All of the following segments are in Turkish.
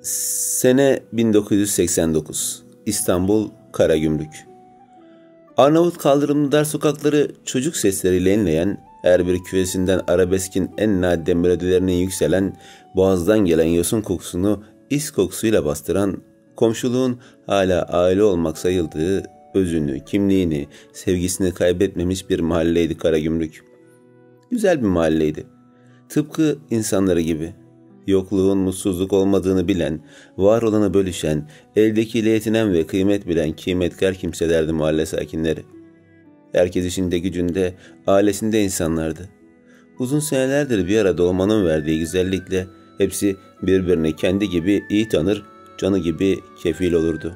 Sene 1989. İstanbul Karagümrük. Arnavut kaldırımlı dar sokakları çocuk sesleriyle enleyen, her bir küvesinden arabeskin en nadide melodilerinin yükselen, boğazdan gelen yosun kokusunu is kokusuyla bastıran, komşuluğun hala aile olmak sayıldığı, özünü, kimliğini, sevgisini kaybetmemiş bir mahalleydi Karagümrük. Güzel bir mahalleydi. Tıpkı insanları gibi. Yokluğun mutsuzluk olmadığını bilen, var olanı bölüşen, eldekiyle yetinen ve kıymet bilen kıymetkar kimselerdi mahalle sakinleri. Herkes işinde gücünde, ailesinde insanlardı. Uzun senelerdir bir arada olmanın verdiği güzellikle hepsi birbirini kendi gibi iyi tanır, canı gibi kefil olurdu.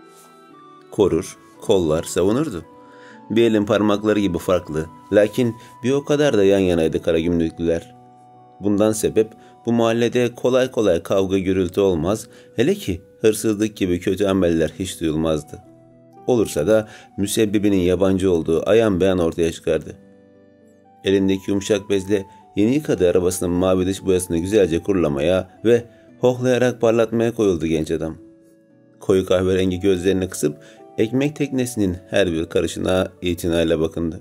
Korur, kollar, savunurdu. Bir elin parmakları gibi farklı, lakin bir o kadar da yan yanaydı Karagümrüklüler. Bundan sebep bu mahallede kolay kolay kavga gürültü olmaz, hele ki hırsızlık gibi kötü ameller hiç duyulmazdı. Olursa da müsebbibinin yabancı olduğu ayan beyan ortaya çıkardı. Elindeki yumuşak bezle yeni yıkadığı arabasının mavi dış boyasını güzelce kurulamaya ve hohlayarak parlatmaya koyuldu genç adam. Koyu kahverengi gözlerini kısıp ekmek teknesinin her bir karışına itinayla bakındı.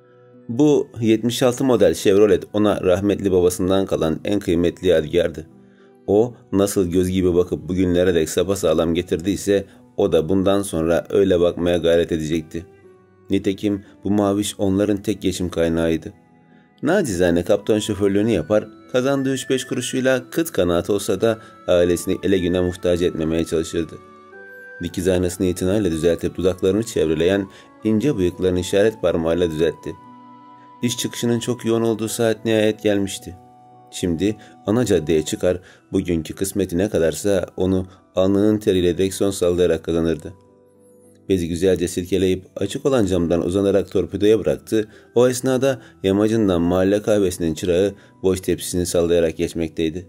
Bu 76 model Chevrolet ona rahmetli babasından kalan en kıymetli yadigardı. O nasıl göz gibi bakıp bugünlere dek sapasağlam getirdiyse o da bundan sonra öyle bakmaya gayret edecekti. Nitekim bu maviş onların tek geçim kaynağıydı. Nacizane kaptan şoförlüğünü yapar, kazandığı 3-5 kuruşuyla kıt kanaat olsa da ailesini ele güne muhtaç etmemeye çalışırdı. Dikiz aynasını itinayla düzeltip dudaklarını çevreleyen ince bıyıklarını işaret parmağıyla düzeltti. İş çıkışının çok yoğun olduğu saat nihayet gelmişti. Şimdi ana caddeye çıkar, bugünkü kısmeti ne kadarsa onu alnının teriyle direksiyon sallayarak kazanırdı. Bezi güzelce silkeleyip açık olan camdan uzanarak torpidoya bıraktı. O esnada yamacından mahalle kahvesinin çırağı boş tepsisini sallayarak geçmekteydi.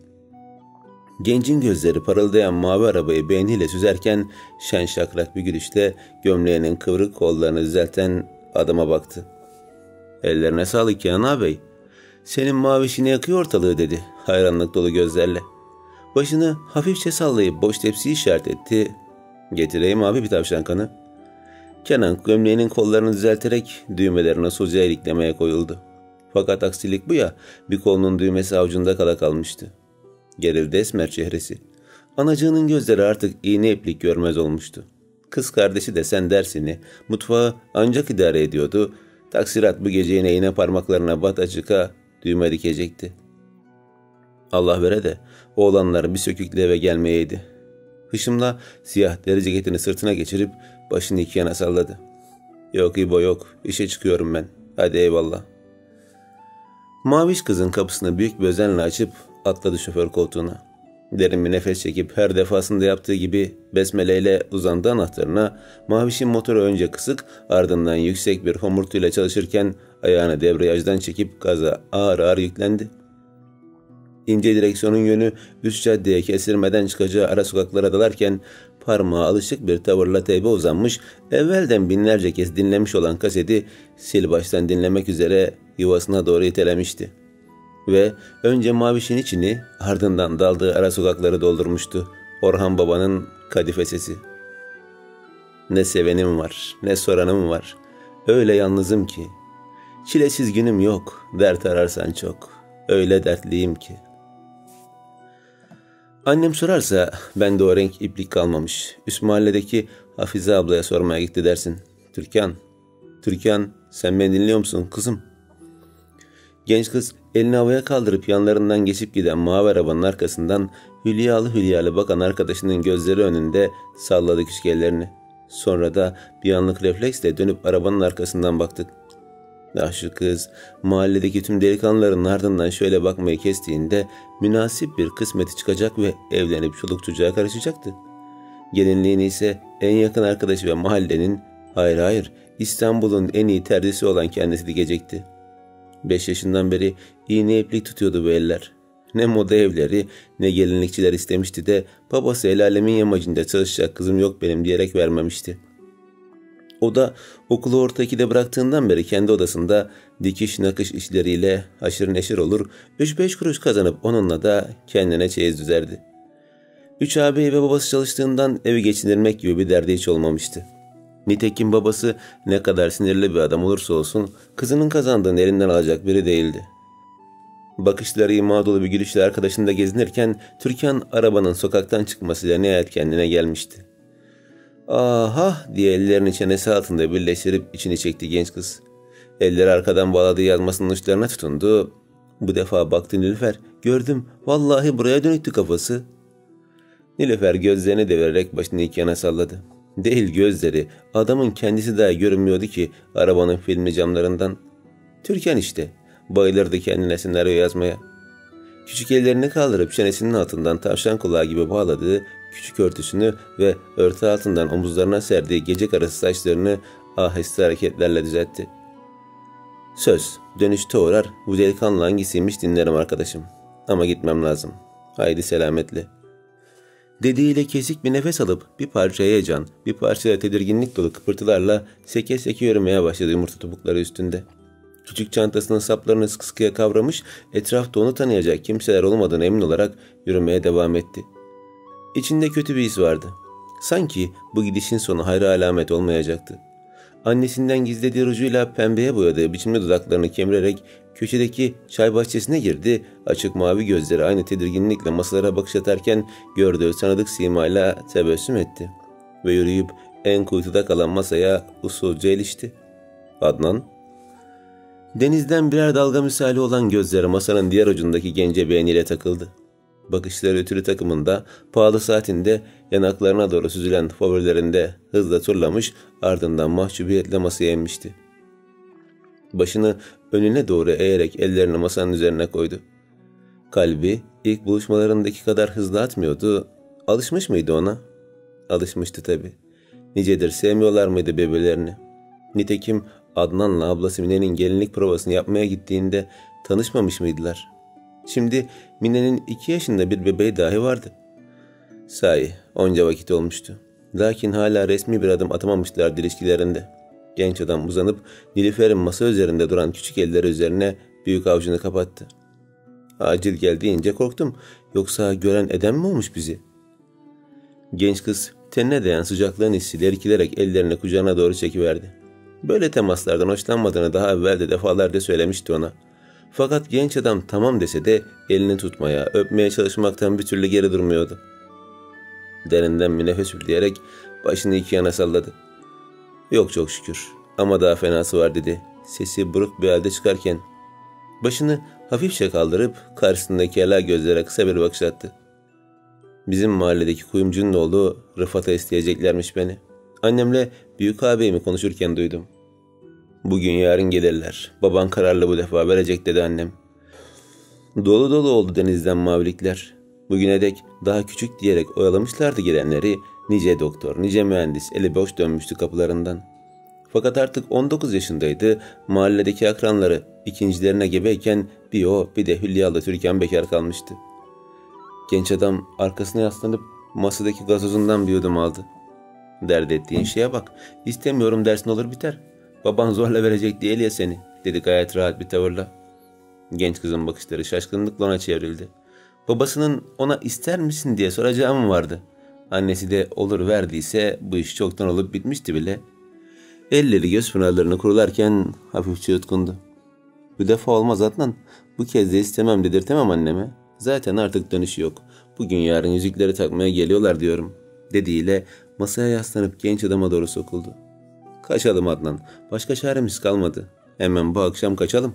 Gencin gözleri parıldayan mavi arabayı beğeniyle süzerken şen şakrak bir gülüşte gömleğinin kıvrık kollarını düzelten adama baktı. "Ellerine sağlık Kenan ağabey. Senin mavişini yakıyor ortalığı," dedi hayranlık dolu gözlerle. Başını hafifçe sallayıp boş tepsiyi işaret etti. "Getireyim abi bir tavşan kanı." Kenan gömleğinin kollarını düzelterek düğmelerini usulca iliklemeye koyuldu. Fakat aksilik bu ya, bir kolunun düğmesi avucunda kala kalmıştı. Gerildi esmer çehresi. Anacığının gözleri artık iğne iplik görmez olmuştu. Kız kardeşi de sen dersini, mutfağı ancak idare ediyordu. Taksirat bu gece yine iğne parmaklarına batacıka düğme dikecekti. Allah vere de oğlanlar bir sökükle eve gelmeyeydi. Hışımla siyah deri ceketini sırtına geçirip başını iki yana salladı. "Yok İbo yok, işe çıkıyorum ben. Hadi eyvallah." Maviş kızın kapısını büyük bir özenle açıp atladı şoför koltuğuna. Derin bir nefes çekip her defasında yaptığı gibi besmeleyle uzandı anahtarına. Maviş'in motoru önce kısık, ardından yüksek bir homurtuyla çalışırken ayağını debriyajdan çekip gaza ağır ağır yüklendi. İnce direksiyonun yönü üst caddeye kestirmeden çıkacağı ara sokaklara dalarken parmağı alışık bir tavırla teybe uzanmış, evvelden binlerce kez dinlemiş olan kaseti sil baştan dinlemek üzere yuvasına doğru itelemişti. Ve önce Maviş'in içini, ardından daldığı ara sokakları doldurmuştu Orhan Baba'nın kadife sesi. "Ne sevenim var, ne soranım var. Öyle yalnızım ki. Çilesiz günüm yok, dert ararsan çok. Öyle dertliyim ki." Annem sorarsa ben de o renk iplik kalmamış. Üst mahalledeki Hafize ablaya sormaya gitti dersin. Türkan, sen beni dinliyor musun kızım?" Genç kız elini havaya kaldırıp yanlarından geçip giden mavi arabanın arkasından hülyalı bakan arkadaşının gözleri önünde salladı küskellerini. Sonra da bir anlık refleksle dönüp arabanın arkasından baktık. Ah şu kız mahalledeki tüm delikanlıların ardından şöyle bakmayı kestiğinde münasip bir kısmeti çıkacak ve evlenip çoluk çocuğa karışacaktı. Gelinliğini ise en yakın arkadaşı ve mahallenin, hayır İstanbul'un en iyi terzisi olan kendisi dikecekti. 5 yaşından beri iğne iplik tutuyordu bu eller. Ne moda evleri ne gelinlikçiler istemişti de babası el alemin yamacında çalışacak kızım yok benim diyerek vermemişti. O da okulu orta 2'de bıraktığından beri kendi odasında dikiş nakış işleriyle haşır neşir olur, 3-5 kuruş kazanıp onunla da kendine çeyiz düzerdi. Üç ağabey ve babası çalıştığından evi geçindirmek gibi bir derdi hiç olmamıştı. Nitekim babası ne kadar sinirli bir adam olursa olsun kızının kazandığını elinden alacak biri değildi. Bakışları ima dolu bir gülüşle arkadaşında gezinirken Türkan arabanın sokaktan çıkmasıyla nihayet kendine gelmişti. "Aha!" diye ellerini çenesi altında birleştirip içini çekti genç kız. Elleri arkadan bağladığı yazmasının uçlarına tutundu. Bu defa baktı Nilüfer. "Gördüm, vallahi buraya dönüktü kafası." Nilüfer gözlerini devirerek başını iki yana salladı. Değil gözleri, adamın kendisi daha görünmüyordu ki arabanın filmi camlarından. Türkan işte, bayılırdı kendine senaryo yazmaya. Küçük ellerini kaldırıp çenesinin altından tavşan kulağı gibi bağladığı küçük örtüsünü ve örtü altından omuzlarına serdiği gece karası saçlarını aheste hareketlerle düzeltti. "Söz, dönüşte uğrar, bu delikanlı hangisiymiş dinlerim arkadaşım. Ama gitmem lazım. Haydi selametle." Dediğiyle kesik bir nefes alıp bir parça heyecan, bir parça tedirginlik dolu kıpırtılarla seke seke yürümeye başladı yumurta topukları üstünde. Küçük çantasının saplarını sıkı sıkıya kavramış, etrafta onu tanıyacak kimseler olmadığına emin olarak yürümeye devam etti. İçinde kötü bir his vardı. Sanki bu gidişin sonu hayra alamet olmayacaktı. Annesinden gizlediği rujuyla pembeye boyadığı biçimli dudaklarını kemirerek köşedeki çay bahçesine girdi. Açık mavi gözleri aynı tedirginlikle masalara bakış atarken gördüğü tanıdık simayla tebessüm etti. Ve yürüyüp en kuytuda kalan masaya usulca ilişti. "Adnan?" Denizden birer dalga misali olan gözleri masanın diğer ucundaki gence beğeniyle takıldı. Bakışları ütülü takımında, pahalı saatinde, yanaklarına doğru süzülen favorilerinde hızla turlamış, ardından mahcubiyetle masaya inmişti. Başını önüne doğru eğerek ellerini masanın üzerine koydu. Kalbi ilk buluşmalarındaki kadar hızlı atmıyordu. Alışmış mıydı ona? Alışmıştı tabii. Nicedir sevmiyorlar mıydı birbirlerini? Nitekim Adnan'la ablası Mine'nin gelinlik provasını yapmaya gittiğinde tanışmamış mıydılar? Şimdi Mine'nin 2 yaşında bir bebeği dahi vardı. Sahi onca vakit olmuştu. Lakin hala resmi bir adım atamamışlardı ilişkilerinde. Genç adam uzanıp Nilüfer'in masa üzerinde duran küçük elleri üzerine büyük avucunu kapattı. "Acil gel deyince korktum. Yoksa gören eden mi olmuş bizi?" Genç kız tenine değen sıcaklığın hissiyle irkilerek ellerini kucağına doğru çekiverdi. Böyle temaslardan hoşlanmadığını daha evvel de defalarca söylemişti ona. Fakat genç adam tamam dese de elini tutmaya, öpmeye çalışmaktan bir türlü geri durmuyordu. Derinden bir nefes üfleyerek başını iki yana salladı. "Yok çok şükür ama daha fenası var" dedi. Sesi buruk bir halde çıkarken. Başını hafifçe kaldırıp karşısındaki ela gözlere kısa bir bakış attı. "Bizim mahalledeki kuyumcunun oğlu Rıfat'a isteyeceklermiş beni. Annemle büyük ağabeyimi konuşurken duydum. Bugün yarın gelirler. Baban kararlı bu defa verecek" dedi annem. Dolu dolu oldu denizden mavilikler. Bugüne dek daha küçük diyerek oyalamışlardı gelenleri. Nice doktor, nice mühendis eli boş dönmüştü kapılarından. Fakat artık 19 yaşındaydı. Mahalledeki akranları ikincilerine gebeyken bir o bir de Hülyalı Türkan bekar kalmıştı. Genç adam arkasına yaslanıp masadaki gazozundan bir yudum aldı. "Dert ettiğin şeye bak. İstemiyorum dersin olur biter. Baban zorla verecek değil ya seni" dedi gayet rahat bir tavırla. Genç kızın bakışları şaşkınlıkla ona çevrildi. Babasının ona "ister misin" diye soracağı mı vardı? Annesi de olur verdiyse bu iş çoktan olup bitmişti bile. Elleri göz pınarlarını kurularken hafifçe yutkundu. "Bu defa olmaz Adnan. Bu kez de istemem dedirtemem anneme. Zaten artık dönüşü yok. Bugün yarın yüzükleri takmaya geliyorlar diyorum" dediğiyle masaya yaslanıp genç adama doğru sokuldu. "Kaçalım Adnan. Başka çaremiz kalmadı. Hemen bu akşam kaçalım."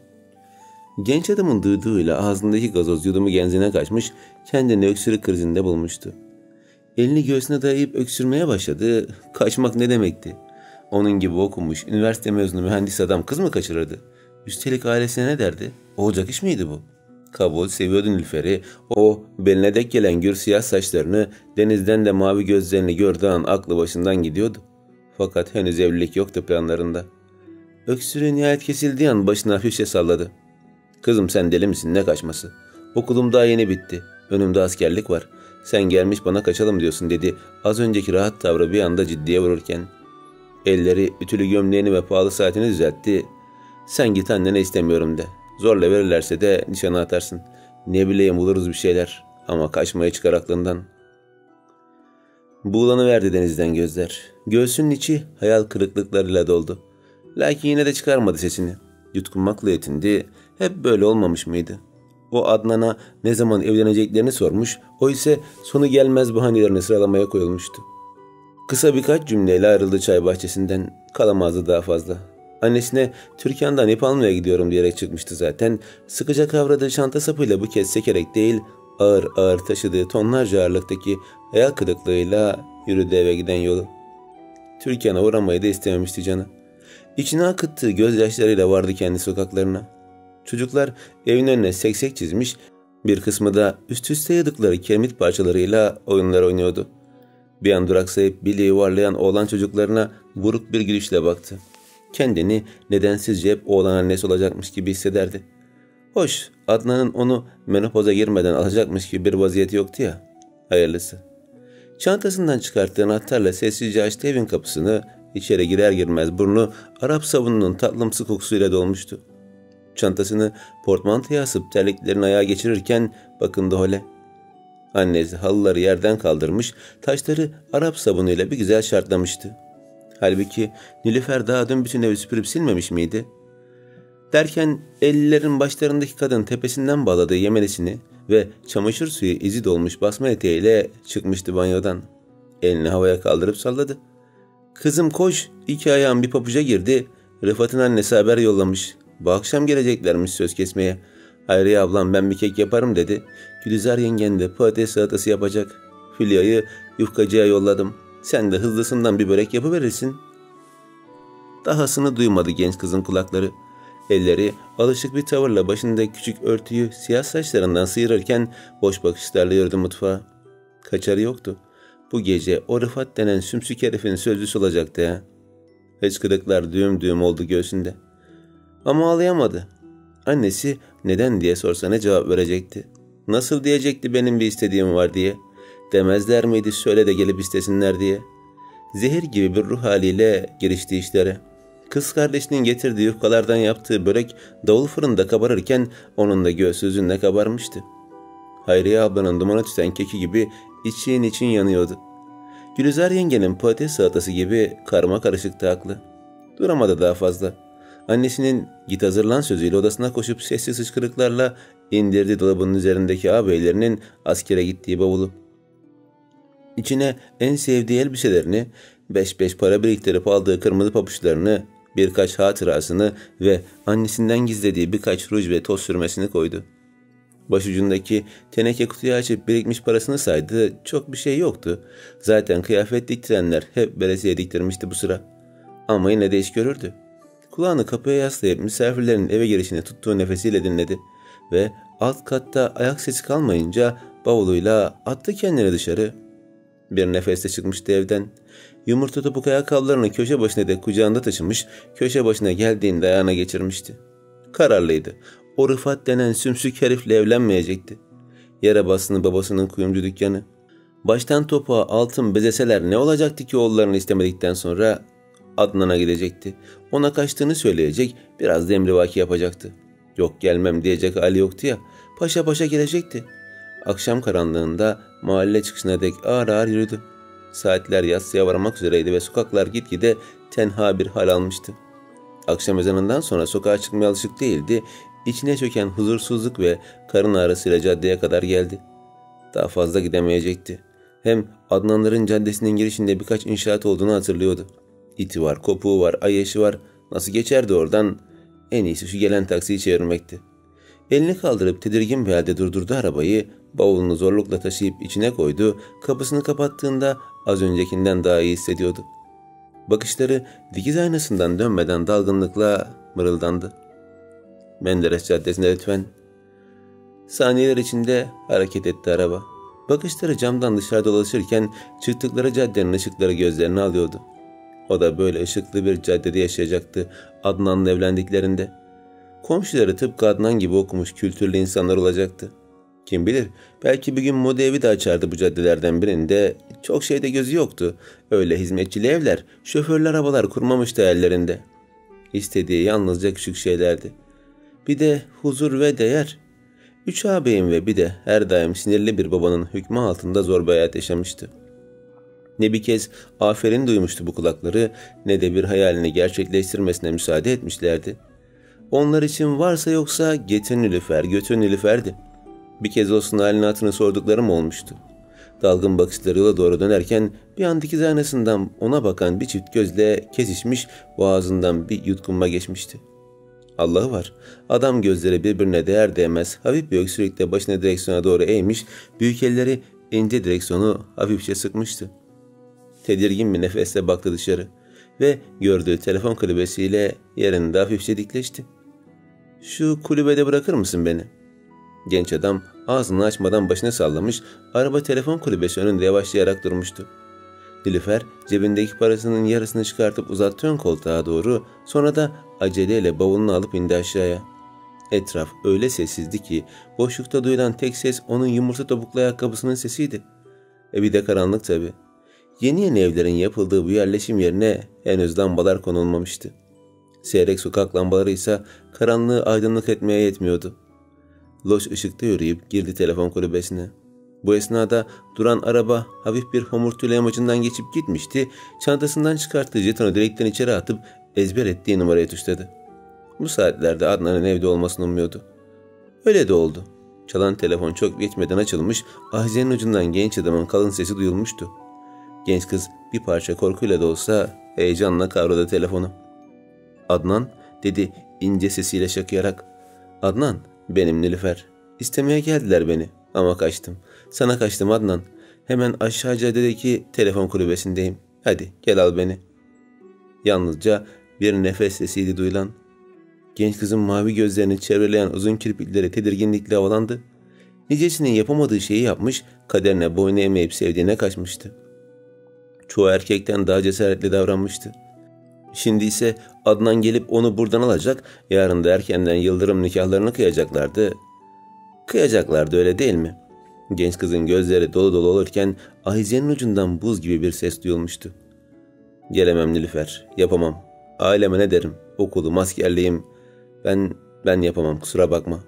Genç adamın duyduğuyla ağzındaki gazoz yudumu genzine kaçmış, kendini öksürük krizinde bulmuştu. Elini göğsüne dayayıp öksürmeye başladı. Kaçmak ne demekti? Onun gibi okumuş, üniversite mezunu mühendis adam kız mı kaçırırdı? Üstelik ailesine ne derdi? Olacak iş miydi bu? Kabul seviyordu Nilüfer'i. O beline dek gelen gür siyah saçlarını, denizden de mavi gözlerini gördüğü an aklı başından gidiyordu. Fakat henüz evlilik yoktu planlarında. Öksürüğü nihayet kesildiği an başını hafifçe salladı. "Kızım sen deli misin, ne kaçması? Okulum daha yeni bitti. Önümde askerlik var. Sen gelmiş bana kaçalım diyorsun" dedi az önceki rahat tavrı bir anda ciddiye vururken. Elleri ütülü gömleğini ve pahalı saatini düzeltti. "Sen git annene istemiyorum de. Zorla verirlerse de nişana atarsın. Ne bileyim buluruz bir şeyler. Ama kaçmaya çıkar aklından." Buğulanıverdi denizden gözler. Göğsünün içi hayal kırıklıklarıyla doldu. Lakin yine de çıkarmadı sesini. Yutkunmakla yetindi. Hep böyle olmamış mıydı? O Adnan'a ne zaman evleneceklerini sormuş, o ise sonu gelmez bahanelerini sıralamaya koyulmuştu. Kısa birkaç cümleyle ayrıldı çay bahçesinden. Kalamazdı daha fazla. Annesine Türkan'dan ip almaya gidiyorum diyerek çıkmıştı zaten. Sıkıca kavradığı çanta sapıyla bu kez sekerek değil, ağır ağır taşıdığı tonlarca ağırlıktaki hayal kırıklığıyla yürüdü eve giden yolu. Türkan'a uğramayı da istememişti canı. İçine akıttığı gözyaşlarıyla vardı kendi sokaklarına. Çocuklar evin önüne seksek çizmiş, bir kısmı da üst üste yığdıkları kiremit parçalarıyla oyunlar oynuyordu. Bir an duraksayıp bile yuvarlayan oğlan çocuklarına buruk bir gülüşle baktı. Kendini nedensizce hep oğlan annesi olacakmış gibi hissederdi. Hoş, Adnan'ın onu menopoza girmeden alacakmış gibi bir vaziyeti yoktu ya. Hayırlısı. Çantasından çıkarttığı anahtarla sessizce açtı evin kapısını. İçeri girer girmez burnu Arap sabununun tatlımsı kokusuyla dolmuştu. Çantasını portmantoya asıp terliklerini ayağa geçirirken bakındı hole. Annesi halıları yerden kaldırmış, taşları Arap sabunuyla bir güzel şartlamıştı. Halbuki Nilüfer daha dün bütün evi süpürüp silmemiş miydi? Derken ellilerin başlarındaki kadın tepesinden bağladığı yemelisini ve çamaşır suyu izi dolmuş basma eteğiyle çıkmıştı banyodan. Elini havaya kaldırıp salladı. Kızım koş, 2 ayağın bir papuca girdi. Rıfat'ın annesi haber yollamış. Bu akşam geleceklermiş söz kesmeye. Hayriye ablam ben bir kek yaparım dedi. Gülizar yengen de patates salatası yapacak. Hülya'yı yufkacıya yolladım. Sen de hızlısından bir börek yapıverirsin. Dahasını duymadı genç kızın kulakları. Elleri alışık bir tavırla başındaki küçük örtüyü siyah saçlarından sıyırırken boş bakışlarla yürüdü mutfağa. Kaçarı yoktu. Bu gece o Rıfat denen sümsük herifin sözlüsü olacaktı ya. Hıçkırıklar düğüm düğüm oldu göğsünde. Ama ağlayamadı. Annesi neden diye sorsa ne cevap verecekti? Nasıl diyecekti benim bir istediğim var diye? Demezler miydi söyle de gelip istesinler diye? Zehir gibi bir ruh haliyle girişti işlere. Kız kardeşinin getirdiği yufkalardan yaptığı börek davul fırında kabarırken onun da göğsü hüzünle kabarmıştı. Hayriye ablanın dumana tüten keki gibi için yanıyordu. Gülizar yengenin patates salatası gibi karma karışıktı aklı. Duramadı daha fazla. Annesinin git hazırlan sözüyle odasına koşup sessiz hıçkırıklarla indirdi dolabının üzerindeki ağabeylerinin askere gittiği bavulu. İçine en sevdiği elbiselerini, 5 para biriktirip aldığı kırmızı pabuçlarını, birkaç hatırasını ve annesinden gizlediği birkaç ruj ve toz sürmesini koydu. Başucundaki teneke kutuyu açıp birikmiş parasını saydı. Çok bir şey yoktu. Zaten kıyafet diktirenler hep veresiye diktirmişti bu sıra. Ama yine de iş görürdü. Kulağını kapıya yaslayıp misafirlerin eve girişini tuttuğu nefesiyle dinledi. Ve alt katta ayak sesi kalmayınca bavuluyla attı kendini dışarı. Bir nefeste çıkmıştı evden. Yumurta topuk ayakkabılarını köşe başına da kucağında taşımış, köşe başına geldiğinde ayağına geçirmişti. Kararlıydı. O Rıfat denen sümsük herifle evlenmeyecekti. Yere bastığını babasının kuyumcu dükkanı. Baştan topuğa altın bezeseler ne olacaktı ki oğullarını istemedikten sonra? Adnan'a gidecekti. Ona kaçtığını söyleyecek, biraz da emrivaki yapacaktı. Yok gelmem diyecek hali yoktu ya, paşa paşa gelecekti. Akşam karanlığında mahalle çıkışına dek ağır ağır yürüdü. Saatler yatsıya varmak üzereydi ve sokaklar gitgide tenha bir hal almıştı. Akşam ezanından sonra sokağa çıkmaya alışık değildi. İçine çöken huzursuzluk ve karın ağrısıyla caddeye kadar geldi. Daha fazla gidemeyecekti. Hem Adnanların caddesinin girişinde birkaç inşaat olduğunu hatırlıyordu. İti var, kopuğu var, ayyaşı var. Nasıl geçerdi oradan? En iyisi şu gelen taksiyi çevirmekti. Elini kaldırıp tedirgin bir halde durdurdu arabayı, bavulunu zorlukla taşıyıp içine koydu, kapısını kapattığında az öncekinden daha iyi hissediyordu. Bakışları dikiz aynasından dönmeden dalgınlıkla mırıldandı. Menderes Caddesi'nde lütfen. Saniyeler içinde hareket etti araba. Bakışları camdan dışarı dolaşırken çıktıkları caddenin ışıkları gözlerini alıyordu. O da böyle ışıklı bir caddede yaşayacaktı Adnan'la evlendiklerinde. Komşuları tıpkı Adnan gibi okumuş kültürlü insanlar olacaktı. Kim bilir belki bir gün moda evi de açardı bu caddelerden birinde. Çok şeyde gözü yoktu. Öyle hizmetçili evler, şoförlü arabalar kurmamıştı hayallerinde. İstediği yalnızca küçük şeylerdi. Bir de huzur ve değer. 3 ağabeyin ve bir de her daim sinirli bir babanın hükmü altında zor bir hayat yaşamıştı. Ne bir kez aferin duymuştu bu kulakları, ne de bir hayalini gerçekleştirmesine müsaade etmişlerdi. Onlar için varsa yoksa getir Nilüfer, götür Nilüfer'di. Bir kez olsun halini hatırını sorduklarım olmuştu. Dalgın bakışları yola doğru dönerken bir an dikiz aynasından ona bakan bir çift gözle kesişmiş, boğazından bir yutkunma geçmişti. Allah'ı var. Adam gözleri birbirine değer değmez hafif bir öksürükle başını direksiyona doğru eğmiş, büyük elleri ince direksiyonu hafifçe sıkmıştı. Tedirgin bir nefesle baktı dışarı ve gördüğü telefon kulübesiyle yerinde hafifçe dikleşti. "Şu kulübede bırakır mısın beni?" Genç adam ağzını açmadan başını sallamış, araba telefon kulübesi önünde yavaşlayarak durmuştu. Nilüfer cebindeki parasının yarısını çıkartıp uzattı ön koltuğa doğru, sonra da aceleyle bavulunu alıp indi aşağıya. Etraf öyle sessizdi ki boşlukta duyulan tek ses onun yumurta topuklu ayakkabısının sesiydi. Bir de karanlık tabii. Yeni yeni evlerin yapıldığı bu yerleşim yerine henüz lambalar konulmamıştı. Seyrek sokak lambaları ise karanlığı aydınlık etmeye yetmiyordu. Loş ışıkta yürüyüp girdi telefon kulübesine. Bu esnada duran araba hafif bir homurtuyla yamacından geçip gitmişti. Çantasından çıkarttığı jetonu direkten içeri atıp ezber ettiği numarayı tuşladı. Bu saatlerde Adnan'ın evde olmasını umuyordu. Öyle de oldu. Çalan telefon çok geçmeden açılmış, ahzenin ucundan genç adamın kalın sesi duyulmuştu. Genç kız bir parça korkuyla da olsa heyecanla kavradı telefonu. "Adnan," dedi ince sesiyle şakıyarak. "Adnan, benim Nilüfer. İstemeye geldiler beni ama kaçtım. Sana kaçtım Adnan. Hemen aşağı caddedeki telefon kulübesindeyim. Hadi gel al beni." Yalnızca bir nefes sesiydi duyulan. Genç kızın mavi gözlerini çevreleyen uzun kirpikleri tedirginlikle havalandı. Nicesinin yapamadığı şeyi yapmış, kaderine boyun eğmeyip sevdiğine kaçmıştı. Çoğu erkekten daha cesaretli davranmıştı. Şimdi ise Adnan gelip onu buradan alacak, yarın da erkenden yıldırım nikahlarını kıyacaklardı. Kıyacaklardı, öyle değil mi? Genç kızın gözleri dolu dolu olurken ahizenin ucundan buz gibi bir ses duyulmuştu. "Gelemem Nilüfer, yapamam. Aileme ne derim? Okulum, askerliğim. Ben yapamam, kusura bakma."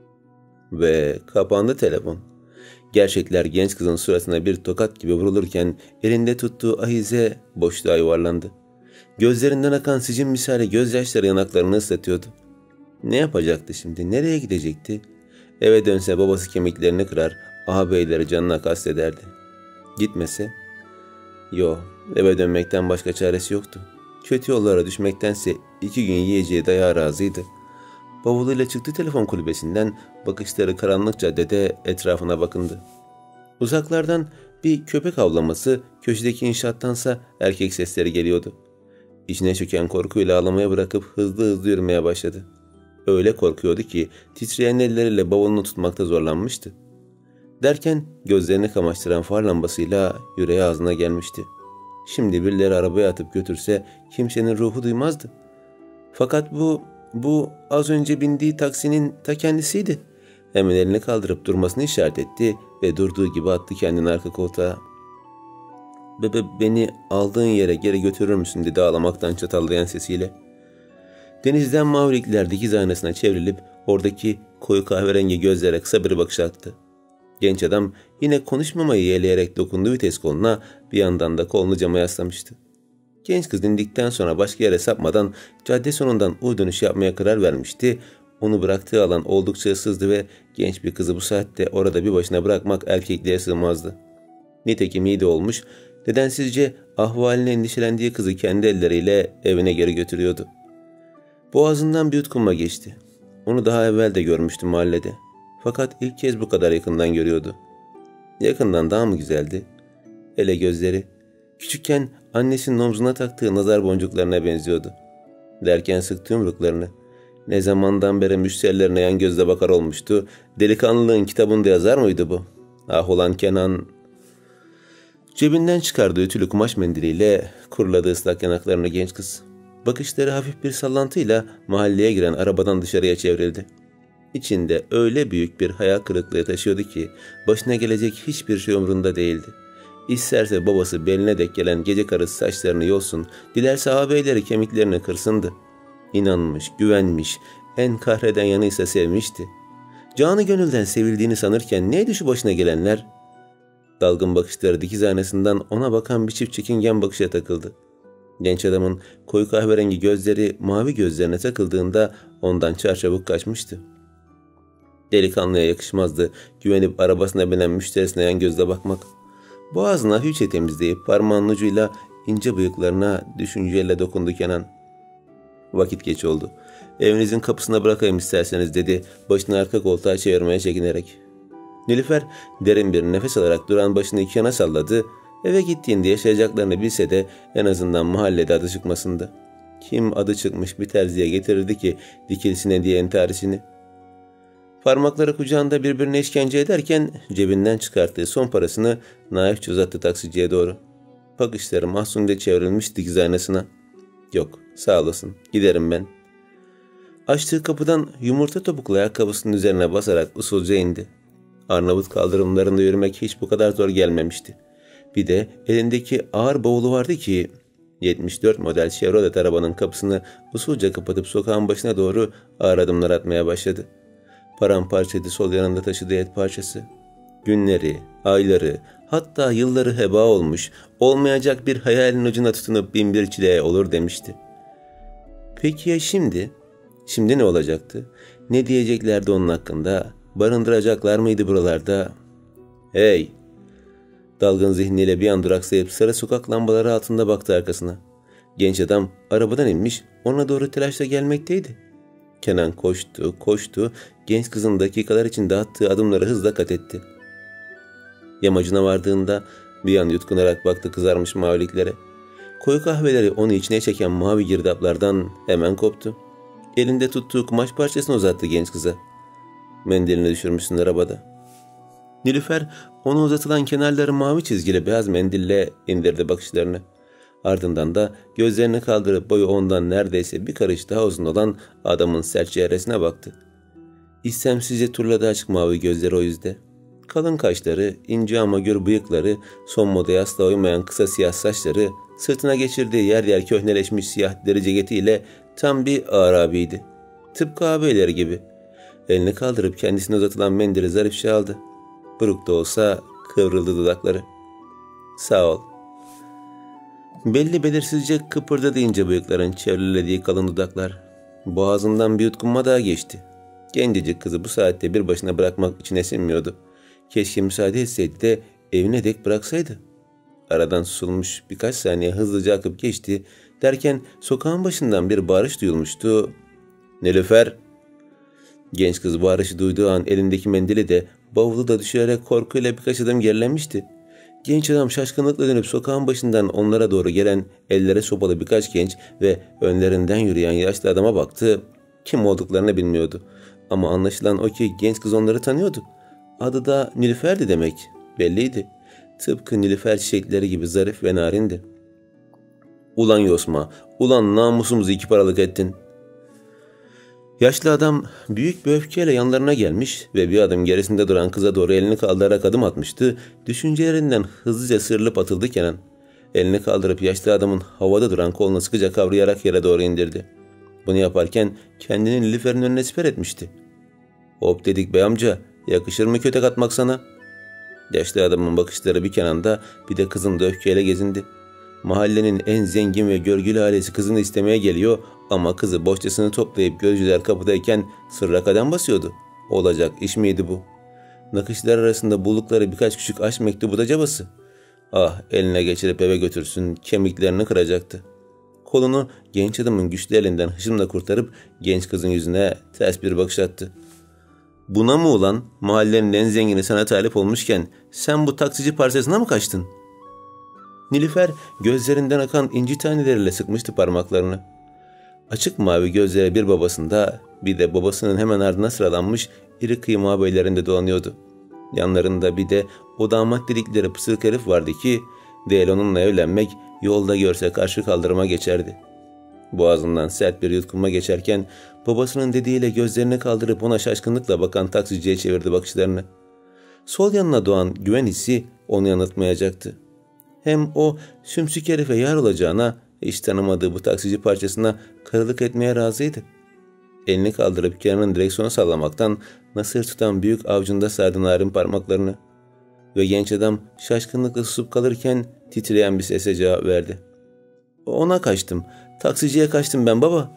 Ve kapandı telefon. Gerçekler genç kızın suratına bir tokat gibi vurulurken elinde tuttuğu ahize boşluğa yuvarlandı. Gözlerinden akan sicim misali gözyaşları yanaklarını ıslatıyordu. Ne yapacaktı şimdi? Nereye gidecekti? Eve dönse babası kemiklerini kırar, ağabeyleri canına kastederdi. Gitmese? Yo, eve dönmekten başka çaresi yoktu. Kötü yollara düşmektense 2 gün yiyeceği dayağa razıydı. Bavuluyla çıktı telefon kulübesinden, bakışları karanlık caddede etrafına bakındı. Uzaklardan bir köpek avlaması, köşedeki inşaattansa erkek sesleri geliyordu. İçine çöken korkuyla ağlamaya bırakıp hızlı hızlı yürümeye başladı. Öyle korkuyordu ki titreyen elleriyle bavulunu tutmakta zorlanmıştı. Derken gözlerini kamaştıran far lambasıyla yüreği ağzına gelmişti. Şimdi birileri arabaya atıp götürse kimsenin ruhu duymazdı. Fakat bu az önce bindiği taksinin ta kendisiydi. Hemen elini kaldırıp durmasını işaret etti ve durduğu gibi attı kendini arka koltuğa. Beni aldığın yere geri götürür müsün?" dedi ağlamaktan çatallayan sesiyle. Denizden mavilikler dikiz aynasına çevrilip oradaki koyu kahverengi gözlere kısa bir bakış attı. Genç adam yine konuşmamayı yeğleyerek dokundu vites koluna, bir yandan da kolunu cama yaslamıştı. Genç kız indikten sonra başka yere sapmadan cadde sonundan U dönüşü yapmaya karar vermişti. Onu bıraktığı alan oldukça ıssızdı ve genç bir kızı bu saatte orada bir başına bırakmak erkekliğe sığmazdı. Nitekim iyi de olmuş, nedensizce ahvaline endişelendiği kızı kendi elleriyle evine geri götürüyordu. Boğazından bir yutkunma geçti. Onu daha evvel de görmüştü mahallede. Fakat ilk kez bu kadar yakından görüyordu. Yakından daha mı güzeldi? Hele gözleri. Küçükken annesinin omzuna taktığı nazar boncuklarına benziyordu. Derken sıktı yumruklarını. Ne zamandan beri müşterilerine yan gözle bakar olmuştu. Delikanlılığın kitabında yazar mıydı bu? Ah ulan Kenan. Cebinden çıkardığı ütülü kumaş mendiliyle kuruladı ıslak yanaklarını genç kız. Bakışları hafif bir sallantıyla mahalleye giren arabadan dışarıya çevrildi. İçinde öyle büyük bir hayal kırıklığı taşıyordu ki başına gelecek hiçbir şey umrunda değildi. İsterse babası beline dek gelen gece karısı saçlarını yolsun, dilerse ağabeyleri kemiklerini kırsındı. İnanmış, güvenmiş, en kahreden yanıysa sevmişti. Canı gönülden sevildiğini sanırken neydi şu başına gelenler? Dalgın bakışları dikiz aynasından ona bakan bir çift çekingen bakışa takıldı. Genç adamın koyu kahverengi gözleri mavi gözlerine takıldığında ondan çarçabuk kaçmıştı. Delikanlıya yakışmazdı güvenip arabasına binen müşterisine yan gözle bakmak. Boğazını hafifçe temizleyip parmağının ucuyla ince bıyıklarına düşünceyle dokundu Kenan. Vakit geç oldu. Evinizin kapısına bırakayım isterseniz dedi başını arka koltuğa çevirmeye çekinerek. Nilüfer derin bir nefes alarak duran başını iki yana salladı. Eve gittiğinde yaşayacaklarını bilse de en azından mahallede adı çıkmasındı. Kim adı çıkmış bir terziye getirirdi ki dikilsine diye entarisini. Parmakları kucağında birbirine işkence ederken cebinden çıkarttığı son parasını naifçe uzattı taksiciye doğru. Bakışları mahzunca çevrilmiş dikiz aynasına. Yok, sağ olasın, giderim ben. Açtığı kapıdan yumurta topuklu ayakkabısının üzerine basarak usulca indi. Arnavut kaldırımlarında yürümek hiç bu kadar zor gelmemişti. Bir de elindeki ağır bavulu vardı ki 74 model Chevrolet arabanın kapısını usulca kapatıp sokağın başına doğru ağır adımlar atmaya başladı. Paramparçaydı sol yanında taşıdığı et parçası. Günleri, ayları, hatta yılları heba olmuş, olmayacak bir hayalin ucuna tutunup bin bir çileye olur demişti. Peki ya şimdi? Şimdi ne olacaktı? Ne diyeceklerdi onun hakkında? Barındıracaklar mıydı buralarda? Hey! Dalgın zihniyle bir an duraksayıp sarı sokak lambaları altında baktı arkasına. Genç adam arabadan inmiş, ona doğru telaşla gelmekteydi. Kenan koştu, genç kızın dakikalar içinde attığı adımları hızla kat etti. Yamacına vardığında bir an yutkunarak baktı kızarmış maviliklere. Koyu kahveleri onu içine çeken mavi girdaplardan hemen koptu. Elinde tuttuğu kumaş parçasını uzattı genç kıza. Mendilini düşürmüşsün arabada. Nilüfer ona uzatılan kenarları mavi çizgili beyaz mendille indirdi bakışlarını. Ardından da gözlerini kaldırıp boyu ondan neredeyse bir karış daha uzun olan adamın sert çehresine baktı. İstemsizce turladı açık mavi gözleri o yüzde. Kalın kaşları, ince ama gür bıyıkları, son modaya asla uymayan kısa siyah saçları, sırtına geçirdiği yer yer köhneleşmiş siyah deri ceketiyle tam bir Arabi'ydi. Tıpkı ağabeyleri gibi. Elini kaldırıp kendisine uzatılan mendili zarifçe aldı. Buruk da olsa kıvrıldı dudakları. Sağ ol. Belli belirsizce kıpırdadı ince bıyıkların çevrelediği kalın dudaklar. Boğazından bir yutkunma daha geçti. Gencecik kızı bu saatte bir başına bırakmak içine sinmiyordu. Keşke müsaade etseydi de evine dek bıraksaydı. Aradan susulmuş birkaç saniye hızlıca akıp geçti. Derken sokağın başından bir bağırış duyulmuştu. Nilüfer! Genç kız bağırışı duyduğu an elindeki mendili de bavulu da düşürerek korkuyla birkaç adım gerilenmişti. Genç adam şaşkınlıkla dönüp sokağın başından onlara doğru gelen ellere sopalı birkaç genç ve önlerinden yürüyen yaşlı adama baktı. Kim olduklarını bilmiyordu. Ama anlaşılan o ki genç kız onları tanıyordu. Adı da Nilüfer'di demek. Belliydi. Tıpkı Nilüfer çiçekleri gibi zarif ve narindi. Ulan Yosma, ulan namusumuzu iki paralık ettin. Yaşlı adam büyük bir öfkeyle yanlarına gelmiş ve bir adım gerisinde duran kıza doğru elini kaldırarak adım atmıştı. Düşüncelerinden hızlıca sıyrılıp atıldı Kenan. Elini kaldırıp yaşlı adamın havada duran kolunu sıkıca kavrayarak yere doğru indirdi. Bunu yaparken kendini Nilüfer'in önüne siper etmişti. Hop dedik bey amca, yakışır mı kötek atmak sana? Yaşlı adamın bakışları bir Kenan'da bir de kızın da öfkeyle gezindi. Mahallenin en zengin ve görgülü ailesi kızını istemeye geliyor ama kızı bohçasını toplayıp gözcüler kapıdayken sırra kadem basıyordu. Olacak iş miydi bu? Nakışlar arasında buldukları birkaç küçük aşk mektubu da cabası. Ah, eline geçirip eve götürsün, kemiklerini kıracaktı. Kolunu genç adamın güçlü elinden hışımla kurtarıp genç kızın yüzüne ters bir bakış attı. Buna mı ulan, mahallenin en zengini sana talip olmuşken sen bu taksici parçasına mı kaçtın? Nilüfer gözlerinden akan inci taneleriyle sıkmıştı parmaklarını. Açık mavi gözleri bir babasında bir de babasının hemen ardına sıralanmış iri kıyım ağabeylerinde dolanıyordu. Yanlarında bir de o damat dedikleri pısırık herif vardı ki değil onunla evlenmek yolda görse karşı kaldırıma geçerdi. Boğazından sert bir yutkunma geçerken babasının dediğiyle gözlerini kaldırıp ona şaşkınlıkla bakan taksiciye çevirdi bakışlarını. Sol yanına doğan güven hissi onu yanıltmayacaktı. Hem o sümsük herife yar olacağına hiç tanımadığı bu taksici parçasına karılık etmeye razıydı. Elini kaldırıp Kenan'ın direksiyonu sallamaktan nasır tutan büyük avucunda sardı narin parmaklarını. Ve genç adam şaşkınlıkla susup kalırken titreyen bir sesle cevap verdi. Ona kaçtım. Taksiciye kaçtım ben baba.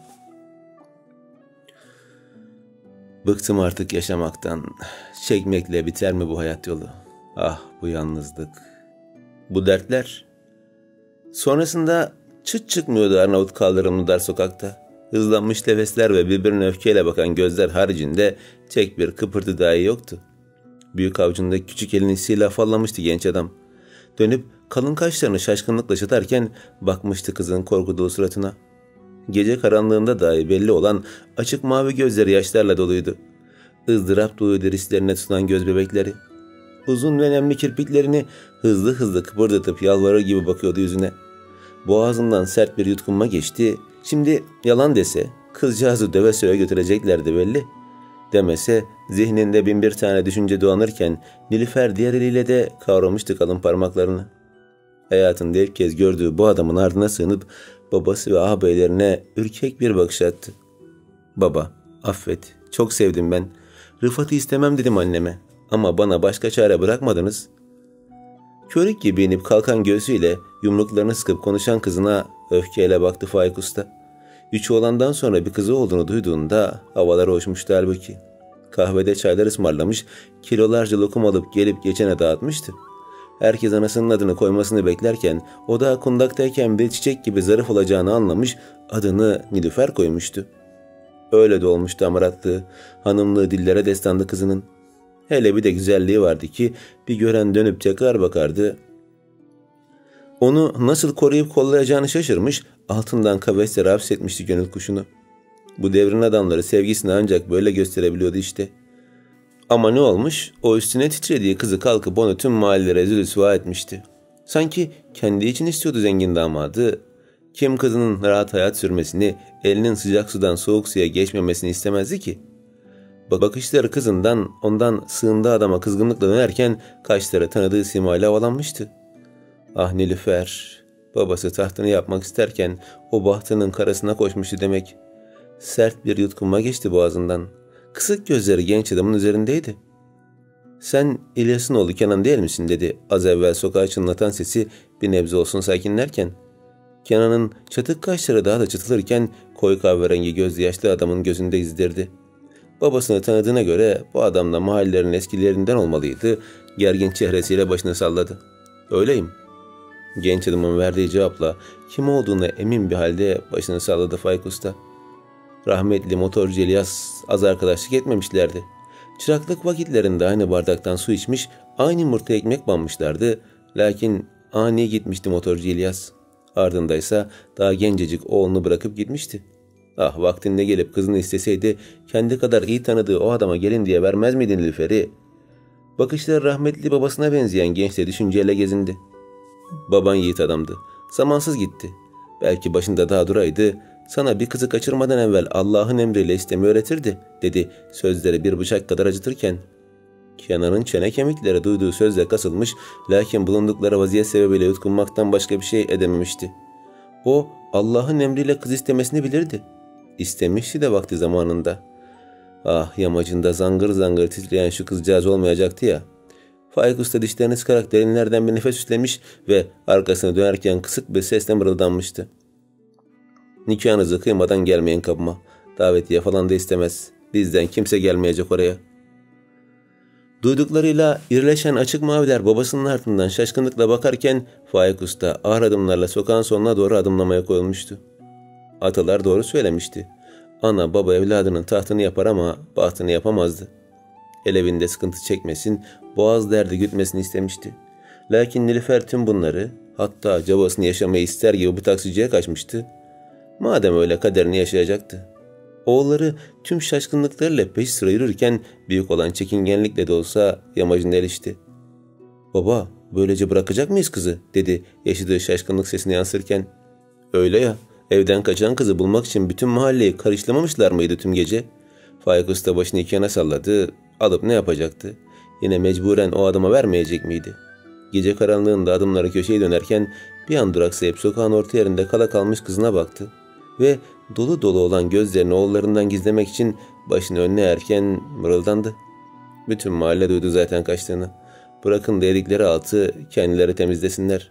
Bıktım artık yaşamaktan. Çekmekle biter mi bu hayat yolu? Ah bu yalnızlık. Bu dertler. Sonrasında çıt çıkmıyordu Arnavut kaldırımlı dar sokakta. Hızlanmış nefesler ve birbirine öfkeyle bakan gözler haricinde tek bir kıpırtı dahi yoktu. Büyük avucundaki küçük elini silah fallamıştı genç adam. Dönüp kalın kaşlarını şaşkınlıkla çatarken bakmıştı kızın korku dolu suratına. Gece karanlığında dahi belli olan açık mavi gözleri yaşlarla doluydu. ızdırap dolu derislerine tutunan göz bebekleri. Uzun ve nemli kirpiklerini hızlı hızlı kıpırdatıp yalvarır gibi bakıyordu yüzüne. Boğazından sert bir yutkunma geçti. Şimdi yalan dese kızcağızı döve söve götüreceklerdi belli. Demese zihninde bin bir tane düşünce dolanırken Nilüfer diğer eliyle de kavramıştı kalın parmaklarını. Hayatında ilk kez gördüğü bu adamın ardına sığınıp babası ve ağabeylerine ürkek bir bakış attı. Baba, affet, çok sevdim ben. Rıfat'ı istemem dedim anneme ama bana başka çare bırakmadınız. Körük gibi inip kalkan göğsüyle yumruklarını sıkıp konuşan kızına öfkeyle baktı Faik Usta. 3 oğlandan sonra bir kızı olduğunu duyduğunda havalar hoşmuştu halbuki. Kahvede çaylar ısmarlamış, kilolarca lokum alıp gelip geçene dağıtmıştı. Herkes anasının adını koymasını beklerken o da kundaktayken bir çiçek gibi zarif olacağını anlamış, adını Nilüfer koymuştu. Öyle de olmuştu amaratlığı, hanımlığı dillere destandı kızının. Hele bir de güzelliği vardı ki bir gören dönüp tekrar bakardı. Onu nasıl koruyup kollayacağını şaşırmış, altından kafeslere hapsetmişti gönül kuşunu. Bu devrin adamları sevgisini ancak böyle gösterebiliyordu işte. Ama ne olmuş? O üstüne titrediği kızı kalkıp onu tüm mahallelere rezil rüsva etmişti. Sanki kendi için istiyordu zengin damadı. Kim kızının rahat hayat sürmesini, elinin sıcak sudan soğuk suya geçmemesini istemezdi ki? Bakışları kızından, ondan sığındığı adama kızgınlıkla dönerken kaşları tanıdığı simayla havalanmıştı. Ah Nilüfer, babası tahtını yapmak isterken o bahtının karasına koşmuştu demek. Sert bir yutkunma geçti boğazından. Kısık gözleri genç adamın üzerindeydi. Sen İlyas'ın oğlu Kenan değil misin dedi az evvel sokağa çınlatan sesi bir nebze olsun sakinlerken. Kenan'ın çatık kaşları daha da çatılırken koyu kahverengi gözlü yaşlı adamın gözünde izdirdi. Babasını tanıdığına göre bu adam da mahallelerin eskilerinden olmalıydı. Gergin çehresiyle başını salladı. Öyleyim. Genç adamın verdiği cevapla kim olduğuna emin bir halde başını salladı Faik Usta. Rahmetli motorcu İlyas az arkadaşlık etmemişlerdi. Çıraklık vakitlerinde aynı bardaktan su içmiş, aynı yumurta ekmek banmışlardı. Lakin ani gitmişti motorcu İlyas. Ardındaysa daha gencecik oğlunu bırakıp gitmişti. Ah vaktinde gelip kızını isteseydi kendi kadar iyi tanıdığı o adama gelin diye vermez miydi Nilüfer'i? Bakışları rahmetli babasına benzeyen gençle düşünceyle gezindi. Baban yiğit adamdı. Zamansız gitti. Belki başında daha duraydı. Sana bir kızı kaçırmadan evvel Allah'ın emriyle istemeyi öğretirdi dedi sözleri bir bıçak kadar acıtırken. Kenan'ın çene kemikleri duyduğu sözle kasılmış lakin bulundukları vaziyet sebebiyle yutkunmaktan başka bir şey edememişti. O Allah'ın emriyle kız istemesini bilirdi. İstemişti de vakti zamanında. Ah yamacında zangır zangır titreyen şu kızcağız olmayacaktı ya. Faik Usta dişlerini sıkarak derinlerden bir nefes üstlemiş ve arkasını dönerken kısık bir sesle mırıldanmıştı. Nikahınızı kıymadan gelmeyin kapıma. Davetiye falan da istemez. Bizden kimse gelmeyecek oraya. Duyduklarıyla irileşen açık maviler babasının ardından şaşkınlıkla bakarken Faik Usta ağır adımlarla sokağın sonuna doğru adımlamaya koyulmuştu. Atalar doğru söylemişti. Ana baba evladının tahtını yapar ama bahtını yapamazdı. El evinde sıkıntı çekmesin, boğaz derdi gütmesini istemişti. Lakin Nilüfer tüm bunları, hatta cabasını yaşamayı ister gibi bu taksiciye kaçmıştı. Madem öyle kaderini yaşayacaktı. Oğulları tüm şaşkınlıklarıyla peş sıra yürürken büyük olan çekingenlikle de olsa yamacına erişti. Baba böylece bırakacak mıyız kızı dedi yaşadığı şaşkınlık sesini yansırken. Öyle ya, evden kaçan kızı bulmak için bütün mahalleyi karışlamamışlar mıydı tüm gece? Faik Usta başını iki yana salladı. Alıp ne yapacaktı? Yine mecburen o adama vermeyecek miydi? Gece karanlığında adımları köşeye dönerken bir an duraksayıp sokağın orta yerinde kala kalmış kızına baktı. Ve dolu dolu olan gözlerini oğullarından gizlemek için başını önüne eğerken mırıldandı. Bütün mahalle duydu zaten kaçtığını. Bırakın da yedikleri altı kendileri temizlesinler.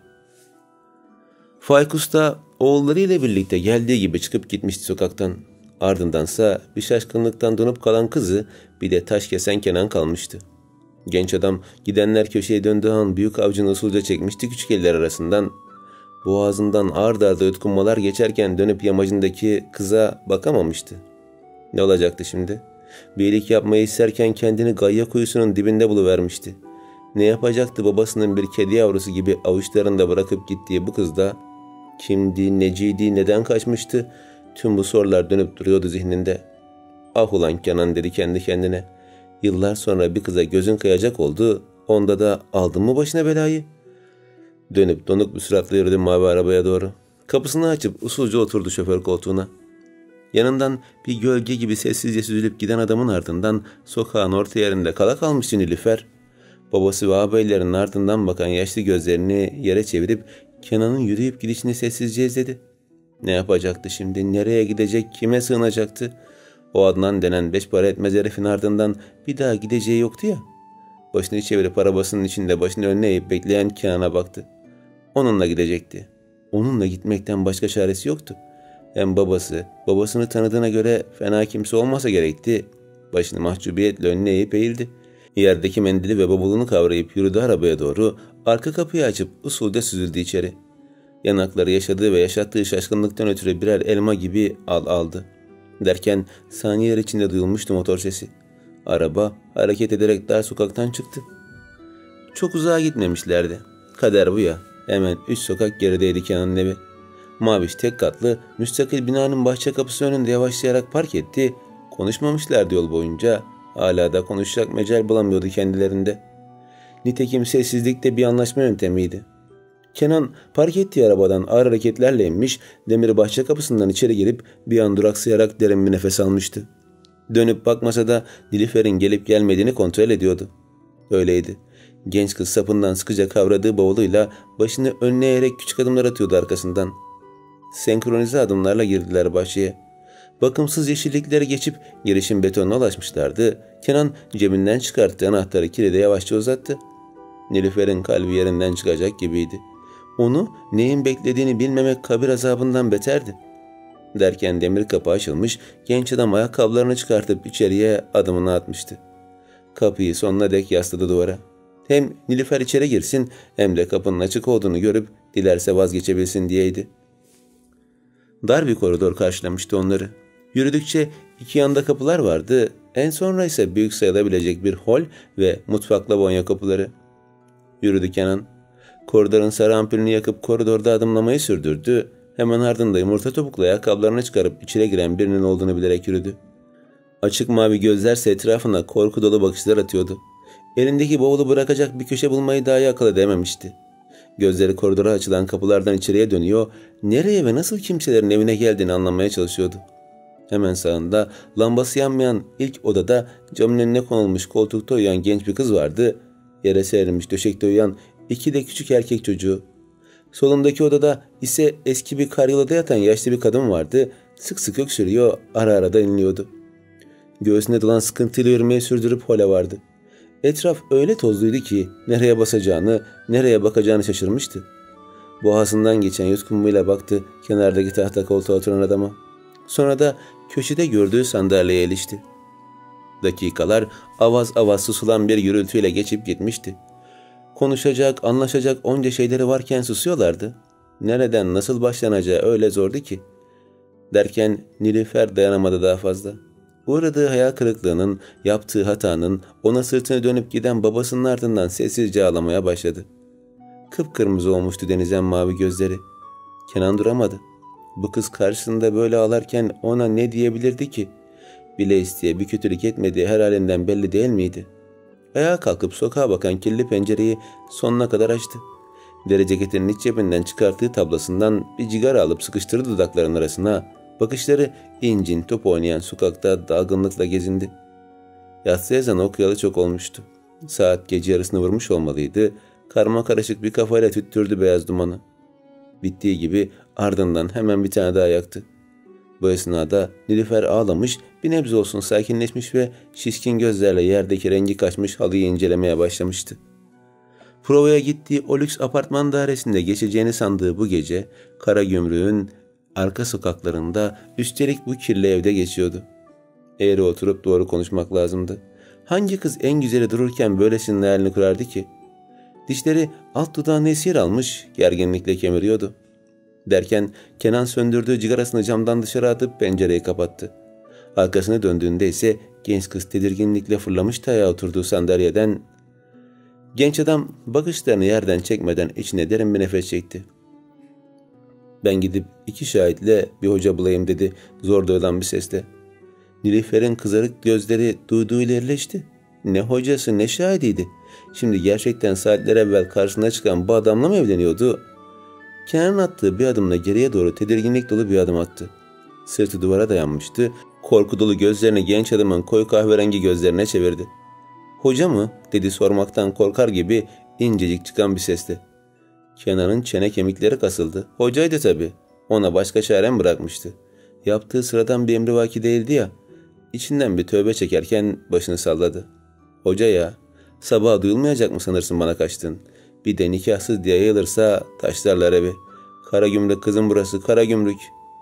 Faykus da oğullarıyla birlikte geldiği gibi çıkıp gitmişti sokaktan. Ardındansa bir şaşkınlıktan donup kalan kızı, bir de taş kesen Kenan kalmıştı. Genç adam gidenler köşeye döndüğü an büyük avcını usulca çekmişti küçük eller arasından. Boğazından ard arda yutkunmalar geçerken dönüp yamacındaki kıza bakamamıştı. Ne olacaktı şimdi? Bir iyilik yapmayı isterken kendini Gayya kuyusunun dibinde buluvermişti. Ne yapacaktı babasının bir kedi yavrusu gibi avuçlarında bırakıp gittiği bu kız da? Kimdi, neciydi, neden kaçmıştı? Tüm bu sorular dönüp duruyordu zihninde. Ah ulan Kenan, dedi kendi kendine. Yıllar sonra bir kıza gözün kayacak oldu, onda da aldın mı başına belayı? Dönüp donuk bir suratla yürüdü mavi arabaya doğru. Kapısını açıp usulca oturdu şoför koltuğuna. Yanından bir gölge gibi sessizce süzülüp giden adamın ardından sokağın orta yerinde kala kalmıştı Nilüfer. Babası ve ağabeylerinin ardından bakan yaşlı gözlerini yere çevirip Kenan'ın yürüyüp gidişini sessizce izledi. Ne yapacaktı şimdi? Nereye gidecek? Kime sığınacaktı? O Adnan denen beş para etmez herifin ardından bir daha gideceği yoktu ya. Başını çevirip arabasının içinde başını önüne eğip bekleyen Kenan'a baktı. Onunla gidecekti. Onunla gitmekten başka çaresi yoktu. Hem babasını tanıdığına göre fena kimse olmasa gerekti. Başını mahcubiyetle önüne eğip eğildi. Yerdeki mendili ve bavulunu kavrayıp yürüdü arabaya doğru, arka kapıyı açıp usulde süzüldü içeri. Yanakları yaşadığı ve yaşattığı şaşkınlıktan ötürü birer elma gibi aldı. Derken saniyeler içinde duyulmuştu motor sesi. Araba hareket ederek dar sokaktan çıktı. Çok uzağa gitmemişlerdi. Kader bu ya. Hemen 3 sokak gerideydi Kenan'ın evi. Maviş tek katlı, müstakil binanın bahçe kapısı önünde yavaşlayarak park etti. Konuşmamışlardı yol boyunca. Hala da konuşacak mecal bulamıyordu kendilerinde. Nitekim sessizlikte bir anlaşma yöntemiydi. Kenan park ettiği arabadan ağır hareketlerle inmiş, demir bahçe kapısından içeri girip bir an duraksayarak derin bir nefes almıştı. Dönüp bakmasa da Nilüfer'in gelip gelmediğini kontrol ediyordu. Öyleydi. Genç kız sapından sıkıca kavradığı bavuluyla başını önüne eğerek küçük adımlar atıyordu arkasından. Senkronize adımlarla girdiler bahçeye. Bakımsız yeşillikleri geçip girişin betonuna ulaşmışlardı. Kenan cebinden çıkarttığı anahtarı kilide yavaşça uzattı. Nilüfer'in kalbi yerinden çıkacak gibiydi. Onu neyin beklediğini bilmemek kabir azabından beterdi. Derken demir kapı açılmış, genç adam ayakkabılarını çıkartıp içeriye adımını atmıştı. Kapıyı sonuna dek yasladı duvara. Hem Nilüfer içeri girsin hem de kapının açık olduğunu görüp dilerse vazgeçebilsin diyeydi. Dar bir koridor karşılamıştı onları. Yürüdükçe iki yanda kapılar vardı. En sonra ise büyük sayılabilecek bir hol ve mutfakla banyo kapıları. Yürüdü Kenan. Koridorun sarı ampulünü yakıp koridorda adımlamayı sürdürdü. Hemen ardında yumurta topuklu ayakkabılarını çıkarıp içeri giren birinin olduğunu bilerek yürüdü. Açık mavi gözlerse etrafına korku dolu bakışlar atıyordu. Elindeki bavulu bırakacak bir köşe bulmayı dahi akıl edememişti. Gözleri koridora açılan kapılardan içeriye dönüyor, nereye ve nasıl kimselerin evine geldiğini anlamaya çalışıyordu. Hemen sağında lambası yanmayan ilk odada camın önüne konulmuş koltukta uyuyan genç bir kız vardı. Yere serilmiş döşekte uyuyan iki de küçük erkek çocuğu. Solundaki odada ise eski bir karyolada yatan yaşlı bir kadın vardı. Sık sık öksürüyor, ara ara da inliyordu. Göğsüne dolan sıkıntıyla yürümeyi sürdürüp hole vardı. Etraf öyle tozluydu ki nereye basacağını, nereye bakacağını şaşırmıştı. Boğazından geçen yutkunmayla baktı kenardaki tahta koltuğa oturan adama. Sonra da köşede gördüğü sandalyeye ilişti. Dakikalar avaz avaz susulan bir gürültüyle geçip gitmişti. Konuşacak, anlaşacak onca şeyleri varken susuyorlardı. Nereden nasıl başlanacağı öyle zordu ki. Derken Nilüfer dayanamadı daha fazla. Uğradığı hayal kırıklığının, yaptığı hatanın ona sırtını dönüp giden babasının ardından sessizce ağlamaya başladı. Kıpkırmızı olmuştu denizden mavi gözleri. Kenan duramadı. Bu kız karşısında böyle ağlarken ona ne diyebilirdi ki? Bile isteye bir kötülük etmediği her halinden belli değil miydi? Ayağa kalkıp sokağa bakan kirli pencereyi sonuna kadar açtı. Deri ceketinin iç cebinden çıkarttığı tablasından bir cigara alıp sıkıştırdı dudaklarının arasına. Bakışları incin top oynayan sokakta dalgınlıkla gezindi. Yatsı ezanı okuyalı çok olmuştu. Saat gece yarısını vurmuş olmalıydı. Karma karışık bir kafayla tüttürdü beyaz dumanı. Bittiği gibi ardından hemen bir tane daha yaktı. Bu esnada Nilüfer ağlamış, bir nebze olsun sakinleşmiş ve şişkin gözlerle yerdeki rengi kaçmış halıyı incelemeye başlamıştı. Provaya gittiği o lüks apartman dairesinde geçeceğini sandığı bu gece Karagümrük'ün arka sokaklarında, üstelik bu kirli evde geçiyordu. Eğri oturup doğru konuşmak lazımdı. Hangi kız en güzeli dururken böylesinin hayalini kurardı ki? Dişleri alt dudağını esir almış, gerginlikle kemiriyordu. Derken Kenan söndürdüğü cigarasını camdan dışarı atıp pencereyi kapattı. Arkasını döndüğünde ise genç kız tedirginlikle fırlamıştı ayağa oturduğu sandalyeden. Genç adam bakışlarını yerden çekmeden içine derin bir nefes çekti. "Ben gidip 2 şahitle bir hoca bulayım," dedi zor duyulan bir sesle. Nilüfer'in kızarık gözleri duyduğuyla irileşti. Ne hocası ne şahidiydi. Şimdi gerçekten saatler evvel karşısına çıkan bu adamla mı evleniyordu? Kenan'ın attığı bir adımla geriye doğru tedirginlik dolu bir adım attı. Sırtı duvara dayanmıştı. Korku dolu gözlerini genç adamın koyu kahverengi gözlerine çevirdi. "Hoca mı?" dedi sormaktan korkar gibi incecik çıkan bir sesle. Kenan'ın çene kemikleri kasıldı. Hocaydı tabii. Ona başka çarem bırakmıştı. Yaptığı sıradan bir emrivaki değildi ya. İçinden bir tövbe çekerken başını salladı. "Hoca ya, sabaha duyulmayacak mı sanırsın bana kaçtın? Bir de nikahsız diye yayılırsa taşlarlar evi. Karagümrük kızım burası, Karagümrük,"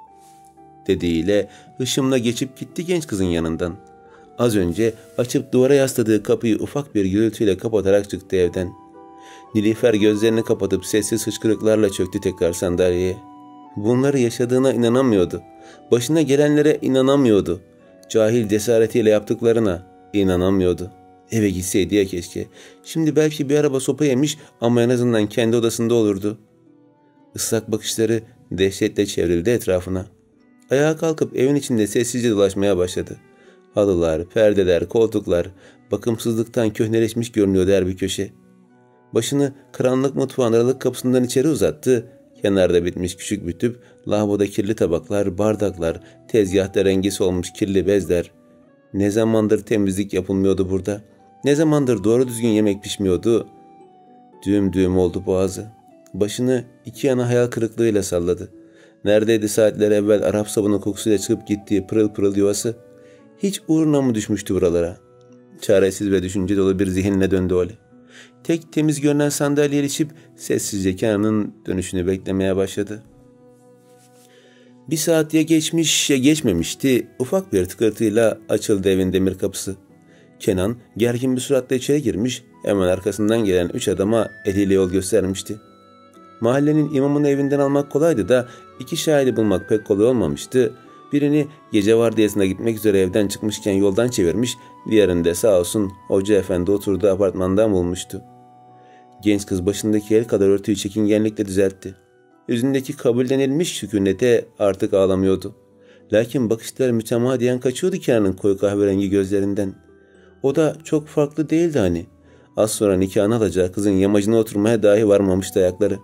dediğiyle hışımla geçip gitti genç kızın yanından. Az önce açıp duvara yasladığı kapıyı ufak bir gürültüyle kapatarak çıktı evden. Nilüfer gözlerini kapatıp sessiz hıçkırıklarla çöktü tekrar sandalyeye. Bunları yaşadığına inanamıyordu. Başına gelenlere inanamıyordu. Cahil cesaretiyle yaptıklarına inanamıyordu. Eve gitseydi ya keşke. Şimdi belki bir araba sopa yemiş ama en azından kendi odasında olurdu. Islak bakışları dehşetle çevrildi etrafına. Ayağa kalkıp evin içinde sessizce dolaşmaya başladı. Halılar, perdeler, koltuklar, bakımsızlıktan köhneleşmiş görünüyordu her bir köşe. Başını karanlık mutfağın aralık kapısından içeri uzattı. Kenarda bitmiş küçük bir tüp, lavaboda kirli tabaklar, bardaklar, tezgahta rengi solmuş kirli bezler. Ne zamandır temizlik yapılmıyordu burada? Ne zamandır doğru düzgün yemek pişmiyordu? Düğüm düğüm oldu boğazı. Başını iki yana hayal kırıklığıyla salladı. Neredeydi saatler evvel Arap sabunu kokusuyla çıkıp gittiği pırıl pırıl yuvası? Hiç uğruna mı düşmüştü buralara? Çaresiz ve düşünce dolu bir zihinle döndü Oli. Tek temiz görünen sandalyeye ilişip sessizce Kenan'ın dönüşünü beklemeye başladı. Bir saat ya geçmiş ya geçmemişti. Ufak bir tıkırtıyla açıldı evin demir kapısı. Kenan gergin bir suratla içeri girmiş, hemen arkasından gelen 3 adama eliyle yol göstermişti. Mahallenin imamını evinden almak kolaydı da 2 şahidi bulmak pek kolay olmamıştı. Birini gece vardiyasına gitmek üzere evden çıkmışken yoldan çevirmiş, diğerini de sağ olsun hoca efendi oturduğu apartmandan bulmuştu. Genç kız başındaki el kadar örtüyü çekingenlikle düzeltti. Yüzündeki kabullenilmiş sükunete artık ağlamıyordu. Lakin bakışları mütemadiyen kaçıyordu Kenan'ın koyu kahverengi gözlerinden. O da çok farklı değildi hani. Az sonra nikahını alacağı kızın yamacına oturmaya dahi varmamıştı ayakları.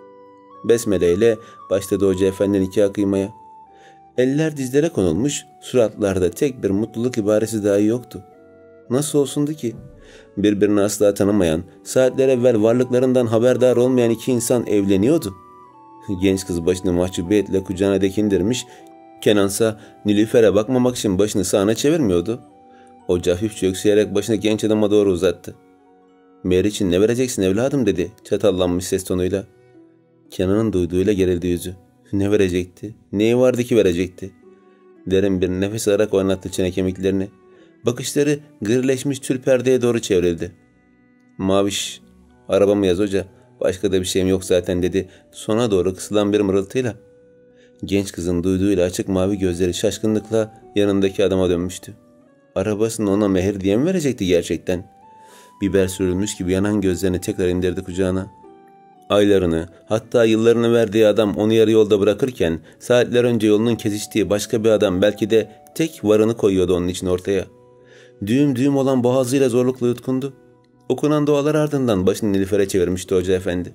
Besmele ile başladı hoca efendi nikah kıymaya. Eller dizlere konulmuş, suratlarda tek bir mutluluk ibaresi dahi yoktu. Nasıl olsundu ki? Birbirini asla tanımayan, saatler evvel varlıklarından haberdar olmayan 2 insan evleniyordu. Genç kız başını mahcubiyetle kucağına dekindirmiş, Kenansa Nilüfer'e bakmamak için başını sağına çevirmiyordu. Hoca hafifçe öksürerek başını genç adama doğru uzattı. "Meğer için ne vereceksin evladım?" dedi çatallanmış ses tonuyla. Kenan'ın duyduğuyla gerildi yüzü. Ne verecekti? Neyi vardı ki verecekti? Derin bir nefes alarak oynattı çene kemiklerini. Bakışları grileşmiş tül perdeye doğru çevrildi. "Maviş, arabamı yaz hoca. Başka da bir şeyim yok zaten," dedi sona doğru kısılan bir mırıltıyla. Genç kızın duyduğuyla açık mavi gözleri şaşkınlıkla yanındaki adama dönmüştü. Arabasını ona mehir diye mi verecekti gerçekten? Biber sürülmüş gibi yanan gözlerini tekrar indirdi kucağına. Aylarını, hatta yıllarını verdiği adam onu yarı yolda bırakırken saatler önce yolunun kesiştiği başka bir adam belki de tek varını koyuyordu onun için ortaya. Düğüm düğüm olan boğazıyla zorlukla yutkundu. Okunan dualar ardından başını Nilüfer'e çevirmişti hoca efendi.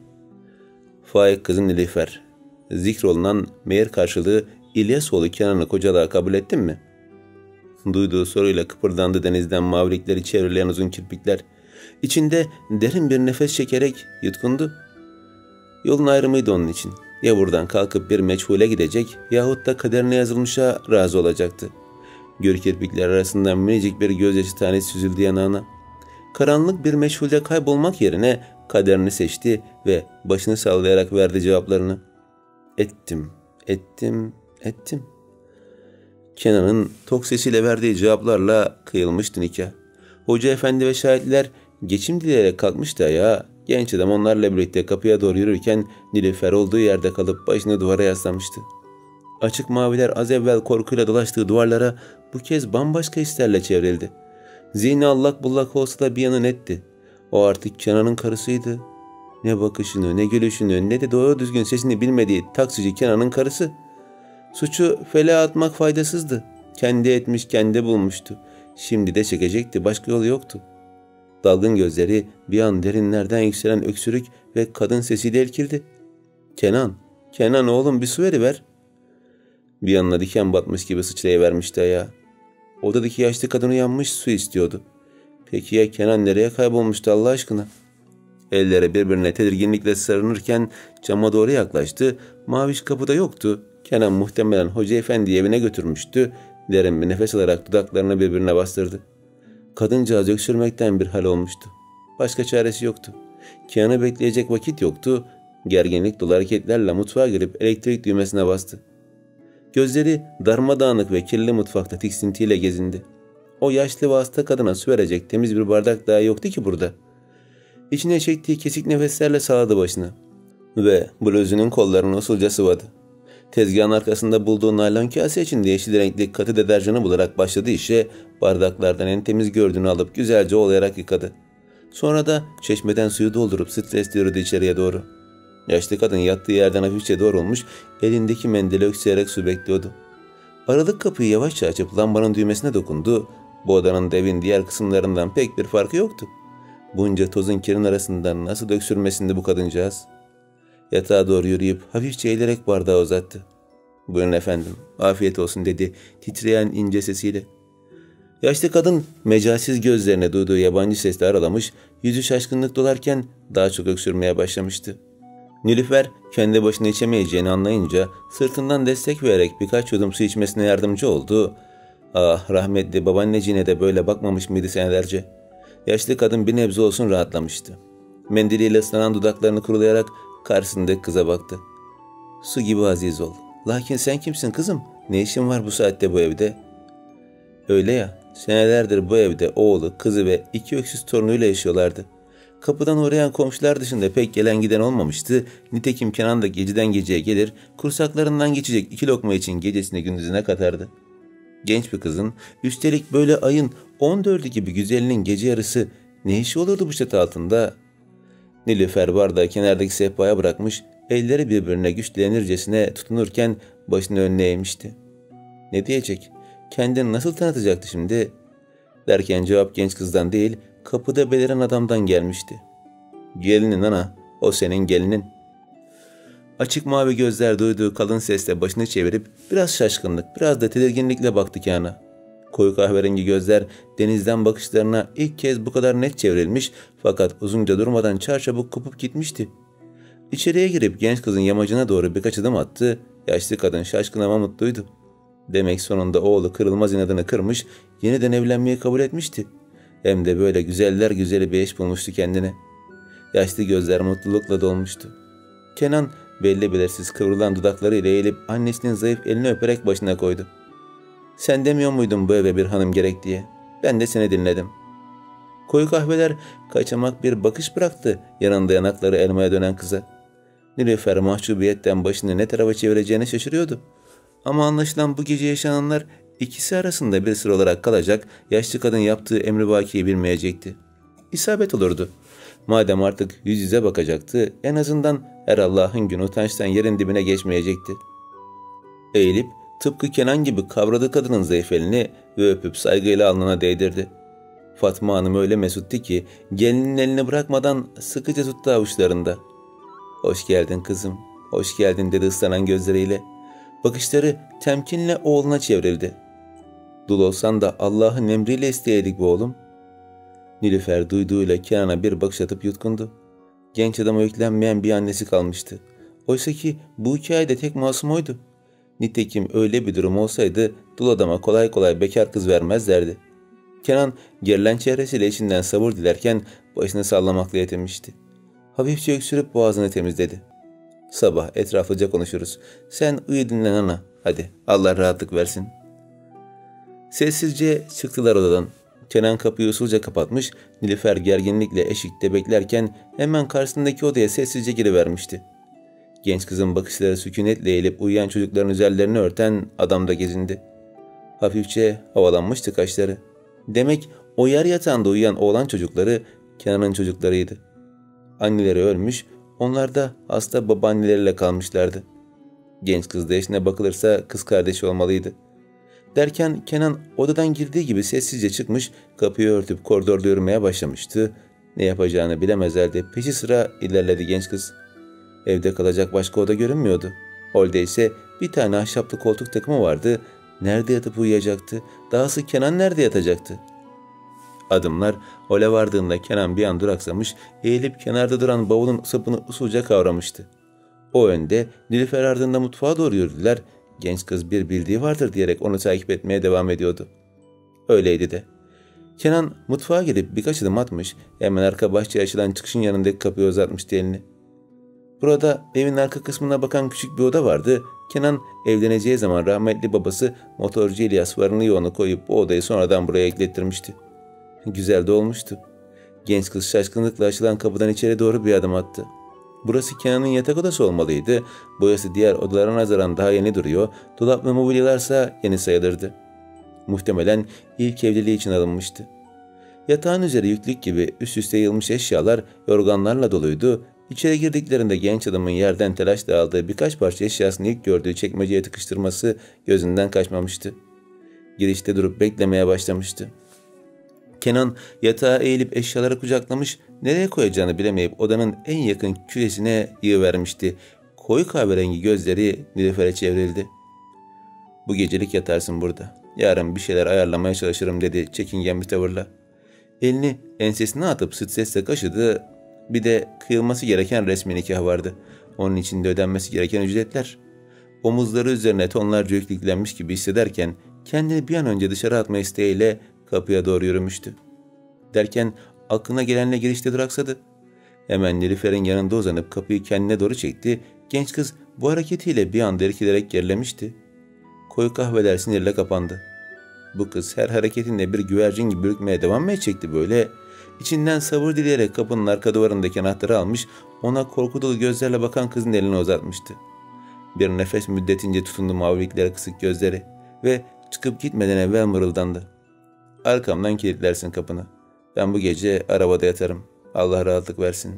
"Faik kızım Nilüfer, zikrolunan mehir karşılığı İlyasoğlu Kenan'ı kocalığa kabul ettin mi?" Duyduğu soruyla kıpırdandı denizden mavilikleri çevrileyen uzun kirpikler. İçinde derin bir nefes çekerek yutkundu. Yolun ayrımıydı onun için. Ya buradan kalkıp bir meçhule gidecek yahut da kaderine yazılmışa razı olacaktı. Gür kirpikler arasından minicik bir gözyaşı tanesi süzüldü yanağına. Karanlık bir meçhulde kaybolmak yerine kaderini seçti ve başını sallayarak verdi cevaplarını. Ettim, ettim, ettim. Kenan'ın tok sesiyle verdiği cevaplarla kıyılmıştı nikah. Hoca efendi ve şahitler geçim dileyerek kalkmıştı ayağa. Genç adam onlarla birlikte kapıya doğru yürürken Nilüfer olduğu yerde kalıp başını duvara yaslamıştı. Açık maviler az evvel korkuyla dolaştığı duvarlara bu kez bambaşka hislerle çevrildi. Zihni allak bullak olsa da bir yanı netti. O artık Kenan'ın karısıydı. Ne bakışını, ne gülüşünü, ne de doğru düzgün sesini bilmediği taksici Kenan'ın karısı. Suçu feleğe atmak faydasızdı. Kendi etmiş, kendi bulmuştu. Şimdi de çekecekti, başka yolu yoktu. Dalgın gözleri bir an derinlerden yükselen öksürük ve kadın sesiyle irkildi. Kenan, Kenan oğlum bir su veriver. Bir yanına diken batmış gibi sıçrayıvermişti ayağa. Odadaki yaşlı kadın uyanmış, su istiyordu. Peki ya Kenan nereye kaybolmuştu Allah aşkına? Elleri birbirine tedirginlikle sarınırken cama doğru yaklaştı. Maviş kapıda yoktu. Kenan muhtemelen Hoca Efendi'yi evine götürmüştü. Derin bir nefes alarak dudaklarını birbirine bastırdı. Kadıncağız öksürmekten bir hal olmuştu. Başka çaresi yoktu. Kenan'ı bekleyecek vakit yoktu. Gerginlik dolu hareketlerle mutfağa girip elektrik düğmesine bastı. Gözleri darmadağınık ve kirli mutfakta tiksintiyle gezindi. O yaşlı ve hasta kadına su verecek temiz bir bardak daha yoktu ki burada. İçine çektiği kesik nefeslerle sağladı başını ve bluzunun kollarını usulca sıvadı. Tezgahın arkasında bulduğu naylon kase içinde yeşil renkli katı deterjanı bularak başladı işe. Bardaklardan en temiz gördüğünü alıp güzelce ovalayarak yıkadı. Sonra da çeşmeden suyu doldurup stresle yürüdü içeriye doğru. Yaşlı kadın yattığı yerden hafifçe doğrulmuş, elindeki mendili öksürerek su bekliyordu. Aralık kapıyı yavaşça açıp lambanın düğmesine dokundu. Bu odanın da evin diğer kısımlarından pek bir farkı yoktu. Bunca tozun kirin arasından nasıl öksürmesindi bu kadıncağız? Yatağa doğru yürüyüp hafifçe eğilerek bardağı uzattı. "Buyurun efendim, afiyet olsun," dedi titreyen ince sesiyle. Yaşlı kadın mecalsiz gözlerine duyduğu yabancı sesle aralamış, yüzü şaşkınlık dolarken daha çok öksürmeye başlamıştı. Nilüfer kendi başına içemeyeceğini anlayınca sırtından destek vererek birkaç yudum su içmesine yardımcı oldu. Ah, rahmetli babaanneciğine de böyle bakmamış mıydı senelerce? Yaşlı kadın bir nebze olsun rahatlamıştı. Mendiliyle ıslanan dudaklarını kurulayarak karşısındaki kıza baktı. "Su gibi aziz ol. Lakin sen kimsin kızım? Ne işin var bu saatte bu evde?" "Öyle ya, senelerdir bu evde oğlu, kızı ve 2 öksüz torunuyla yaşıyorlardı. Kapıdan uğrayan komşular dışında pek gelen giden olmamıştı. Nitekim Kenan da geceden geceye gelir, kursaklarından geçecek 2 lokma için gecesini gündüzüne katardı. Genç bir kızın, üstelik böyle ayın 14'ü gibi güzelinin gece yarısı ne işi olurdu bu çatı altında?" Nilüfer bardağı kenardaki sehpaya bırakmış, elleri birbirine güçlenircesine tutunurken başını önüne eğmişti. Ne diyecek? Kendini nasıl tanıtacaktı şimdi? Derken cevap genç kızdan değil, kapıda beliren adamdan gelmişti. "Gelinin ana, o senin gelinin." Açık mavi gözler duyduğu kalın sesle başını çevirip biraz şaşkınlık, biraz da tedirginlikle baktı Kenan'a. Koyu kahverengi gözler denizden bakışlarına ilk kez bu kadar net çevrilmiş fakat uzunca durmadan çarçabuk kopup gitmişti. İçeriye girip genç kızın yamacına doğru birkaç adım attı. Yaşlı kadın şaşkın ama mutluydu. Demek sonunda oğlu kırılmaz inadını kırmış, yeniden evlenmeyi kabul etmişti. Hem de böyle güzeller güzeli bir eş bulmuştu kendine. Yaşlı gözler mutlulukla dolmuştu. Kenan belli belirsiz kıvrılan dudaklarıyla eğilip annesinin zayıf elini öperek başına koydu. "Sen demiyor muydun bu eve bir hanım gerek diye? Ben de seni dinledim." Koyu kahveler kaçamak bir bakış bıraktı yanında yanakları elmaya dönen kıza. Nilüfer mahcubiyetten başını ne tarafa çevireceğine şaşırıyordu. Ama anlaşılan bu gece yaşananlar ikisi arasında bir sır olarak kalacak, yaşlı kadın yaptığı emrivakiyi bilmeyecekti. İsabet olurdu. Madem artık yüz yüze bakacaktı, en azından her Allah'ın günü utançtan yerin dibine geçmeyecekti. Eğilip tıpkı Kenan gibi kavradı kadının zayıf elini ve öpüp saygıyla alnına değdirdi. Fatma Hanım öyle mesuttu ki gelinin elini bırakmadan sıkıca tuttu avuçlarında. "Hoş geldin kızım, hoş geldin," dedi ıslanan gözleriyle. Bakışları temkinle oğluna çevrildi. "Dul olsan da Allah'ın emriyle isteyeydik bu oğlum." Nilüfer duyduğuyla Kenan'a bir bakış atıp yutkundu. Genç adama yüklenmeyen bir annesi kalmıştı. Oysa ki bu hikayede tek masum oydu. Nitekim öyle bir durum olsaydı dul adama kolay kolay bekar kız vermezlerdi. Kenan gerilen çehresiyle eşinden sabır dilerken başını sallamakla yetinmişti. Hafifçe öksürüp boğazını temizledi. Sabah etraflıca konuşuruz. Sen uyu dinlen ana. Hadi Allah rahatlık versin. Sessizce çıktılar odadan. Kenan kapıyı usulca kapatmış, Nilüfer gerginlikle eşikte beklerken hemen karşısındaki odaya sessizce girivermişti. Genç kızın bakışları sükunetle eğilip uyuyan çocukların üzerlerini örten adamda gezindi. Hafifçe havalanmıştı kaşları. Demek o yer yatağında uyuyan oğlan çocukları Kenan'ın çocuklarıydı. Anneleri ölmüş, onlar da hasta babaanneleriyle kalmışlardı. Genç kız da yaşına bakılırsa kız kardeşi olmalıydı. Derken Kenan odadan girdiği gibi sessizce çıkmış, kapıyı örtüp koridorda yürümeye başlamıştı. Ne yapacağını bilemez halde peşi sıra ilerledi genç kız. Evde kalacak başka oda görünmüyordu. Holde ise bir tane ahşaplı koltuk takımı vardı. Nerede yatıp uyuyacaktı? Dahası Kenan nerede yatacaktı? Adımlar hole vardığında Kenan bir an duraksamış, eğilip kenarda duran bavulun sapını usulca kavramıştı. O önde, Nilüfer ardında mutfağa doğru yürüdüler. Genç kız bir bildiği vardır diyerek onu takip etmeye devam ediyordu. Öyleydi de. Kenan mutfağa gidip birkaç adım atmış, hemen arka bahçeye açılan çıkışın yanındaki kapıyı uzatmıştı elini. Burada evin arka kısmına bakan küçük bir oda vardı. Kenan evleneceği zaman rahmetli babası motorcu İlyas varını yoğunu koyup bu odayı sonradan buraya eklettirmişti. Güzel de olmuştu. Genç kız şaşkınlıkla açılan kapıdan içeri doğru bir adım attı. Burası Kenan'ın yatak odası olmalıydı. Boyası diğer odalara nazaran daha yeni duruyor, dolap ve mobilyalarsa yeni sayılırdı. Muhtemelen ilk evliliği için alınmıştı. Yatağın üzeri yüklük gibi üst üste yığılmış eşyalar yorganlarla doluydu. İçeri girdiklerinde genç adamın yerden telaşla aldığı birkaç parça eşyasını ilk gördüğü çekmeceye tıkıştırması gözünden kaçmamıştı. Girişte durup beklemeye başlamıştı. Kenan yatağa eğilip eşyaları kucaklamış, nereye koyacağını bilemeyip odanın en yakın küresine yığıvermişti. Koyu kahverengi gözleri Nilüfer'e çevrildi. "Bu gecelik yatarsın burada. Yarın bir şeyler ayarlamaya çalışırım," dedi çekingen bir tavırla. Elini ensesine atıp sıt sesle kaşıdı. Bir de kıyılması gereken resmi nikah vardı. Onun içinde ödenmesi gereken ücretler. Omuzları üzerine tonlarca yük yüklenmiş gibi hissederken kendini bir an önce dışarı atma isteğiyle kapıya doğru yürümüştü. Derken aklına gelenle girişte duraksadı. Hemen Nilüfer'in yanında uzanıp kapıyı kendine doğru çekti. Genç kız bu hareketiyle bir anda irkilerek gerilemişti. Koyu kahveler sinirle kapandı. Bu kız her hareketinde bir güvercin gibi ürkmeye devam mı edecekti böyle? İçinden sabır dileyerek kapının arka duvarındaki anahtarı almış, ona korku dolu gözlerle bakan kızın elini uzatmıştı. Bir nefes müddetince tutundu maviliklere kısık gözleri ve çıkıp gitmeden evvel mırıldandı. "Arkamdan kilitlersin kapını. Ben bu gece arabada yatarım. Allah rahatlık versin.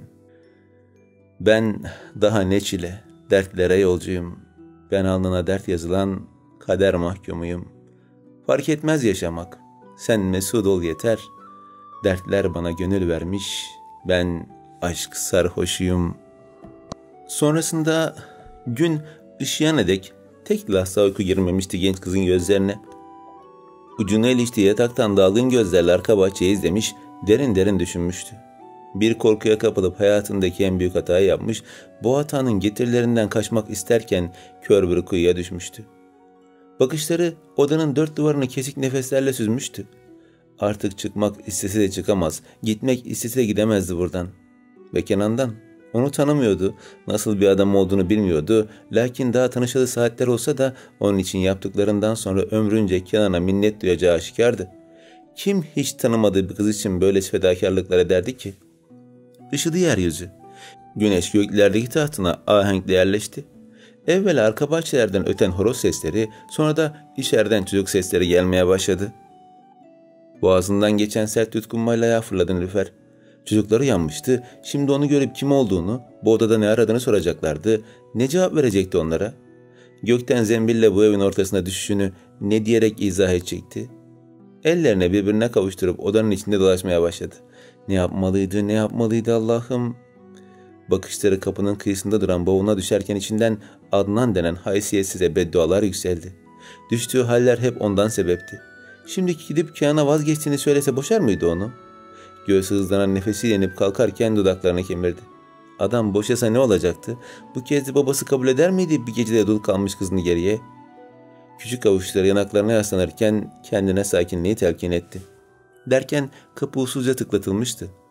Ben daha ne çile, dertlere yolcuyum. Ben alnına dert yazılan kader mahkumuyum. Fark etmez yaşamak. Sen mesut ol yeter. Dertler bana gönül vermiş. Ben aşk sarhoşuyum." Sonrasında gün ışıyana dek tek lahza uyku girmemişti genç kızın gözlerine. Ucuna iliştiği yataktan dalgın gözlerle arka bahçeyi izlemiş, derin derin düşünmüştü. Bir korkuya kapılıp hayatındaki en büyük hatayı yapmış, bu hatanın getirilerinden kaçmak isterken kör bir kuyuya düşmüştü. Bakışları odanın dört duvarını kesik nefeslerle süzmüştü. Artık çıkmak istese de çıkamaz, gitmek istese de gidemezdi buradan. Ve Kenan'dan. Onu tanımıyordu, nasıl bir adam olduğunu bilmiyordu. Lakin daha tanışalı saatler olsa da onun için yaptıklarından sonra ömrünce Kenan'a minnet duyacağı aşikardı. Kim hiç tanımadığı bir kız için böyle fedakarlıklar ederdi ki? Işıdı yeryüzü. Güneş göklerdeki tahtına ahenkle yerleşti. Evvel arka bahçelerden öten horoz sesleri, sonra da içeriden çocuk sesleri gelmeye başladı. Boğazından geçen sert yutkunmayla ayağa fırladı Nilüfer. Çocukları yanmıştı. Şimdi onu görüp kim olduğunu, bu odada ne aradığını soracaklardı. Ne cevap verecekti onlara? Gökten zembille bu evin ortasına düşüşünü ne diyerek izah edecekti? Ellerine birbirine kavuşturup odanın içinde dolaşmaya başladı. Ne yapmalıydı Allah'ım? Bakışları kapının kıyısında duran bavuluna düşerken içinden Adnan denen haysiyetsize beddualar yükseldi. Düştüğü haller hep ondan sebepti. Şimdi gidip Kenan'a vazgeçtiğini söylese boşar mıydı onu? Göğsü hızlanan nefesiyle inip kalkarken dudaklarını kemirdi. Adam boşasa ne olacaktı? Bu kez de babası kabul eder miydi bir gecede dul kalmış kızını geriye? Küçük avuçları yanaklarına yaslanırken kendine sakinliği telkin etti. Derken kapı usulca tıklatılmıştı.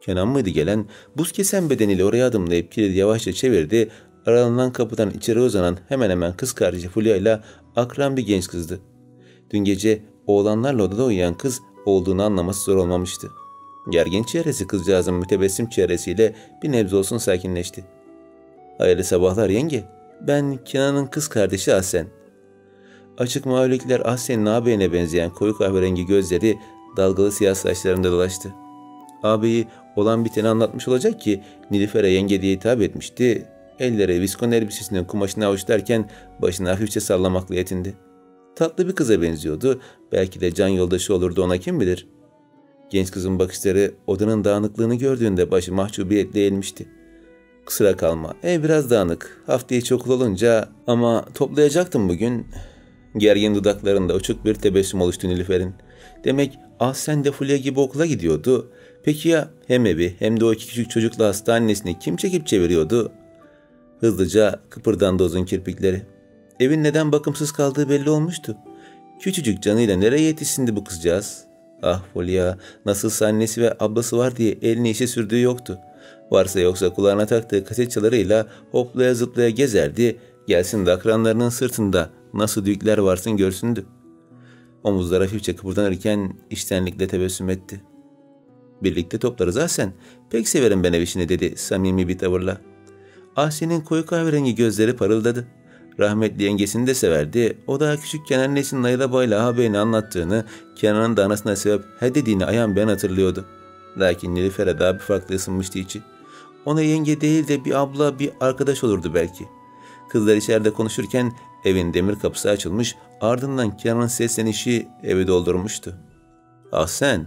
Kenan mıydı gelen? Buz kesen bedeniyle oraya adımlayıp kilidi yavaşça çevirdi. Aralanan kapıdan içeri uzanan hemen hemen kız kardeşi Fulya ile akran bir genç kızdı. Dün gece oğlanlarla odada uyuyan kız olduğunu anlaması zor olmamıştı. Gergin çehresi kızcağızın mütebessim çehresiyle bir nebze olsun sakinleşti. "Hayırlı sabahlar yenge. Ben Kenan'ın kız kardeşi Ahsen." Açık mavilikler Ahsen'in ağabeyine benzeyen koyu kahverengi gözleri dalgalı siyah saçlarında dolaştı. Ağabeyi olan biteni anlatmış olacak ki Nilüfer'e yenge diye hitap etmişti. Elleri viskon elbisesinin kumaşını avuçlarken başını hafifçe sallamakla yetindi. Tatlı bir kıza benziyordu. Belki de can yoldaşı olurdu, ona kim bilir. Genç kızın bakışları odanın dağınıklığını gördüğünde başı mahcubiyetle eğilmişti. "Kusura kalma, ev biraz dağınık. Haftaya hiç okul olunca ama toplayacaktım bugün." Gergin dudaklarında uçuk bir tebessüm oluştu Nilüfer'in. Demek Ahsen de Fulya gibi okula gidiyordu. Peki ya hem evi hem de o iki küçük çocukla hasta annesini kim çekip çeviriyordu? Hızlıca kıpırdandı uzun kirpikleri. Evin neden bakımsız kaldığı belli olmuştu. Küçücük canıyla nereye yetişsindi bu kızcağız? Ah Fulya, nasılsa annesi ve ablası var diye elini işe sürdüğü yoktu. Varsa yoksa kulağına taktığı kaset çalarıyla hoplaya zıplaya gezerdi. Gelsin de akranlarının sırtında nasıl düğükler varsın görsündü. Omuzları hafifçe kıpırdanırken içtenlikle tebessüm etti. "Birlikte toplarız Ahsen. Pek severim ben ev işini," dedi samimi bir tavırla. Ahsen'in koyu kahverengi gözleri parıldadı. Rahmetli yengesini de severdi. O daha küçükken annesinin Ayla Bayla ağabeyine anlattığını, Kenan'ın da anasına sebep he dediğini ayan ben hatırlıyordu. Lakin Nilüfer'e daha bir farklı ısınmıştı içi. Ona yenge değil de bir abla, bir arkadaş olurdu belki. Kızlar içeride konuşurken evin demir kapısı açılmış, ardından Kenan'ın seslenişi evi doldurmuştu. "Ahsen!"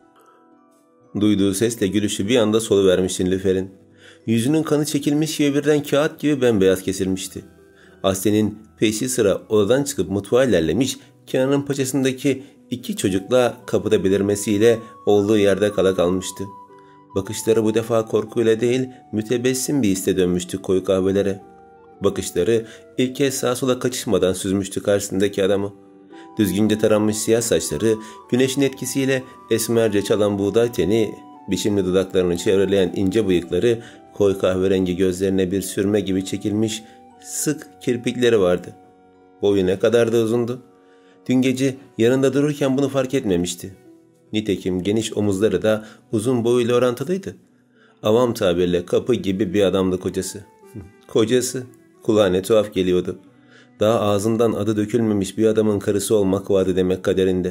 Duyduğu sesle gülüşü bir anda soluvermişti Nilüfer'in. Yüzünün kanı çekilmiş gibi birden kağıt gibi bembeyaz kesilmişti. Ahsen'in peşi sıra odadan çıkıp mutfağa ilerlemiş, Kenan'ın paçasındaki iki çocukla kapıda belirmesiyle olduğu yerde kala kalmıştı. Bakışları bu defa korkuyla değil, mütebessim bir hisle dönmüştü koyu kahvelere. Bakışları ilk kez sağa sola kaçışmadan süzmüştü karşısındaki adamı. Düzgünce taranmış siyah saçları, güneşin etkisiyle esmerce çalan buğday teni, biçimli dudaklarını çevreleyen ince bıyıkları, koyu kahverengi gözlerine bir sürme gibi çekilmiş sık kirpikleri vardı. Boyu ne kadar da uzundu. Dün gece yanında dururken bunu fark etmemişti. Nitekim geniş omuzları da uzun boyuyla orantılıydı. Avam tabirle kapı gibi bir adamdı kocası. Kocası, kulağa ne tuhaf geliyordu. Daha ağzından adı dökülmemiş bir adamın karısı olmak vardı demek kaderinde.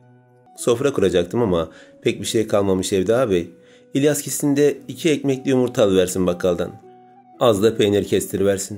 Sofra kuracaktım ama pek bir şey kalmamış evde ağabey. İlyas gitsin 2 ekmekli yumurta alıversin bakkaldan. Az da peynir kestiriversin.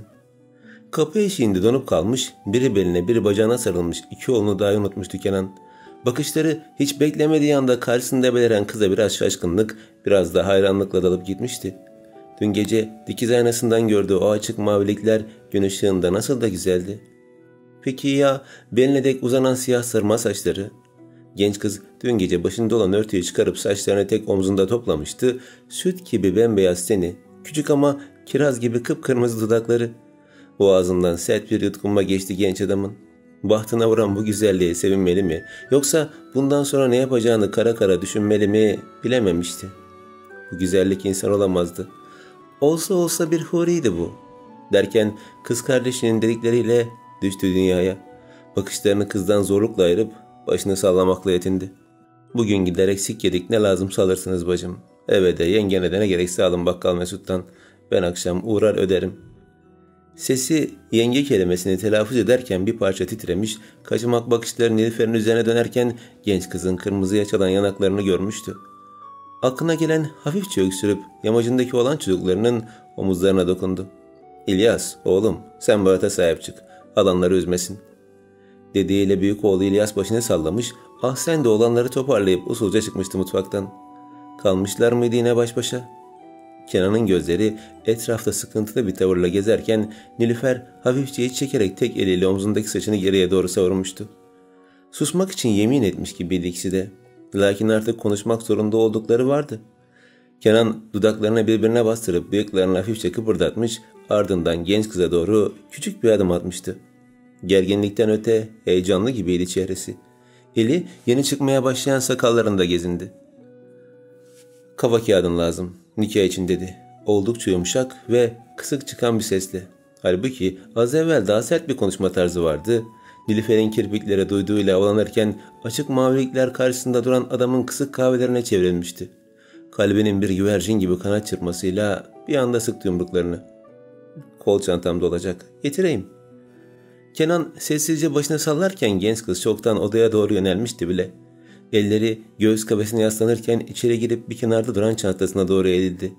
Kapı eşiğinde donup kalmış, biri beline biri bacağına sarılmış 2 oğlunu dahi unutmuştu Kenan. Bakışları hiç beklemediği anda karşısında beliren kıza biraz şaşkınlık, biraz da hayranlıkla dalıp gitmişti. Dün gece dikiz aynasından gördüğü o açık mavilikler gün ışığında nasıl da güzeldi. Peki ya beline dek uzanan siyah sarma saçları? Genç kız dün gece başında olan örtüyü çıkarıp saçlarını tek omzunda toplamıştı. Süt gibi bembeyaz teni, küçük ama kiraz gibi kıpkırmızı dudakları. Boğazından sert bir yutkunma geçti genç adamın. Bahtına vuran bu güzelliğe sevinmeli mi? Yoksa bundan sonra ne yapacağını kara kara düşünmeli mi bilememişti. Bu güzellik insan olamazdı. Olsa olsa bir huriydi bu. Derken kız kardeşinin dedikleriyle düştü dünyaya. Bakışlarını kızdan zorlukla ayırıp başını sallamakla yetindi. "Bugün gider eksik yedik, ne lazımsa alırsınız bacım. Eve de yengene de ne gerekse alın bakkal Mesut'tan. Ben akşam uğrar öderim." Sesi yenge kelimesini telaffuz ederken bir parça titremiş, kaçamak bakışları Nilüfer'in üzerine dönerken genç kızın kırmızıya çalan yanaklarını görmüştü. Aklına gelen hafifçe öksürüp yamacındaki olan çocuklarının omuzlarına dokundu. "İlyas, oğlum sen bu arada sahip çık, alanları üzmesin." Dediğiyle büyük oğlu İlyas başını sallamış, Ahsen de olanları toparlayıp usulca çıkmıştı mutfaktan. Kalmışlar mıydı yine baş başa? Kenan'ın gözleri etrafta sıkıntılı bir tavırla gezerken Nilüfer hafifçe iç çekerek tek eliyle omzundaki saçını geriye doğru savurmuştu. Susmak için yemin etmiş gibiydi ikisi de. Lakin artık konuşmak zorunda oldukları vardı. Kenan dudaklarını birbirine bastırıp bıyıklarını hafifçe kıpırdatmış, ardından genç kıza doğru küçük bir adım atmıştı. Gerginlikten öte heyecanlı gibiydi çehresi. Eli yeni çıkmaya başlayan sakallarında gezindi. Kafa kağıdın lazım, nikah için dedi. Oldukça yumuşak ve kısık çıkan bir sesle. Halbuki az evvel daha sert bir konuşma tarzı vardı. Nilüfer'in kirpikleri duyduğuyla havalanırken açık mavilikler karşısında duran adamın kısık kahvelerine çevrilmişti. Kalbinin bir güvercin gibi kanat çırpmasıyla bir anda sıktı yumruklarını. Kol çantamda olacak, getireyim. Kenan sessizce başını sallarken genç kız çoktan odaya doğru yönelmişti bile. Elleri göğüs kafesine yaslanırken içeri girip bir kenarda duran çantasına doğru eğildi.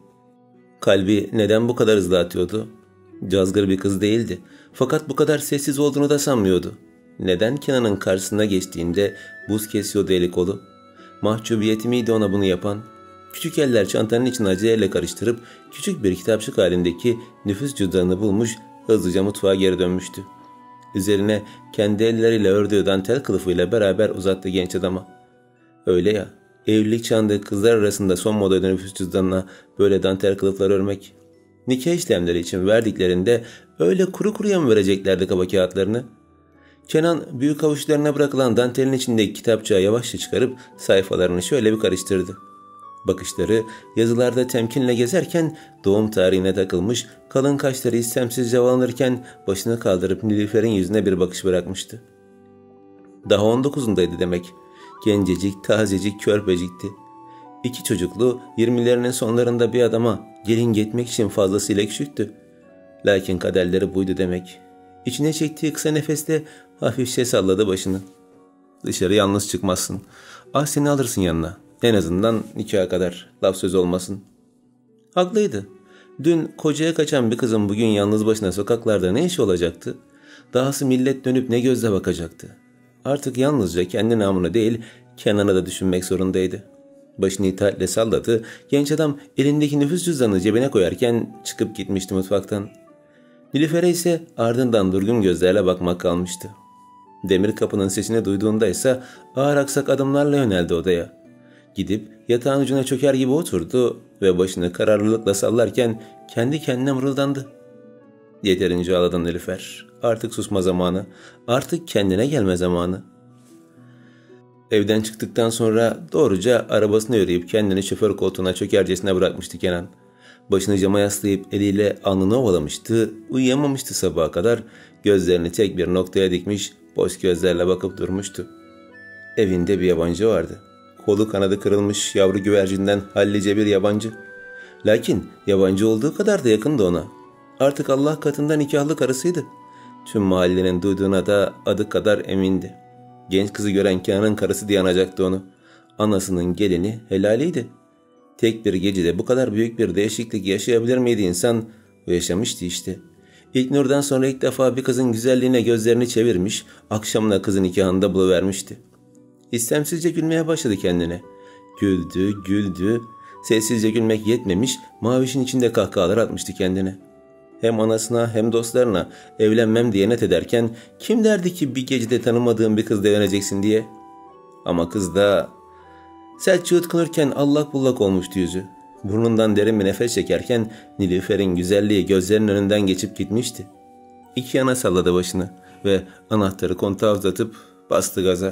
Kalbi neden bu kadar hızlı atıyordu? Cazgır bir kız değildi. Fakat bu kadar sessiz olduğunu da sanmıyordu. Neden Kenan'ın karşısına geçtiğinde buz kesiyordu eli kolu? Mahcubiyeti miydi ona bunu yapan? Küçük eller çantanın içine aceleyle karıştırıp küçük bir kitapçık halindeki nüfus cüzdanını bulmuş hızlıca mutfağa geri dönmüştü. Üzerine kendi elleriyle ördüğü dantel kılıfıyla beraber uzattı genç adama. Öyle ya, evlilik çağındaki kızlar arasında son moda nüfus cüzdanına böyle dantel kılıflar örmek. Nikah işlemleri için verdiklerinde öyle kuru kuruya mı vereceklerdi kaba kağıtlarını? Kenan büyük avuçlarına bırakılan dantelin içindeki kitapçığa yavaşça çıkarıp sayfalarını şöyle bir karıştırdı. Bakışları yazılarda temkinle gezerken doğum tarihine takılmış, kalın kaşları istemsizce havalanırken başını kaldırıp Nilüfer'in yüzüne bir bakış bırakmıştı. Daha 19'undaydı demek. Gencecik, tazecik, körpecikti. 2 çocuklu 20'lerinin sonlarında bir adama gelin gitmek için fazlasıyla küçüktü. Lakin kaderleri buydu demek. İçine çektiği kısa nefeste hafifçe salladı başını. Dışarı yalnız çıkmazsın. Ah, seni alırsın yanına. En azından nikaha kadar. Laf söz olmasın. Haklıydı. Dün kocaya kaçan bir kızın bugün yalnız başına sokaklarda ne işi olacaktı? Dahası millet dönüp ne gözle bakacaktı? Artık yalnızca kendi namını değil, Kenan'ı da düşünmek zorundaydı. Başını itaatle salladı. Genç adam elindeki nüfus cüzdanını cebine koyarken çıkıp gitmişti mutfaktan. Nilüfer'e ise ardından durgun gözlerle bakmak kalmıştı. Demir kapının sesini duyduğunda ise ağır aksak adımlarla yöneldi odaya. Gidip yatağın ucuna çöker gibi oturdu ve başını kararlılıkla sallarken kendi kendine mırıldandı. Yeterince ağladın Nilüfer. Artık susma zamanı. Artık kendine gelme zamanı. Evden çıktıktan sonra doğruca arabasına yürüyüp kendini şoför koltuğuna çökercesine bırakmıştı Kenan. Başını cama yaslayıp eliyle alnını ovalamıştı. Uyuyamamıştı sabaha kadar. Gözlerini tek bir noktaya dikmiş, boş gözlerle bakıp durmuştu. Evinde bir yabancı vardı. Kolu kanadı kırılmış yavru güvercinden hallice bir yabancı. Lakin yabancı olduğu kadar da yakındı ona. Artık Allah katında nikahlı karısıydı. Tüm mahallenin duyduğuna da adı kadar emindi. Genç kızı gören Kenan'ın karısı diye anacaktı onu. Anasının gelini helaliydi. Tek bir gecede bu kadar büyük bir değişiklik yaşayabilir miydi insan? O yaşamıştı işte. İlknur'dan sonra ilk defa bir kızın güzelliğine gözlerini çevirmiş, akşamına kızın nikahında buluvermişti. İstemsizce gülmeye başladı kendine. Güldü, güldü. Sessizce gülmek yetmemiş, mavişin içinde kahkahalar atmıştı kendine. Hem anasına hem dostlarına evlenmem diye net ederken kim derdi ki bir gecede tanımadığın bir kızla evleneceksin diye? Ama kız da sertçe yutkunurken allak bullak olmuştu yüzü. Burnundan derin bir nefes çekerken Nilüfer'in güzelliği gözlerinin önünden geçip gitmişti. İki yana salladı başını ve anahtarı kontağa uzatıp bastı gaza.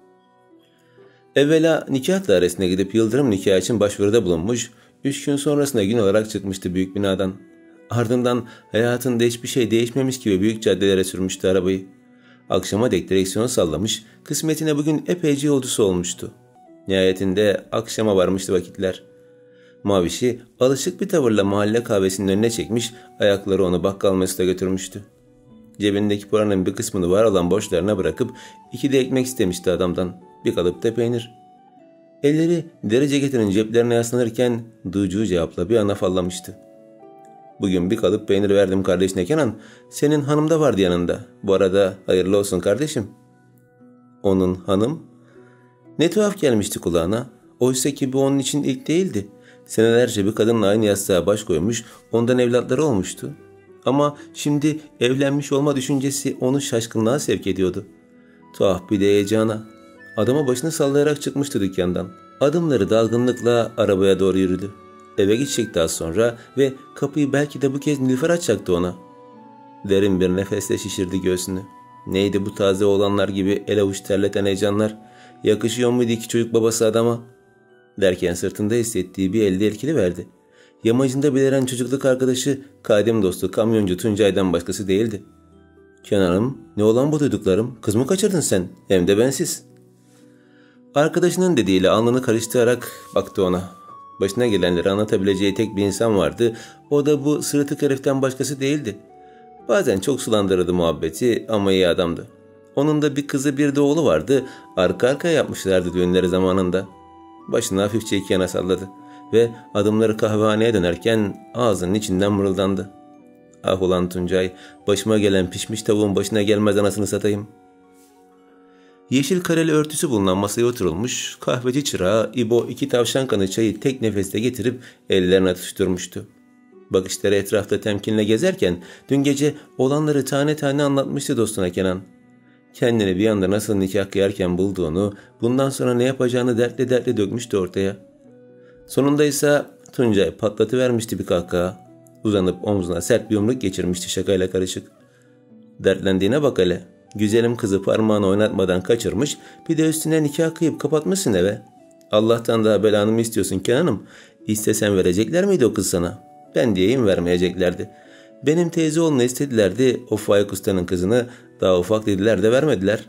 Evvela nikah dairesine gidip yıldırım nikahı için başvuruda bulunmuş, 3 gün sonrasında gün olarak çıkmıştı büyük binadan. Ardından hayatında hiçbir şey değişmemiş gibi büyük caddelere sürmüştü arabayı. Akşama dek direksiyonu sallamış, kısmetine bugün epeyce yolcusu olmuştu. Nihayetinde akşama varmıştı vakitler. Mavişi alışık bir tavırla mahalle kahvesinin önüne çekmiş, ayakları onu bakkal Mesut'a götürmüştü. Cebindeki paranın bir kısmını var olan borçlarına bırakıp 2 de ekmek istemişti adamdan, bir kalıp da peynir. Elleri deri ceketinin ceplerine yaslanırken duyduğu cevapla bir an afallamıştı. Bugün bir kalıp peynir verdim kardeşine Kenan, senin hanım da vardı yanında. Bu arada hayırlı olsun kardeşim. Onun hanım? Ne tuhaf gelmişti kulağına. Oysa ki bu onun için ilk değildi. Senelerce bir kadınla aynı yastığa baş koymuş, ondan evlatları olmuştu. Ama şimdi evlenmiş olma düşüncesi onu şaşkınlığa sevk ediyordu. Tuhaf bir de heyecana. Adama başını sallayarak çıkmıştı dükkandan. Adımları dalgınlıkla arabaya doğru yürüdü. Eve gidecekti az sonra ve kapıyı belki de bu kez Nilüfer açacaktı ona. Derin bir nefesle şişirdi göğsünü. Neydi bu taze oğlanlar gibi el avuç terleten heyecanlar? Yakışıyor muydu 2 çocuk babası adama? Derken sırtında hissettiği bir elde verdi. Yamacında beliren çocukluk arkadaşı, kadim dostu kamyoncu Tuncay'dan başkası değildi. Kenan'ım, ne olan bu duyduklarım? Kız mı kaçırdın sen? Hem de bensiz. Arkadaşının dediğiyle alnını karıştırarak baktı ona. Başına gelenleri anlatabileceği tek bir insan vardı. O da bu sırıtık heriften başkası değildi. Bazen çok sulandırırdı muhabbeti ama iyi adamdı. Onun da bir kızı bir de oğlu vardı. Arka arkaya yapmışlardı düğünleri zamanında. Başını hafifçe iki yana salladı ve adımları kahvehaneye dönerken ağzının içinden mırıldandı. Ah ulan Tuncay, başıma gelen pişmiş tavuğun başına gelmez anasını satayım. Yeşil kareli örtüsü bulunan masaya oturulmuş, kahveci çırağı İbo 2 tavşan kanı çayı tek nefeste getirip ellerine tutuşturmuştu. Bakışları etrafta temkinle gezerken dün gece olanları tane tane anlatmıştı dostuna Kenan. Kendini bir anda nasıl nikah kıyarken bulduğunu, bundan sonra ne yapacağını dertle dertle dökmüştü ortaya. Sonunda ise Tuncay patlatıvermişti bir kahkaha. Uzanıp omzuna sert bir yumruk geçirmişti şakayla karışık. Dertlendiğine bak hele. Güzelim kızı parmağını oynatmadan kaçırmış, bir de üstüne nikah kıyıp kapatmışsın eve. Allah'tan daha belanı mı istiyorsun Kenan'ım? İstesen verecekler miydi o kız sana? Ben diyeyim vermeyeceklerdi. Benim teyze oğlunu istedilerdi, o Faik Usta'nın kızını, daha ufak dediler de vermediler.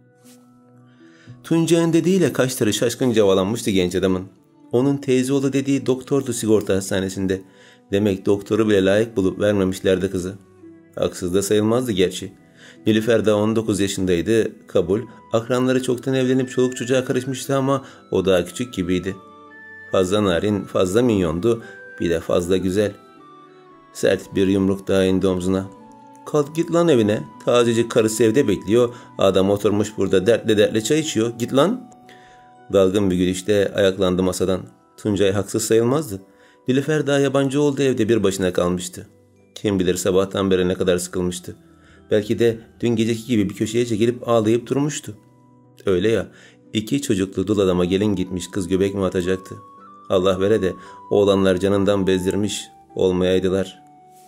Tuncay'ın dediğiyle kaşları şaşkınca havalanmıştı genç adamın. Onun teyze oğlu dediği doktordu sigorta hastanesinde. Demek doktoru bile layık bulup vermemişlerdi kızı. Haksız da sayılmazdı gerçi. Nilüfer daha 19 yaşındaydı, kabul. Akranları çoktan evlenip çoluk çocuğa karışmıştı ama o daha küçük gibiydi. Fazla narin, fazla minyondu, bir de fazla güzel. Sert bir yumruk daha indi omzuna. Kalk git lan evine. Tazecik karısı evde bekliyor. Adam oturmuş burada dertle çay içiyor. Git lan. Dalgın bir gülüşle ayaklandı masadan. Tuncay haksız sayılmazdı. Nilüfer daha yabancı oldu, evde bir başına kalmıştı. Kim bilir sabahtan beri ne kadar sıkılmıştı. Belki de dün geceki gibi bir köşeye çekilip ağlayıp durmuştu. Öyle ya, 2 çocuklu dul adama gelin gitmiş kız göbek mi atacaktı? Allah vere de oğlanlar canından bezdirmiş olmayaydılar.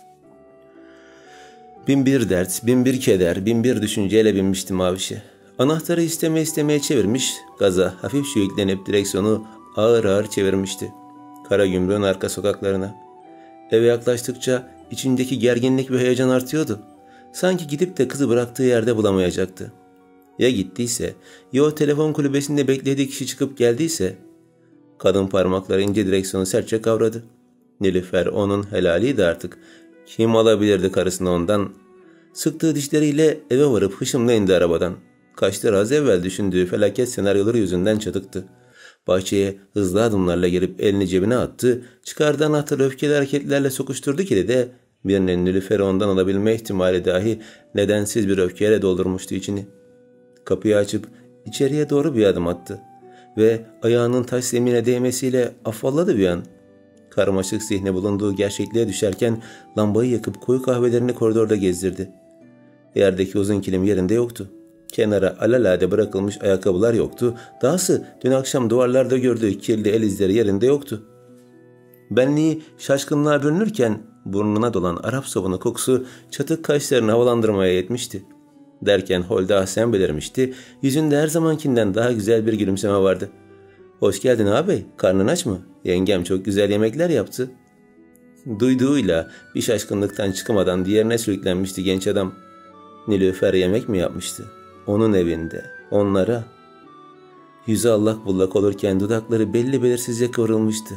Bin bir dert, bin bir keder, bin bir düşünceyle binmişti Maviş'e. Anahtarı istemeye çevirmiş, gaza hafifçe yüklenip direksiyonu ağır ağır çevirmişti. Karagümrük'ün arka sokaklarına. Eve yaklaştıkça içindeki gerginlik ve heyecan artıyordu. Sanki gidip de kızı bıraktığı yerde bulamayacaktı. Ya gittiyse, ya o telefon kulübesinde beklediği kişi çıkıp geldiyse. Kadın parmakları ince direksiyonu sertçe kavradı. Nilüfer onun helaliydi artık. Kim alabilirdi karısını ondan? Sıktığı dişleriyle eve varıp hışımla indi arabadan. Kaçları az evvel düşündüğü felaket senaryoları yüzünden çatıktı. Bahçeye hızlı adımlarla girip elini cebine attı. Çıkardığı anahtarı öfkeli hareketlerle sokuşturdu ki de birinin Nilüfer'i ondan alabilme ihtimali dahi nedensiz bir öfkeyle doldurmuştu içini. Kapıyı açıp içeriye doğru bir adım attı ve ayağının taş zemine değmesiyle afalladı bir an. Karmaşık zihni bulunduğu gerçekliğe düşerken lambayı yakıp koyu kahvelerini koridorda gezdirdi. Yerdeki uzun kilim yerinde yoktu. Kenara alelade bırakılmış ayakkabılar yoktu. Dahası dün akşam duvarlarda gördüğü kirli el izleri yerinde yoktu. Benliği şaşkınlığa bürünürken burnuna dolan Arap sabunu kokusu çatık kaşlarını havalandırmaya yetmişti. Derken holde ahsen belirmişti. Yüzünde her zamankinden daha güzel bir gülümseme vardı. "Hoş geldin ağabey, karnın aç mı? Yengem çok güzel yemekler yaptı." Duyduğuyla bir şaşkınlıktan çıkamadan diğerine sürüklenmişti genç adam. Nilüfer yemek mi yapmıştı? Onun evinde, onlara. Yüzü allak bullak olurken dudakları belli belirsizce kıvrılmıştı.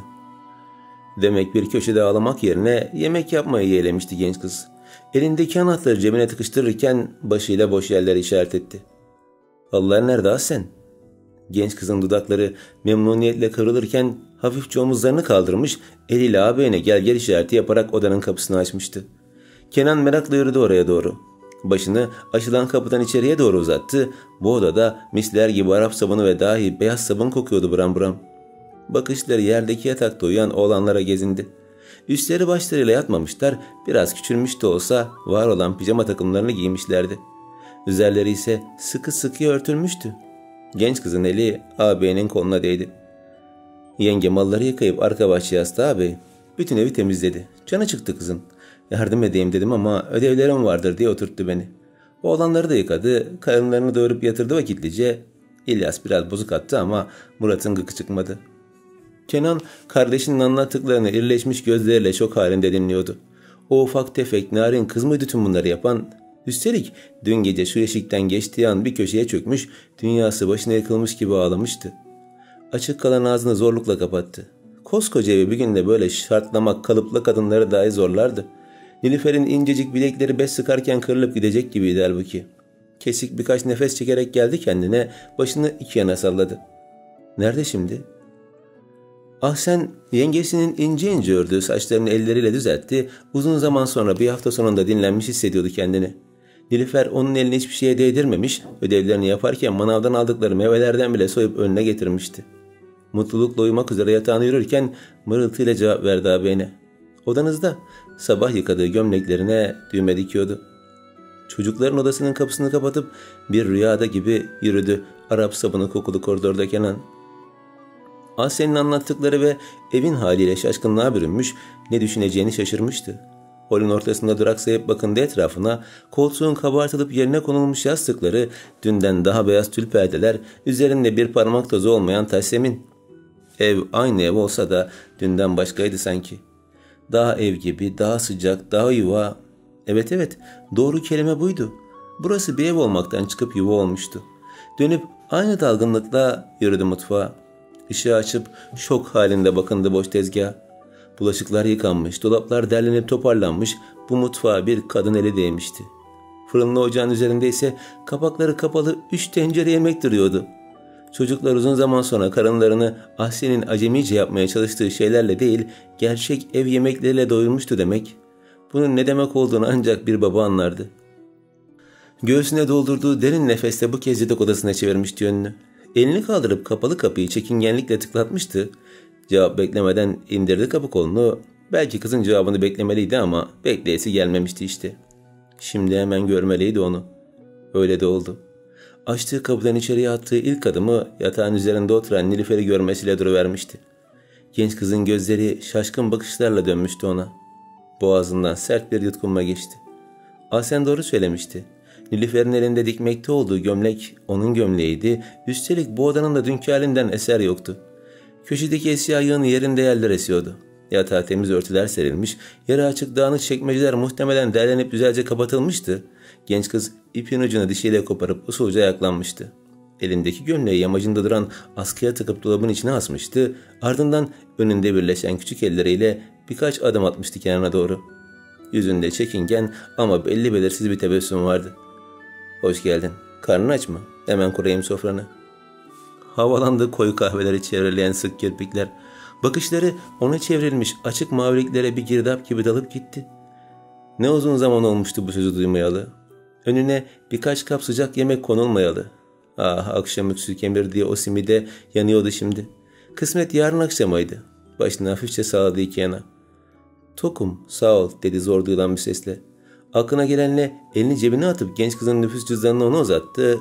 Demek bir köşede ağlamak yerine yemek yapmayı yeğlemişti genç kız. Elindeki anahtarı cebine tıkıştırırken başıyla boş yerleri işaret etti. "Allah nerede Ahsen?" Genç kızın dudakları memnuniyetle kırılırken hafifçe omuzlarını kaldırmış, eliyle ağabeyine gel işareti yaparak odanın kapısını açmıştı. Kenan merakla yürüdü oraya doğru. Başını açılan kapıdan içeriye doğru uzattı. Bu odada misler gibi Arap sabunu ve dahi beyaz sabun kokuyordu buram buram. Bakışları yerdeki yatakta uyuyan oğlanlara gezindi. Üstleri başlarıyla yatmamışlar, biraz küçülmüş de olsa var olan pijama takımlarını giymişlerdi. Üzerleri ise sıkı sıkıya örtülmüştü. Genç kızın eli ağabeyinin koluna değdi. Yenge malları yıkayıp arka bahçeye astı ağabey. Bütün evi temizledi. Canı çıktı kızın. Yardım edeyim dedim ama ödevlerim vardır diye oturttu beni. Oğlanları da yıkadı, karınlarını doyurup yatırdı vakitlice. İlyas biraz bozuk attı ama Murat'ın gıkı çıkmadı. Kenan kardeşinin anlattıklarını irleşmiş gözleriyle şok halinde dinliyordu. O ufak tefek narin kız mıydı tüm bunları yapan? Üstelik dün gece şu eşikten geçtiği an bir köşeye çökmüş, dünyası başına yıkılmış gibi ağlamıştı. Açık kalan ağzını zorlukla kapattı. Koskoca evi bir günde böyle şartlamak kalıplı kadınları dahi zorlardı. Nilüfer'in incecik bilekleri bez sıkarken kırılıp gidecek gibiydi halbuki. Kesik birkaç nefes çekerek geldi kendine, başını iki yana salladı. Nerede şimdi? Ahsen yengesinin ince ince ördüğü saçlarını elleriyle düzeltti. Uzun zaman sonra bir hafta sonunda dinlenmiş hissediyordu kendini. Nilüfer onun elini hiçbir şeye değdirmemiş, ödevlerini yaparken manavdan aldıkları meyvelerden bile soyup önüne getirmişti. Mutlulukla uyumak üzere yatağına yürürken mırıltıyla cevap verdi ağabeyine. Odanızda sabah yıkadığı gömleklerine düğme dikiyordu. Çocukların odasının kapısını kapatıp bir rüyada gibi yürüdü Arap sabunu kokulu koridorda Kenan. Ahsen'in anlattıkları ve evin haliyle şaşkınlığa bürünmüş, ne düşüneceğini şaşırmıştı. Holün ortasında duraksayıp bakındı etrafına, koltuğun kabartılıp yerine konulmuş yastıkları, dünden daha beyaz tül perdeler, üzerinde bir parmak tozu olmayan taş zemin. Ev aynı ev olsa da dünden başkaydı sanki. Daha ev gibi, daha sıcak, daha yuva. Evet, doğru kelime buydu. Burası bir ev olmaktan çıkıp yuva olmuştu. Dönüp aynı dalgınlıkla yürüdü mutfağa. Işığı açıp şok halinde bakındı boş tezgaha. Bulaşıklar yıkanmış, dolaplar derlenip toparlanmış, bu mutfağa bir kadın eli değmişti. Fırınlı ocağın üzerinde ise kapakları kapalı 3 tencere yemek duruyordu. Çocuklar uzun zaman sonra karınlarını Ahsen'in acemice yapmaya çalıştığı şeylerle değil, gerçek ev yemekleriyle doyurmuştu demek. Bunun ne demek olduğunu ancak bir baba anlardı. Göğsüne doldurduğu derin nefeste bu kez yatak odasına çevirmişti yönünü. Elini kaldırıp kapalı kapıyı çekingenlikle tıklatmıştı. Cevap beklemeden indirdi kapı kolunu. Belki kızın cevabını beklemeliydi ama bekleyesi gelmemişti işte. Şimdi hemen görmeliydi onu. Öyle de oldu. Açtığı kapıdan içeriye attığı ilk adımı yatağın üzerinde oturan Nilüfer'i görmesiyle duruvermişti. Genç kızın gözleri şaşkın bakışlarla dönmüştü ona. Boğazından sert bir yutkunma geçti. Ahsen doğru söylemişti. Nilüfer'in elinde dikmekte olduğu gömlek onun gömleğiydi. Üstelik bu odanın da dünkü halinden eser yoktu. Köşedeki eşya yığını yerinde yerler esiyordu. Yatağa temiz örtüler serilmiş, yarı açık dağınık çekmeceler muhtemelen derlenip güzelce kapatılmıştı. Genç kız ipin ucunu dişiyle koparıp usulca ayaklanmıştı. Elindeki gömleği yamacında duran askıya takıp dolabın içine asmıştı. Ardından önünde birleşen küçük elleriyle birkaç adım atmıştı Kenan'a doğru. Yüzünde çekingen ama belli belirsiz bir tebessüm vardı. "Hoş geldin. Karnın aç mı? Hemen kurayım sofranı." Havalandı koyu kahveleri çevreleyen sık kirpikler. Bakışları ona çevrilmiş açık maviliklere bir girdap gibi dalıp gitti. Ne uzun zaman olmuştu bu sözü duymayalı. Önüne birkaç kap sıcak yemek konulmayalı. Ah, akşam öksü kemirdiği o simide yanıyordu şimdi. Kısmet yarın akşamaydı. Başını hafifçe sağladı iki yana. "Tokum, sağ ol," dedi zor duyulan bir sesle. Aklına gelenle elini cebine atıp genç kızın nüfus cüzdanını ona uzattı.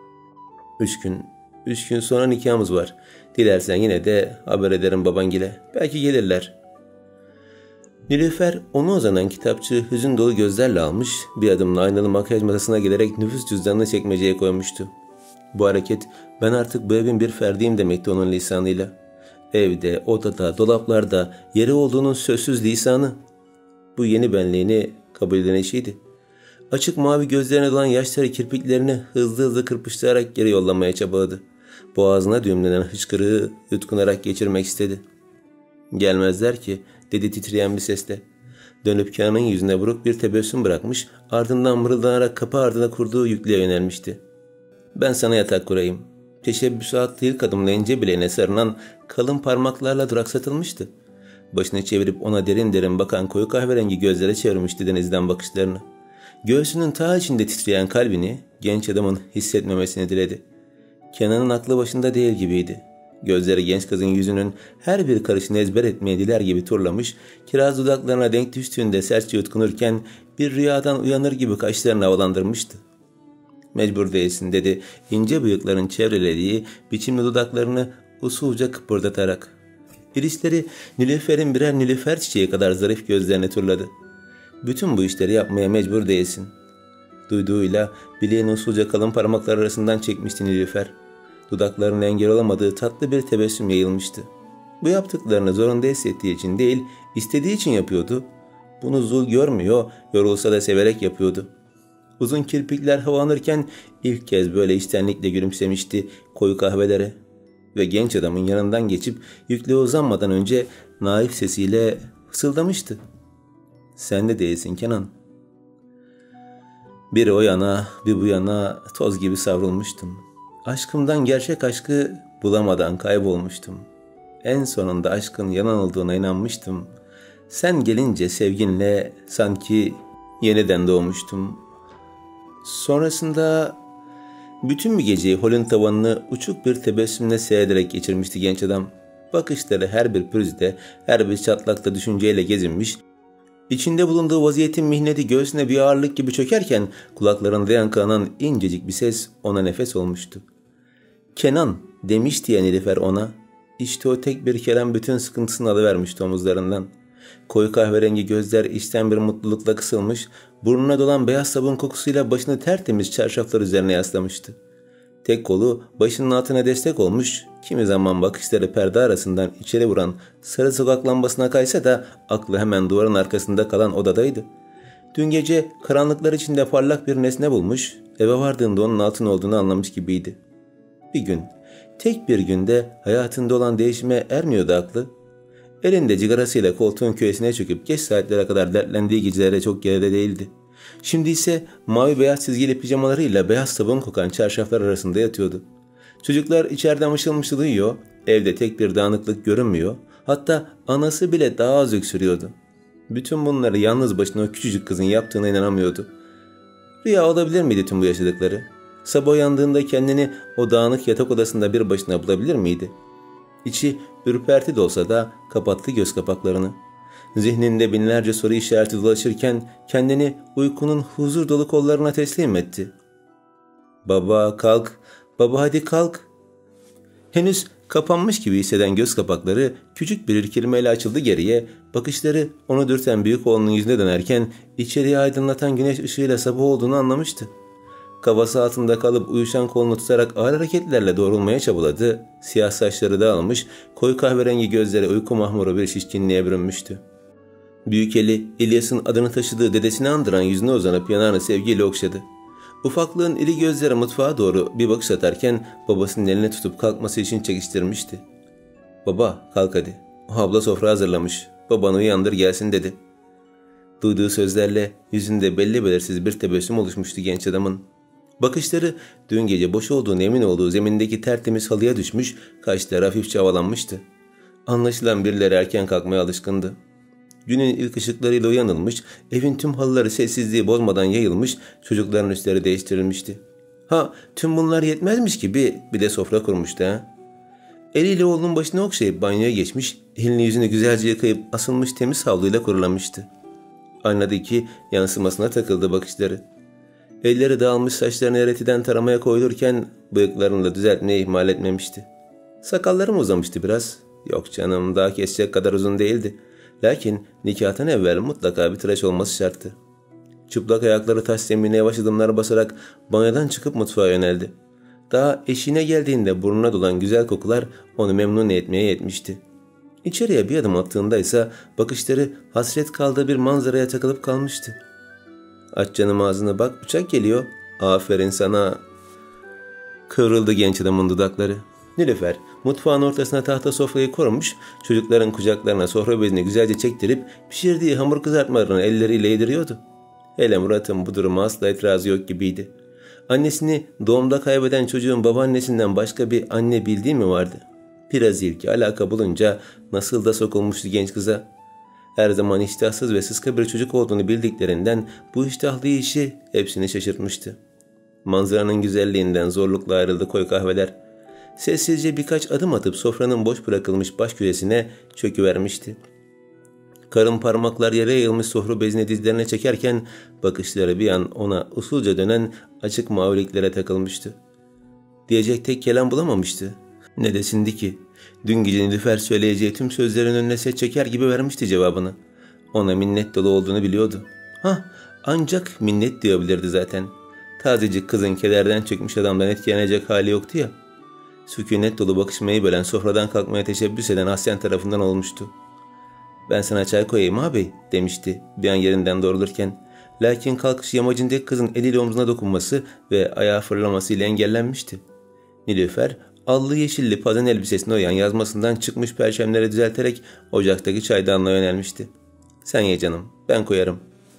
Üç gün sonra nikahımız var. Dilersen yine de haber ederim babangile. Belki gelirler." Nilüfer onu uzanan kitapçığı hüzün dolu gözlerle almış, bir adımla aynalı makyaj masasına gelerek nüfus cüzdanını çekmeceye koymuştu. Bu hareket ben artık bu evin bir ferdiyim demekti onun lisanıyla. Evde, odada, dolaplarda yeri olduğunun sözsüz lisanı. Bu yeni benliğini kabul eden eşiydi. Açık mavi gözlerine dolan yaşları kirpiklerini hızlı hızlı kırpıştırarak geri yollamaya çabaladı. Boğazına düğümlenen hıçkırığı yutkunarak geçirmek istedi. "Gelmezler ki," dedi titreyen bir sesle. Dönüp Kenan'ın yüzüne buruk bir tebessüm bırakmış, ardından mırıldanarak kapı ardına kurduğu yüklüğe yönelmişti. "Ben sana yatak kurayım." Teşebbüsü attığı ilk adımla ince bileğine sarınan kalın parmaklarla duraksatılmıştı. Başını çevirip ona derin derin bakan koyu kahverengi gözlere çevirmişti denizden bakışlarını. Göğsünün ta içinde titreyen kalbini genç adamın hissetmemesini diledi. Kenan'ın aklı başında değil gibiydi. Gözleri genç kızın yüzünün her bir karışını ezber etmeye diler gibi turlamış, kiraz dudaklarına denk düştüğünde sertçe yutkunurken bir rüyadan uyanır gibi kaşlarını havalandırmıştı. "Mecbur değilsin," dedi ince bıyıkların çevrelediği biçimli dudaklarını usulca kıpırdatarak. İrisleri Nilüfer'in birer nilüfer çiçeği kadar zarif gözlerini turladı. "Bütün bu işleri yapmaya mecbur değilsin." Duyduğuyla bileğini usulca kalın parmaklar arasından çekmişti Nilüfer. Dudaklarının engel olamadığı tatlı bir tebessüm yayılmıştı. Bu yaptıklarını zorunda hissettiği için değil, istediği için yapıyordu. Bunu zul görmüyor, yorulsa da severek yapıyordu. Uzun kirpikler havalanırken ilk kez böyle içtenlikle gülümsemişti koyu kahvelere. Ve genç adamın yanından geçip yüklüğe uzanmadan önce naif sesiyle fısıldamıştı. Sen de değilsin Kenan. Bir o yana bir bu yana toz gibi savrulmuştum. Aşkımdan gerçek aşkı bulamadan kaybolmuştum. En sonunda aşkın yalan olduğuna inanmıştım. Sen gelince sevginle sanki yeniden doğmuştum. Sonrasında bütün bir geceyi holün tavanını uçuk bir tebessümle seyrederek geçirmişti genç adam. Bakışları her bir pürüzde, her bir çatlakta düşünceyle gezinmiş. İçinde bulunduğu vaziyetin mihneti göğsüne bir ağırlık gibi çökerken kulaklarında yankılanan incecik bir ses ona nefes olmuştu. Kenan demişti ya Nilüfer ona. İşte o tek bir kelam bütün sıkıntısını alıvermişti omuzlarından. Koyu kahverengi gözler içten bir mutlulukla kısılmış, burnuna dolan beyaz sabun kokusuyla başını tertemiz çarşaflar üzerine yaslamıştı. Tek kolu başının altına destek olmuş, kimi zaman bakışları perde arasından içeri vuran sarı sokak lambasına kaysa da aklı hemen duvarın arkasında kalan odadaydı. Dün gece karanlıklar içinde parlak bir nesne bulmuş, eve vardığında onun altın olduğunu anlamış gibiydi. Bir gün, tek bir günde hayatında olan değişime ermiyordu aklı. Elinde cigarasıyla koltuğun köşesine çöküp geç saatlere kadar dertlendiği gecelere çok geride değildi. Şimdi ise mavi beyaz çizgili pijamalarıyla beyaz sabun kokan çarşaflar arasında yatıyordu. Çocuklar içeriden mışıl mışıl uyuyor, evde tek bir dağınıklık görünmüyor, hatta anası bile daha az öksürüyordu. Bütün bunları yalnız başına o küçücük kızın yaptığına inanamıyordu. Rüya olabilir miydi tüm bu yaşadıkları? Sabah uyandığında kendini o dağınık yatak odasında bir başına bulabilir miydi? İçi ürperti de olsa da kapattı göz kapaklarını. Zihninde binlerce soru işareti dolaşırken kendini uykunun huzur dolu kollarına teslim etti. Baba kalk, baba hadi kalk. Henüz kapanmış gibi hisseden göz kapakları küçük bir irkilmeyle açıldı geriye, bakışları onu dürten büyük oğlunun yüzüne dönerken içeriği aydınlatan güneş ışığıyla sabah olduğunu anlamıştı. Kafası altında kalıp uyuşan kolunu tutarak ağır hareketlerle doğrulmaya çabaladı. Siyah saçları dağılmış, koyu kahverengi gözleri uyku mahmuru bir şişkinliğe bürünmüştü. Büyük eli İlyas'ın adını taşıdığı dedesini andıran yüzüne uzanıp yanağını sevgiyle okşadı. Ufaklığın iri gözleri mutfağa doğru bir bakış atarken babasının elini tutup kalkması için çekiştirmişti. Baba kalk hadi. O abla sofra hazırlamış. Babanı uyandır gelsin dedi. Duyduğu sözlerle yüzünde belli belirsiz bir tebessüm oluşmuştu genç adamın. Bakışları dün gece boş olduğunu emin olduğu zemindeki tertemiz halıya düşmüş, kaşları hafifçe havalanmıştı. Anlaşılan birileri erken kalkmaya alışkındı. Günün ilk ışıklarıyla uyanılmış, evin tüm halıları sessizliği bozmadan yayılmış, çocukların üstleri değiştirilmişti. Ha, tüm bunlar yetmezmiş gibi bir de sofra kurmuştu ha. Eliyle oğlunun başını okşayıp banyoya geçmiş, elini yüzünü güzelce yıkayıp asılmış temiz havluyla kurulamıştı. Aynadaki yansımasına takıldı bakışları. Elleri dağılmış saçlarını eretiden taramaya koyulurken bıyıklarını da düzeltmeyi ihmal etmemişti. Sakalları mı uzamıştı biraz? Yok canım, daha kesecek kadar uzun değildi. Lakin nikahtan evvel mutlaka bir tıraş olması şarttı. Çıplak ayakları taş zemine yavaş adımlar basarak banyodan çıkıp mutfağa yöneldi. Daha eşiğine geldiğinde burnuna dolan güzel kokular onu memnun etmeye yetmişti. İçeriye bir adım attığında ise bakışları hasret kaldığı bir manzaraya takılıp kalmıştı. Aç canım ağzını bak, bıçak geliyor. Aferin sana. Kıvrıldı genç adamın dudakları. Nilüfer mutfağın ortasına tahta sofrayı korumuş, çocukların kucaklarına sofra bezini güzelce çektirip pişirdiği hamur kızartmalarını elleriyle yediriyordu. Hele Murat'ın bu duruma asla itirazı yok gibiydi. Annesini doğumda kaybeden çocuğun babaannesinden başka bir anne bildiği mi vardı? Biraz ilgi alaka bulunca nasıl da sokulmuştu genç kıza. Her zaman iştahsız ve sıska bir çocuk olduğunu bildiklerinden bu iştahlı işi hepsini şaşırtmıştı. Manzaranın güzelliğinden zorlukla ayrıldı koyu kahveler. Sessizce birkaç adım atıp sofranın boş bırakılmış baş köşesine çöküvermişti. Karın parmaklar yere yayılmış sofra bezini dizlerine çekerken bakışları bir an ona usulca dönen açık maviliklere takılmıştı. Diyecek tek kelam bulamamıştı. Ne desindi ki? Dün gece Nilüfer söyleyeceği tüm sözlerin önüne set çeker gibi vermişti cevabını. Ona minnet dolu olduğunu biliyordu. Ancak minnet diyebilirdi zaten. Tazecik kızın kederden çökmüş adamdan etkilenecek hali yoktu ya. Sükunet dolu bakışmayı bölen sofradan kalkmaya teşebbüs eden Asyen tarafından olmuştu. "Ben sana çay koyayım abi," demişti bir an yerinden doğrulurken. Lakin kalkış yamacındaki kızın eliyle omzuna dokunması ve ayağı fırlamasıyla engellenmişti. Nilüfer, allı yeşilli pazen elbisesine uyan yazmasından çıkmış perçemleri düzelterek ocaktaki çaydanlığa yönelmişti. "Sen ye canım, ben koyarım."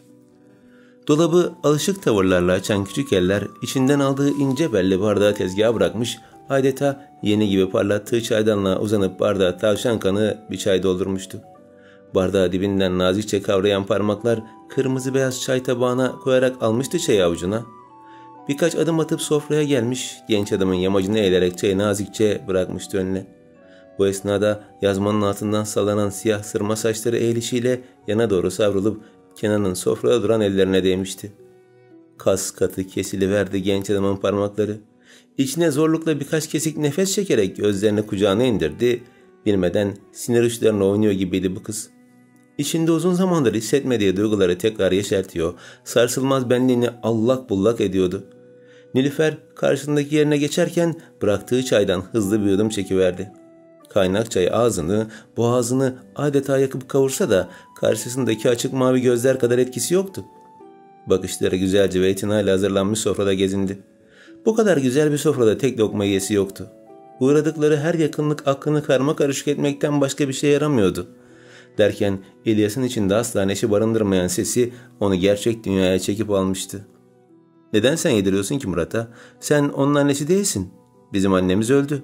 Dolabı alışık tavırlarla açan küçük eller içinden aldığı ince belli bardağı tezgaha bırakmış, adeta yeni gibi parlattığı çaydanlığa uzanıp bardağa tavşan kanı bir çay doldurmuştu. Bardağı dibinden nazikçe kavrayan parmaklar kırmızı beyaz çay tabağına koyarak almıştı çayı avucuna. Birkaç adım atıp sofraya gelmiş, genç adamın yamacını eğilerek çayı nazikçe bırakmıştı önüne. Bu esnada yazmanın altından sallanan siyah sırma saçları eğilişiyle yana doğru savrulup Kenan'ın sofrada duran ellerine değmişti. Kas katı kesiliverdi genç adamın parmakları. İçine zorlukla birkaç kesik nefes çekerek gözlerini kucağına indirdi. Bilmeden sinir uçlarına oynuyor gibiydi bu kız. İçinde uzun zamandır hissetmediği duyguları tekrar yeşertiyor, sarsılmaz benliğini allak bullak ediyordu. Nilüfer karşısındaki yerine geçerken bıraktığı çaydan hızlı bir yudum çekiverdi. Kaynak çay ağzını, boğazını adeta yakıp kavursa da karşısındaki açık mavi gözler kadar etkisi yoktu. Bakışları güzelce ve itinayla hazırlanmış sofrada gezindi. Bu kadar güzel bir sofrada tek lokma yiyesi yoktu. Uğradıkları her yakınlık aklını karma karışık etmekten başka bir şey yaramıyordu. Derken İlyas'ın içinde asla neşe barındırmayan sesi onu gerçek dünyaya çekip almıştı. "Neden sen yediriyorsun ki Murat'a? Sen onun annesi değilsin. Bizim annemiz öldü."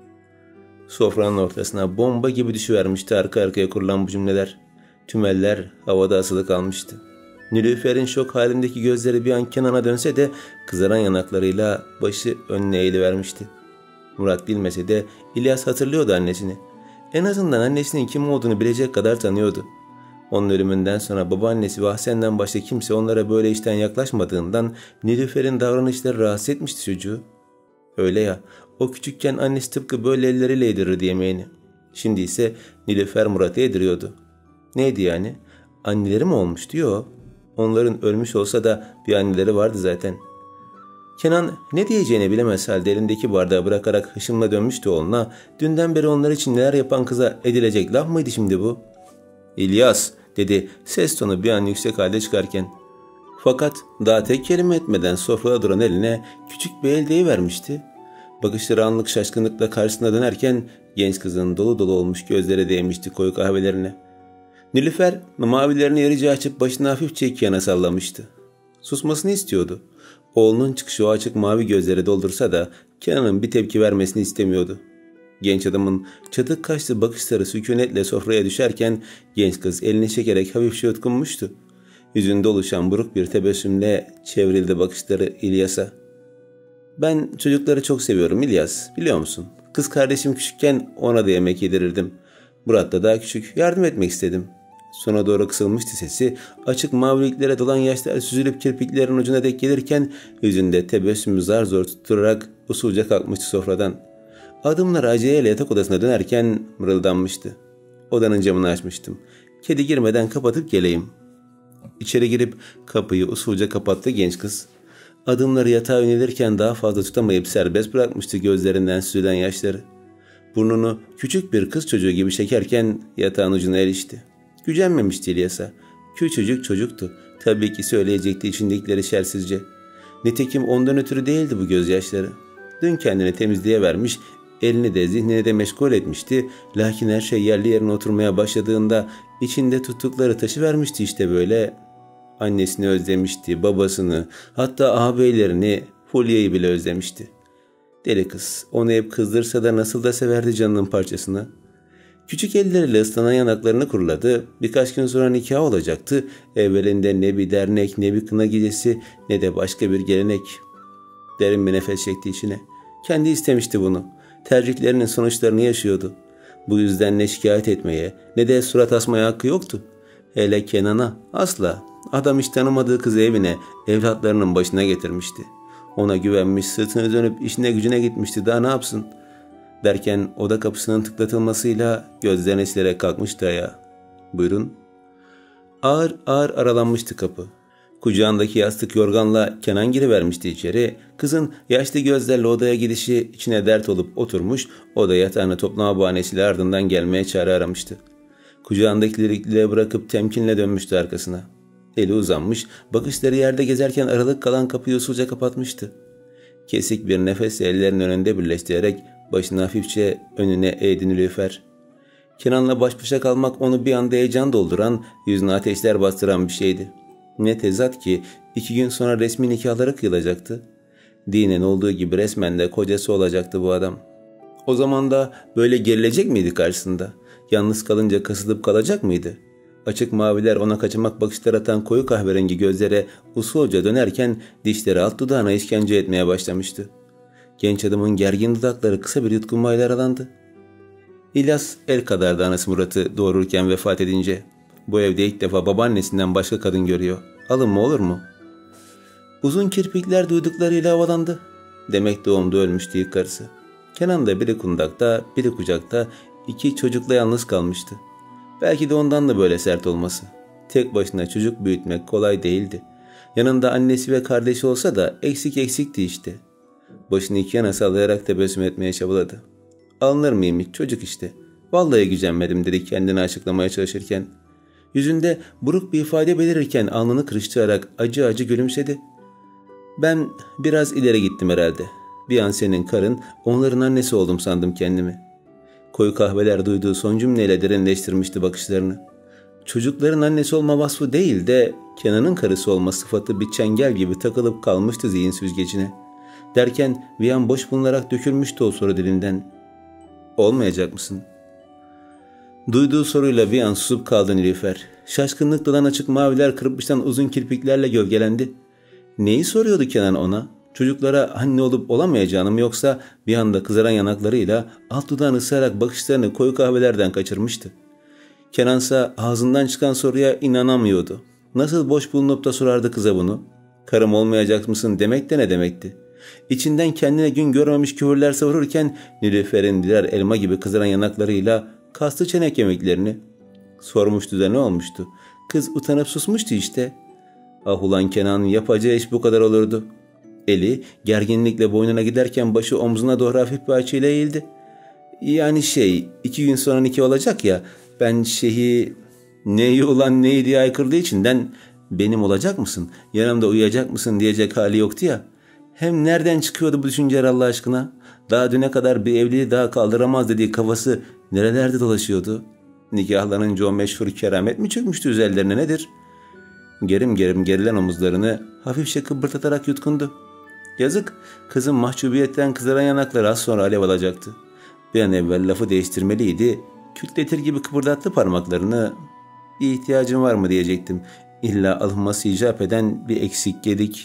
Sofranın ortasına bomba gibi düşüvermişti arka arkaya kurulan bu cümleler. Tüm eller havada asılı kalmıştı. Nilüfer'in şok halindeki gözleri bir an Kenan'a dönse de kızaran yanaklarıyla başı önüne eğilivermişti. Murat bilmese de İlyas hatırlıyordu annesini. En azından annesinin kim olduğunu bilecek kadar tanıyordu. Onun ölümünden sonra babaannesi ve Ahsen'den başka kimse onlara böyle işten yaklaşmadığından Nilüfer'in davranışları rahatsız etmişti çocuğu. Öyle ya, o küçükken annesi tıpkı böyle elleriyle yedirirdi yemeğini. Şimdi ise Nilüfer Murat'a yediriyordu. Neydi yani? Anneleri mi olmuştu? Yok. Onların ölmüş olsa da bir anneleri vardı zaten. Kenan ne diyeceğini bilemez halde elindeki bardağı bırakarak hışımla dönmüştü oğluna. Dünden beri onlar için neler yapan kıza edilecek laf mıydı şimdi bu? "İlyas," dedi ses tonu bir an yüksek halde çıkarken. Fakat daha tek kelime etmeden sofrada duran eline küçük bir el deyivermişti. Bakışları anlık şaşkınlıkla karşısına dönerken genç kızın dolu dolu olmuş gözleri değmişti koyu kahvelerine. Nilüfer mavilerini yarıca açıp başını hafifçe iki yana sallamıştı. Susmasını istiyordu. Oğlunun çıkışı o açık mavi gözleri doldursa da Kenan'ın bir tepki vermesini istemiyordu. Genç adamın çatık kaşlı bakışları sükunetle sofraya düşerken genç kız elini çekerek hafifçe yutkunmuştu. Yüzünde oluşan buruk bir tebessümle çevrildi bakışları İlyas'a. "Ben çocukları çok seviyorum İlyas, biliyor musun? Kız kardeşim küçükken ona da yemek yedirirdim. Murat da daha küçük, yardım etmek istedim." Sona doğru kısılmıştı sesi, açık maviliklere dolan yaşlar süzülüp kirpiklerin ucuna dek gelirken yüzünde tebessümü zar zor tutturarak usulca kalkmıştı sofradan. Adımları aceleyle yatak odasına dönerken mırıldanmıştı. "Odanın camını açmıştım. Kedi girmeden kapatıp geleyim." İçeri girip kapıyı usulca kapattı genç kız. Adımları yatağa yönelirken daha fazla tutamayıp serbest bırakmıştı gözlerinden süzülen yaşları. Burnunu küçük bir kız çocuğu gibi çekerken yatağın ucuna erişti. Gücenmemişti İlyas'a. Küçücük çocuktu. Tabii ki söyleyecekti içindekileri şersizce. Nitekim ondan ötürü değildi bu gözyaşları. Dün kendini temizleyivermiş, elini de zihnini de meşgul etmişti. Lakin her şey yerli yerine oturmaya başladığında içinde tuttukları taşıvermişti işte böyle. Annesini özlemişti, babasını, hatta ağabeylerini, Fulya'yı bile özlemişti. Deli kız, onu hep kızdırsa da nasıl da severdi canının parçasını. Küçük elleriyle ıslanan yanaklarını kuruladı. Birkaç gün sonra nikah olacaktı. Evvelinde ne bir dernek, ne bir kına gecesi, ne de başka bir gelenek. Derin bir nefes çekti içine. Kendi istemişti bunu. Tercihlerinin sonuçlarını yaşıyordu. Bu yüzden ne şikayet etmeye, ne de surat asmaya hakkı yoktu. Hele Kenan'a asla. Adam hiç tanımadığı kızı evine, evlatlarının başına getirmişti. Ona güvenmiş, sırtını dönüp işine gücüne gitmişti. Daha ne yapsın? Derken oda kapısının tıklatılmasıyla gözlerine silerek kalkmıştı ayağa. "Buyurun." Ağır ağır aralanmıştı kapı. Kucağındaki yastık yorganla Kenan girivermişti içeri. Kızın yaşlı gözlerle odaya gidişi içine dert olup oturmuş, o da yatağını toplama bahanesiyle ardından gelmeye çare aramıştı. Kucağındakileri ikliliğe bırakıp temkinle dönmüştü arkasına. Eli uzanmış, bakışları yerde gezerken aralık kalan kapıyı usulca kapatmıştı. Kesik bir nefesle ellerinin önünde birleştirerek başını hafifçe önüne eğdi Nilüfer. Kenan'la baş başa kalmak onu bir anda heyecan dolduran, yüzüne ateşler bastıran bir şeydi. Ne tezat ki 2 gün sonra resmi nikahları kıyılacaktı. Dinen olduğu gibi resmen de kocası olacaktı bu adam. O zaman da böyle gerilecek miydi karşısında? Yalnız kalınca kasılıp kalacak mıydı? Açık maviler ona kaçamak bakışlar atan koyu kahverengi gözlere usulca dönerken dişleri alt dudağına işkence etmeye başlamıştı. Genç adamın gergin dudakları kısa bir yutkunmayla aralandı. İlyas el kadardı anası Murat'ı doğururken vefat edince. Bu evde ilk defa babaannesinden başka kadın görüyor. Alın mı olur mu? Uzun kirpikler duyduklarıyla havalandı. Demek doğumda ölmüştü ilk karısı. Kenan da biri kundakta, biri kucakta 2 çocukla yalnız kalmıştı. Belki de ondan da böyle sert olması. Tek başına çocuk büyütmek kolay değildi. Yanında annesi ve kardeşi olsa da eksikti işte. Başını 2 yana sallayarak tebessüm etmeye çabaladı. Alınır mıyım hiç, çocuk işte. Vallahi gücenmedim dedi kendini açıklamaya çalışırken. Yüzünde buruk bir ifade belirirken alnını kırıştırarak acı acı gülümsedi. Ben biraz ileri gittim herhalde. Bir an senin karın, onların annesi oldum sandım kendimi. Koyu kahveler duyduğu son cümleyle derinleştirmişti bakışlarını. Çocukların annesi olma vasfı değil de Kenan'ın karısı olma sıfatı bir çengel gibi takılıp kalmıştı zihin süzgecine. Derken bir an boş bulunarak dökülmüştü o soru dilinden. Olmayacak mısın? Duyduğu soruyla bir an susup kaldı Nilüfer. Şaşkınlık dolan açık maviler kırpmıştan uzun kirpiklerle gölgelendi. Neyi soruyordu Kenan ona? Çocuklara anne olup olamayacağını mı, yoksa bir anda kızaran yanaklarıyla alt dudağını ıslayarak bakışlarını koyu kahvelerden kaçırmıştı. Kenansa ağzından çıkan soruya inanamıyordu. Nasıl boş bulunup da sorardı kıza bunu? Karım olmayacak mısın demek de ne demekti? İçinden kendine gün görmemiş küfürler savururken Nilüfer'in birer elma gibi kızaran yanaklarıyla kastı çene kemiklerini sormuştu da ne olmuştu? Kız utanıp susmuştu işte. Ah ulan Kenan, yapacağı iş bu kadar olurdu. Eli gerginlikle boynuna giderken başı omzuna doğru hafif bir açıyla eğildi. Yani 2 gün sonra nikah olacak ya, ben neyi ulan neyi diye aykırdığı içinden benim olacak mısın, yanımda uyuyacak mısın diyecek hali yoktu ya. Hem nereden çıkıyordu bu düşünceler Allah aşkına? Daha düne kadar bir evliliği daha kaldıramaz dediği kafası nerelerde dolaşıyordu? Nikahlanınca o meşhur keramet mi çökmüştü üzerlerine, nedir? Gerim gerim gerilen omuzlarını hafifçe kıpırdatarak yutkundu. Yazık, kızın mahcubiyetten kızaran yanakları az sonra alev alacaktı. Bir an evvel lafı değiştirmeliydi. Kütletir gibi kıpırdattı parmaklarını. Bir ihtiyacın var mı diyecektim. İlla alınması icap eden bir eksik gedik.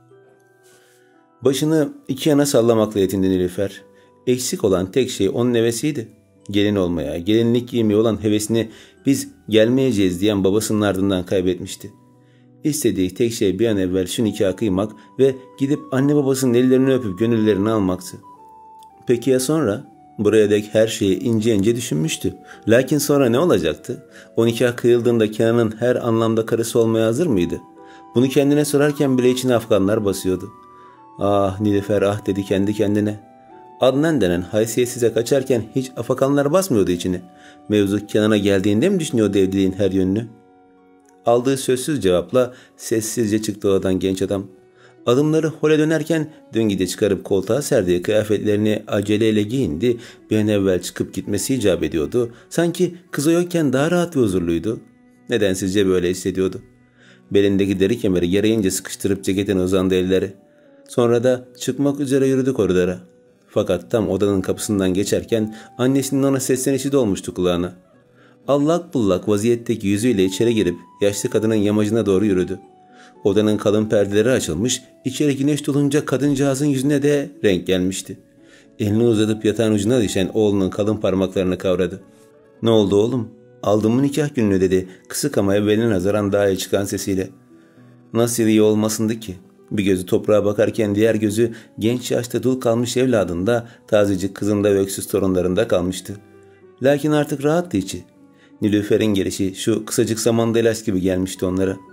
Başını 2 yana sallamakla yetindi Nilüfer. Eksik olan tek şey onun hevesiydi. Gelin olmaya, gelinlik giymeye olan hevesini biz gelmeyeceğiz diyen babasının ardından kaybetmişti. İstediği tek şey bir an evvel şu nikahı kıymak ve gidip anne babasının ellerini öpüp gönüllerini almaktı. Peki ya sonra? Buraya dek her şeyi ince ince düşünmüştü. Lakin sonra ne olacaktı? O nikah kıyıldığında Kenan'ın her anlamda karısı olmaya hazır mıydı? Bunu kendine sorarken bile içine afganlar basıyordu. Ah Nilüfer ah dedi kendi kendine. Adnan denen haysiyetsize kaçarken hiç afakanlar basmıyordu içine. Mevzu Kenan'a geldiğinde mi düşünüyordu evliliğin her yönünü? Aldığı sözsüz cevapla sessizce çıktı odadan genç adam. Adımları hole dönerken dün gece çıkarıp koltuğa serdiği kıyafetlerini aceleyle giyindi. Bir an evvel çıkıp gitmesi icap ediyordu. Sanki kızı yokken daha rahat ve huzurluydu. Nedensizce böyle hissediyordu. Belindeki deri kemeri gereğince sıkıştırıp ceketine uzandı elleri. Sonra da çıkmak üzere yürüdü koridora. Fakat tam odanın kapısından geçerken annesinin ona seslenişi dolmuştu kulağına. Allak bullak vaziyetteki yüzüyle içeri girip yaşlı kadının yamacına doğru yürüdü. Odanın kalın perdeleri açılmış, içeri güneş dolunca kadıncağızın yüzüne de renk gelmişti. Elini uzatıp yatağın ucuna düşen oğlunun kalın parmaklarını kavradı. "Ne oldu oğlum? Aldın mı nikah gününü?" dedi kısık ama evveline nazaran daha iyi çıkan sesiyle. Nasıl iyi olmasındı ki? Bir gözü toprağa bakarken diğer gözü genç yaşta dul kalmış evladında, tazecik kızında ve öksüz torunlarında kalmıştı. Lakin artık rahattı içi. Nilüfer'in gelişi şu kısacık zamanda ilaç gibi gelmişti onlara.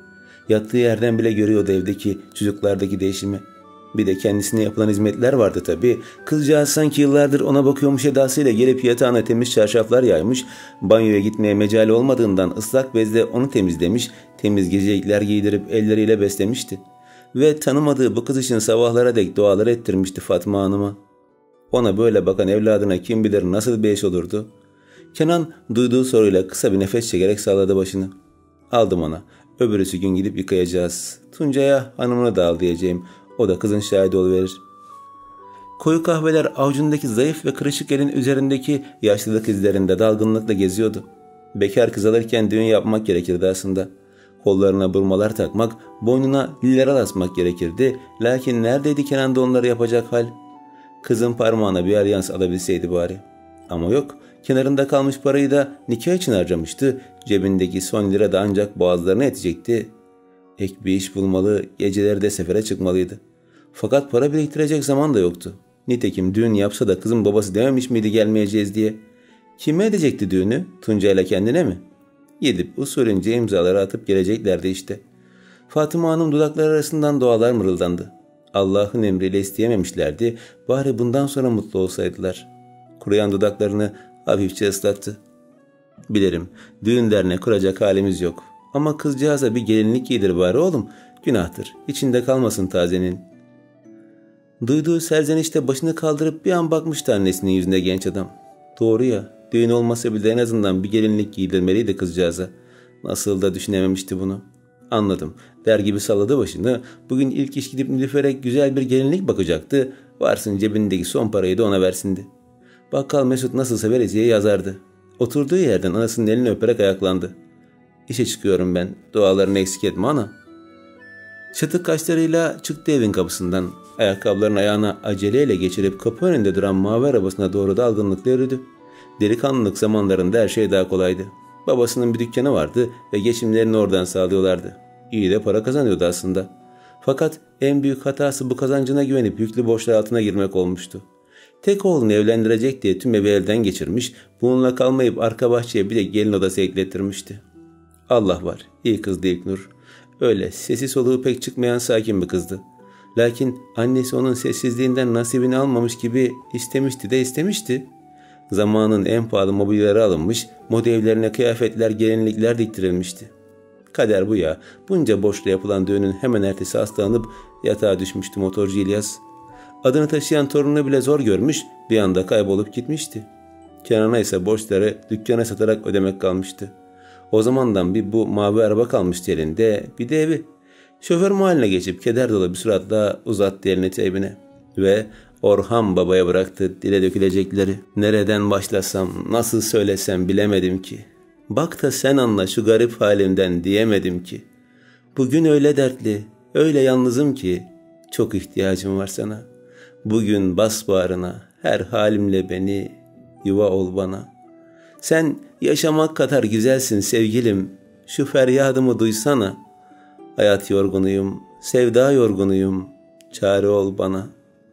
Yattığı yerden bile görüyordu evdeki çocuklardaki değişimi. Bir de kendisine yapılan hizmetler vardı tabii. Kızcağız sanki yıllardır ona bakıyormuş edasıyla gelip yatağına temiz çarşaflar yaymış, banyoya gitmeye mecali olmadığından ıslak bezle onu temizlemiş, temiz gecelikler giydirip elleriyle beslemişti. Ve tanımadığı bu kız için sabahlara dek dualar ettirmişti Fatma Hanım'a. Ona böyle bakan evladına kim bilir nasıl bir eş olurdu. Kenan duyduğu soruyla kısa bir nefes çekerek salladı başını. Aldım ona. Öbürüsü gün gidip yıkayacağız. Tuncay'a hanımını da al diyeceğim. O da kızın şahidi oluverir. Koyu kahveler avucundaki zayıf ve kırışık elin üzerindeki yaşlılık izlerinde dalgınlıkla geziyordu. Bekar kız alırken düğün yapmak gerekirdi aslında. Kollarına burmalar takmak, boynuna lilleler asmak gerekirdi. Lakin neredeydi Kenan'da onları yapacak hal? Kızın parmağına bir alyans alabilseydi bari. Ama yok, kenarında kalmış parayı da nikah için harcamıştı. Cebindeki son lira da ancak boğazlarına yetecekti. Ek bir iş bulmalı, geceleri de sefere çıkmalıydı. Fakat para biriktirecek zaman da yoktu. Nitekim düğün yapsa da kızın babası dememiş miydi gelmeyeceğiz diye. Kime edecekti düğünü? Tuncay'la kendine mi? Gidip usulünce imzaları atıp geleceklerdi işte. Fatıma Hanım dudakları arasından dualar mırıldandı. Allah'ın emriyle isteyememişlerdi. Bari bundan sonra mutlu olsaydılar. Kuruyan dudaklarını hafifçe ıslattı. Bilirim, düğün dernek kuracak halimiz yok. Ama kızcağıza bir gelinlik giydir bari oğlum. Günahtır. İçinde kalmasın tazenin. Duyduğu serzenişte başını kaldırıp bir an bakmıştı annesinin yüzünde genç adam. Doğru ya, düğün olmasa bile en azından bir gelinlik giydirmeliydi kızcağıza. Nasıl da düşünememişti bunu. Anladım. Der gibi salladı başını. Bugün ilk iş gidip Nilüfer'e güzel bir gelinlik bakacaktı. Varsın cebindeki son parayı da ona versindi. Bakkal Mesut nasılsa veresiye yazardı. Oturduğu yerden anasının elini öperek ayaklandı. İşe çıkıyorum ben. Dualarını eksik etme ana. Çatık kaşlarıyla çıktı evin kapısından. Ayakkabılarını ayağına aceleyle geçirip kapı önünde duran mavi arabasına doğru dalgınlıkla yürüdü. Delikanlılık zamanlarında her şey daha kolaydı. Babasının bir dükkanı vardı ve geçimlerini oradan sağlıyorlardı. İyi de para kazanıyordu aslında. Fakat en büyük hatası bu kazancına güvenip yüklü borçlar altına girmek olmuştu. Tek oğlunu evlendirecek diye tüm evi elden geçirmiş, bununla kalmayıp arka bahçeye bir de gelin odası eklettirmişti. Allah var, iyi kızdı İlknur. Öyle sesi soluğu pek çıkmayan sakin bir kızdı. Lakin annesi onun sessizliğinden nasibini almamış gibi istemişti de istemişti. Zamanın en pahalı mobilyaları alınmış, moda evlerine kıyafetler, gelinlikler diktirilmişti. Kader bu ya, bunca borçla yapılan düğünün hemen ertesi hastalanıp yatağa düşmüştü motorcu İlyas. Adını taşıyan torununu bile zor görmüş, bir anda kaybolup gitmişti. Kenan'a ise borçları dükkana satarak ödemek kalmıştı. O zamandan bir bu mavi araba kalmıştı elinde, bir de evi. Şoför mahalline geçip keder dolu bir suratla uzattı elini teybine. Ve Orhan babaya bıraktı dile dökülecekleri. Nereden başlasam, nasıl söylesem bilemedim ki. Bak da sen anla şu garip halimden diyemedim ki. Bugün öyle dertli, öyle yalnızım ki. Çok ihtiyacım var sana. Bugün bas bağrına, her halimle beni, yuva ol bana. Sen yaşamak kadar güzelsin sevgilim. Şu feryadımı duysana. Hayat yorgunuyum, sevda yorgunuyum. Çare ol bana.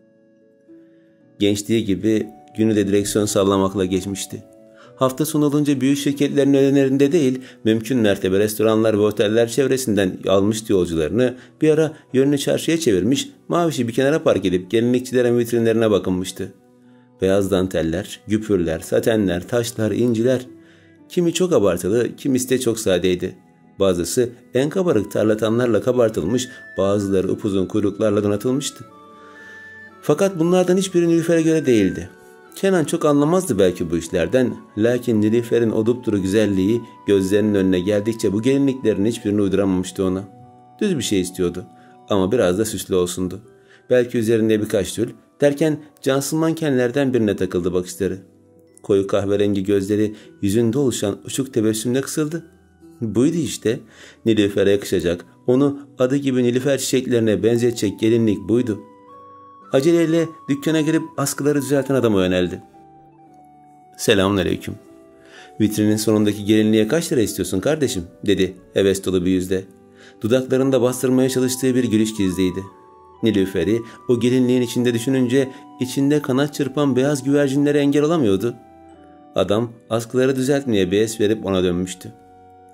Gençliği gibi günü de direksiyon sallamakla geçmişti. Hafta sonu olunca büyük şirketlerin önlerinde değil, mümkün mertebe restoranlar ve oteller çevresinden almıştı yolcularını. Bir ara yönünü çarşıya çevirmiş, mavişi bir kenara park edip gelinlikçilerin vitrinlerine bakınmıştı. Beyaz danteller, güpürler, satenler, taşlar, inciler. Kimi çok abartılı, kimisi de çok sadeydi. Bazısı en kabarık tarlatanlarla kabartılmış, bazıları upuzun kuyruklarla donatılmıştı. Fakat bunlardan hiçbiri Nilüfer'e göre değildi. Kenan çok anlamazdı belki bu işlerden, lakin Nilüfer'in o dupduru güzelliği gözlerinin önüne geldikçe bu gelinliklerin hiçbirini uyduramamıştı ona. Düz bir şey istiyordu ama biraz da süslü olsundu. Belki üzerinde birkaç tül, derken cansız mankenlerden birine takıldı bakışları. Koyu kahverengi gözleri yüzünde oluşan uçuk tebessümle kısıldı. Buydu işte, Nilüfer'e yakışacak, onu adı gibi Nilüfer çiçeklerine benzetecek gelinlik buydu. Aceleyle dükkana girip askıları düzelten adama yöneldi. Selamünaleyküm. Vitrinin sonundaki gelinliğe kaç lira istiyorsun kardeşim? Dedi heves dolu bir yüzle. Dudaklarında bastırmaya çalıştığı bir gülüş gizliydi. Nilüfer'i o gelinliğin içinde düşününce içinde kanat çırpan beyaz güvercinlere engel olamıyordu. Adam askıları düzeltmeye bir es verip ona dönmüştü.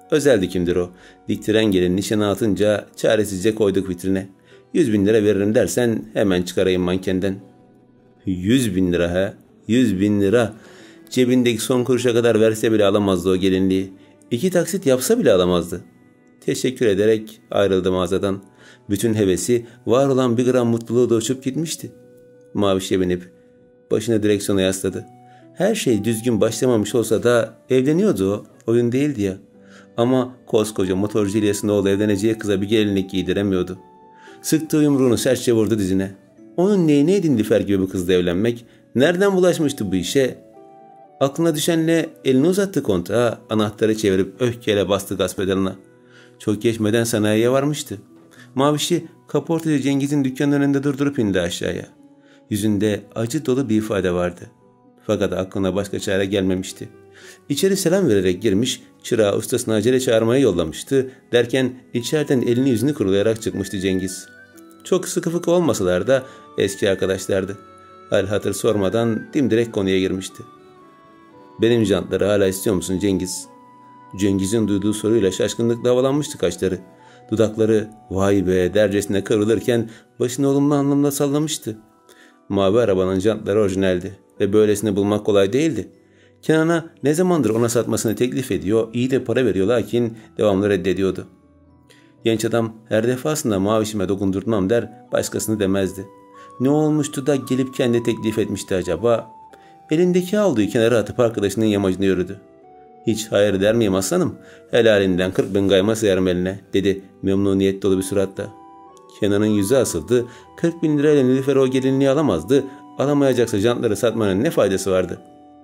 Özel dikimdir o. Diktiren gelin nişana atınca çaresizce koyduk vitrine. 100.000 lira veririm dersen hemen çıkarayım mankenden. 100.000 lira ha? 100.000 lira. Cebindeki son kuruşa kadar verse bile alamazdı o gelinliği. 2 taksit yapsa bile alamazdı. Teşekkür ederek ayrıldı mağazadan. Bütün hevesi, var olan 1 gram mutluluğu da uçup gitmişti. Mavişe binip başını direksiyona yasladı. Her şey düzgün başlamamış olsa da evleniyordu o. Oyun değildi ya. Ama koskoca motorcu İlyas'ın oğlu evleneceği kıza bir gelinlik giydiremiyordu. Sıktığı yumruğunu sertçe vurdu dizine. Onun neyine Nilüfer gibi bir kızla evlenmek? Nereden bulaşmıştı bu işe? Aklına düşenle elini uzattı kontağa, anahtarı çevirip öfkeyle bastı gaz pedalına. Çok geçmeden sanayiye varmıştı. Mavişi kaportacı Cengiz'in dükkanının önünde durdurup indi aşağıya. Yüzünde acı dolu bir ifade vardı. Fakat aklına başka çare gelmemişti. İçeri selam vererek girmiş, çırağı ustasını acele çağırmaya yollamıştı. Derken içeriden elini yüzünü kurulayarak çıkmıştı Cengiz. Çok sıkı fıkı olmasalar da eski arkadaşlardı. Hal hatır sormadan dimdirek konuya girmişti. Benim jantları hala istiyor musun Cengiz? Cengiz'in duyduğu soruyla şaşkınlıkla havalanmıştı kaşları. Dudakları vay be dercesine kıvrılırken başını olumlu anlamda sallamıştı. Mavi arabanın jantları orijinaldi ve böylesini bulmak kolay değildi. Kenan'a ne zamandır ona satmasını teklif ediyor, iyi de para veriyor lakin devamlı reddediyordu. Genç adam her defasında mavişime dokundurtmam der, başkasını demezdi. Ne olmuştu da gelip kendi teklif etmişti acaba? Elindeki aldığı kenara atıp arkadaşının yamacına yürüdü. Hiç hayır der miyim aslanım? Helalinden 40.000 gayma sayarım eline, dedi memnuniyet dolu bir suratla. Kenan'ın yüzü asıldı. 40.000 lirayla Nilüfer o gelinliği alamazdı. Alamayacaksa jantları satmanın ne faydası vardı?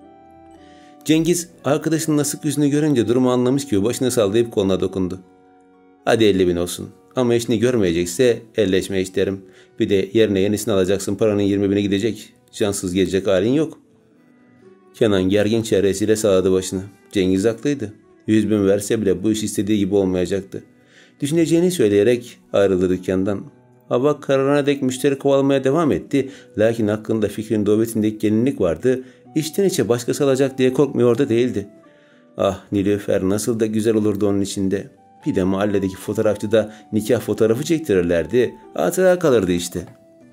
Cengiz arkadaşının asık yüzünü görünce durumu anlamış gibi başını sallayıp koluna dokundu. Hadi 50.000 olsun. Ama işini görmeyecekse elleşme isterim. Bir de yerine yenisini alacaksın, paranın 20.000'i gidecek. Cansız gelecek halin yok. Kenan gergin çehresiyle salladı başını. Cengiz haklıydı. 100.000 verse bile bu iş istediği gibi olmayacaktı. Düşüneceğini söyleyerek ayrıldı dükkandan. Hava kararına dek müşteri kovalamaya devam etti. Lakin hakkında fikrin dovetindeki gelinlik vardı. İçten içe başkası alacak diye korkmuyor da değildi. Ah Nilüfer nasıl da güzel olurdu onun içinde. Bir de mahalledeki fotoğrafçıda nikah fotoğrafı çektirirlerdi. Hatıra kalırdı işte.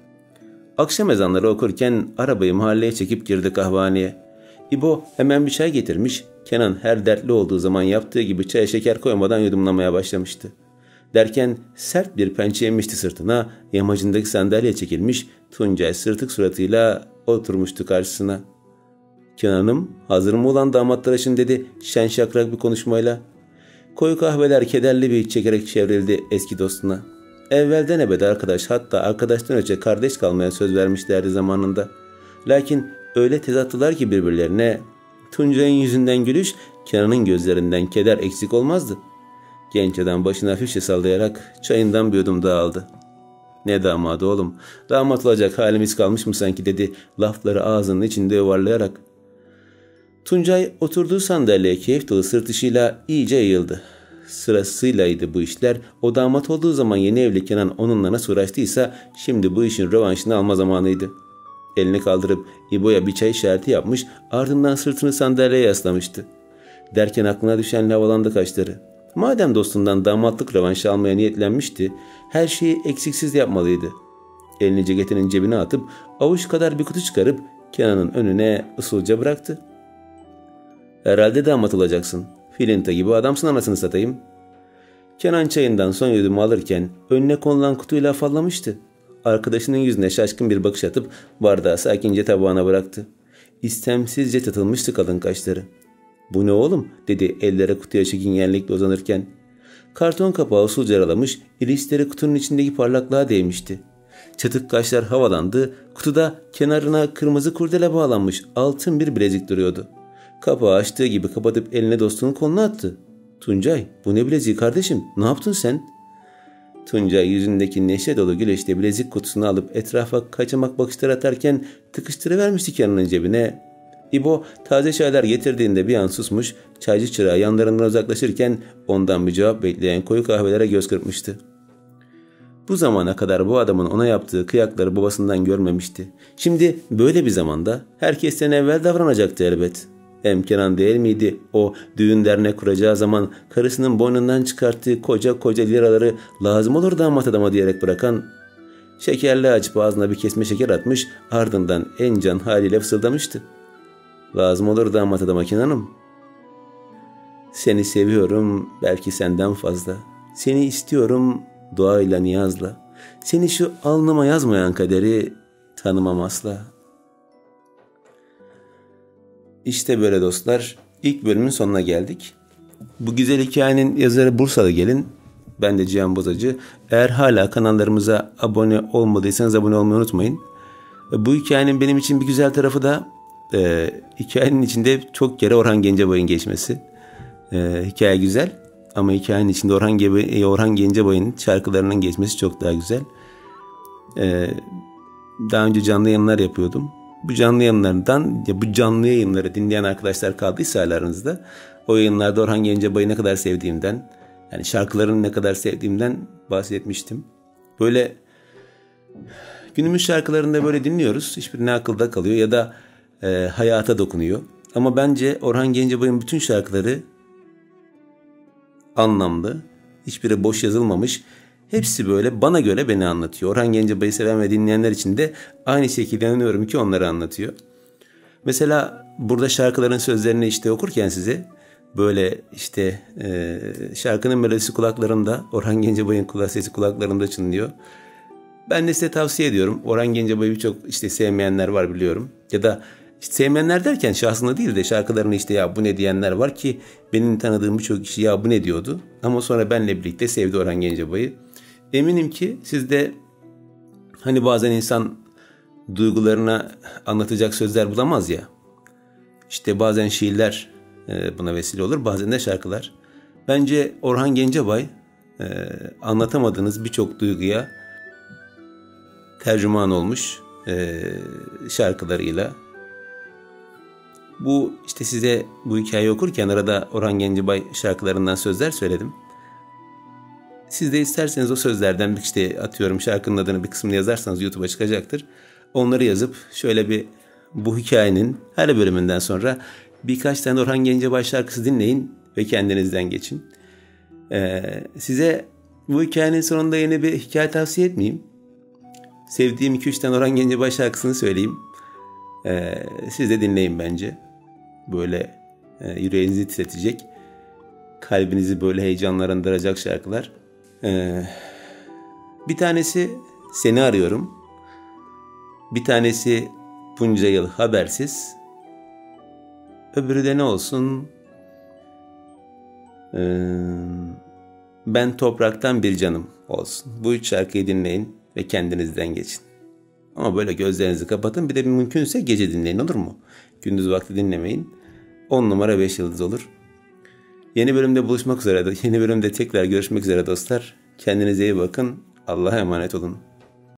Akşam ezanları okurken arabayı mahalleye çekip girdi kahvehaneye. İbo hemen bir çay getirmiş. Kenan her dertli olduğu zaman yaptığı gibi çaya şeker koymadan yudumlamaya başlamıştı. Derken sert bir pençe inmişti sırtına, yamacındaki sandalye çekilmiş, Tuncay sırtık suratıyla oturmuştu karşısına. Kenan'ım hazır mı olan damat tıraşın dedi şen şakrak bir konuşmayla. Koyu kahveler kederli bir iç çekerek çevrildi eski dostuna. Evvelden ebede arkadaş, hatta arkadaştan önce kardeş kalmaya söz vermişlerdi zamanında. Lakin öyle tezattılar ki birbirlerine. Tuncay'ın yüzünden gülüş, Kenan'ın gözlerinden keder eksik olmazdı. Genç adam başını hafifçe sallayarak çayından bir yudum daha aldı. Ne damadı oğlum, damat olacak halimiz kalmış mı sanki dedi lafları ağzının içinde yuvarlayarak. Tuncay oturduğu sandalyeye keyif dolu sırtışıyla iyice yayıldı. Sırasıylaydı bu işler. O damat olduğu zaman yeni evli Kenan onunla nasıl uğraştıysa şimdi bu işin rövanşını alma zamanıydı. Elini kaldırıp İbo'ya bir çay işareti yapmış, ardından sırtını sandalyeye yaslamıştı. Derken aklına düşenle havalandı kaşları. Madem dostundan damatlık rövanşı almaya niyetlenmişti, her şeyi eksiksiz yapmalıydı. Elini ceketinin cebine atıp avuç kadar bir kutu çıkarıp Kenan'ın önüne usulca bıraktı. Herhalde damat olacaksın. Filinta gibi adamsın anasını satayım. Kenan çayından son yudumu alırken önüne konulan kutuyla afallamıştı. Arkadaşının yüzüne şaşkın bir bakış atıp bardağı sakince tabağına bıraktı. İstemsizce tatılmıştı kalın kaşları. Bu ne oğlum dedi ellere kutuya çekingenlikle uzanırken. Karton kapağı usulca aralamış, irisleri kutunun içindeki parlaklığa değmişti. Çatık kaşlar havalandı, kutuda kenarına kırmızı kurdele bağlanmış altın bir bilezik duruyordu. Kapağı açtığı gibi kapatıp eline dostunun koluna attı. Tuncay, bu ne bileziği kardeşim, ne yaptın sen? Tuncay yüzündeki neşe dolu güleşle bilezik kutusunu alıp etrafa kaçamak bakışlar atarken tıkıştırıvermişti Kenan'ın cebine. İbo taze çaylar getirdiğinde bir an susmuş, çaycı çırağı yanlarından uzaklaşırken ondan bir cevap bekleyen koyu kahvelere göz kırpmıştı. Bu zamana kadar bu adamın ona yaptığı kıyakları babasından görmemişti. Şimdi böyle bir zamanda herkesten evvel davranacaktı elbet. Kenan değil miydi o düğün dernek kuracağı zaman karısının boynundan çıkarttığı koca koca liraları lazım olur damat adama diyerek bırakan? Şekerli açıp ağzına bir kesme şeker atmış, ardından en can haliyle fısıldamıştı. Lazım olur damat adama Kenan'ım. Seni seviyorum belki senden fazla. Seni istiyorum duayla niyazla. Seni şu alnıma yazmayan kaderi tanımam asla. İşte böyle dostlar, ilk bölümün sonuna geldik. Bu güzel hikayenin yazarı Bursalı Gelin. Ben de Cihan Bozacı. Eğer hala kanallarımıza abone olmadıysanız abone olmayı unutmayın. Bu hikayenin benim için bir güzel tarafı da hikayenin içinde çok kere Orhan Gencebay'ın geçmesi. Hikaye güzel ama hikayenin içinde Orhan Gencebay'ın şarkılarının geçmesi çok daha güzel. Daha önce canlı yayınlar yapıyordum. Bu canlı yayınları dinleyen arkadaşlar kaldıysa aranızda, o yayınlarda Orhan Gencebay'ı ne kadar sevdiğimden, yani şarkılarını ne kadar sevdiğimden bahsetmiştim. Böyle günümüz şarkılarında böyle dinliyoruz. Hiçbirine akılda kalıyor ya da hayata dokunuyor. Ama bence Orhan Gencebay'ın bütün şarkıları anlamlı. Hiçbiri boş yazılmamış. Hepsi böyle bana göre beni anlatıyor. Orhan Gencebay'ı seven ve dinleyenler için de aynı şekilde inanıyorum ki onları anlatıyor. Mesela burada şarkıların sözlerini işte okurken size böyle işte şarkının melodisi kulaklarımda, Orhan Gencebay'ın sesi kulaklarımda çınlıyor. Ben de size tavsiye ediyorum. Orhan Gencebay'ı birçok işte sevmeyenler var biliyorum. Ya da işte sevmeyenler derken şahsında değil de şarkılarını işte ya bu ne diyenler var ki benim tanıdığım birçok kişi ya bu ne diyordu. Ama sonra benle birlikte sevdi Orhan Gencebay'ı. Eminim ki siz de hani bazen insan duygularına anlatacak sözler bulamaz ya. İşte bazen şiirler buna vesile olur, bazen de şarkılar. Bence Orhan Gencebay anlatamadığınız birçok duyguya tercüman olmuş şarkılarıyla. Bu işte size bu hikayeyi okurken arada Orhan Gencebay şarkılarından sözler söyledim. Siz de isterseniz o sözlerden işte atıyorum şarkının adını bir kısmını yazarsanız YouTube'a çıkacaktır. Onları yazıp şöyle bir bu hikayenin her bölümünden sonra birkaç tane Orhan Gencebay şarkısı dinleyin ve kendinizden geçin. Size bu hikayenin sonunda yeni bir hikaye tavsiye etmeyeyim. Sevdiğim 2-3 tane Orhan Gencebay şarkısını söyleyeyim. Siz de dinleyin bence. Böyle yüreğinizi titretecek, kalbinizi böyle heyecanlandıracak şarkılar. Bir tanesi Seni Arıyorum. Bir tanesi Bunca Yıl Habersiz. Öbürü de ne olsun? Ben Topraktan Bir Canım olsun. Bu 3 şarkıyı dinleyin ve kendinizden geçin. Ama böyle gözlerinizi kapatın. Bir de mümkünse gece dinleyin, olur mu? Gündüz vakti dinlemeyin. 10 numara 5 yıldız olur. Yeni bölümde buluşmak üzere. Yeni bölümde tekrar görüşmek üzere dostlar. Kendinize iyi bakın. Allah'a emanet olun.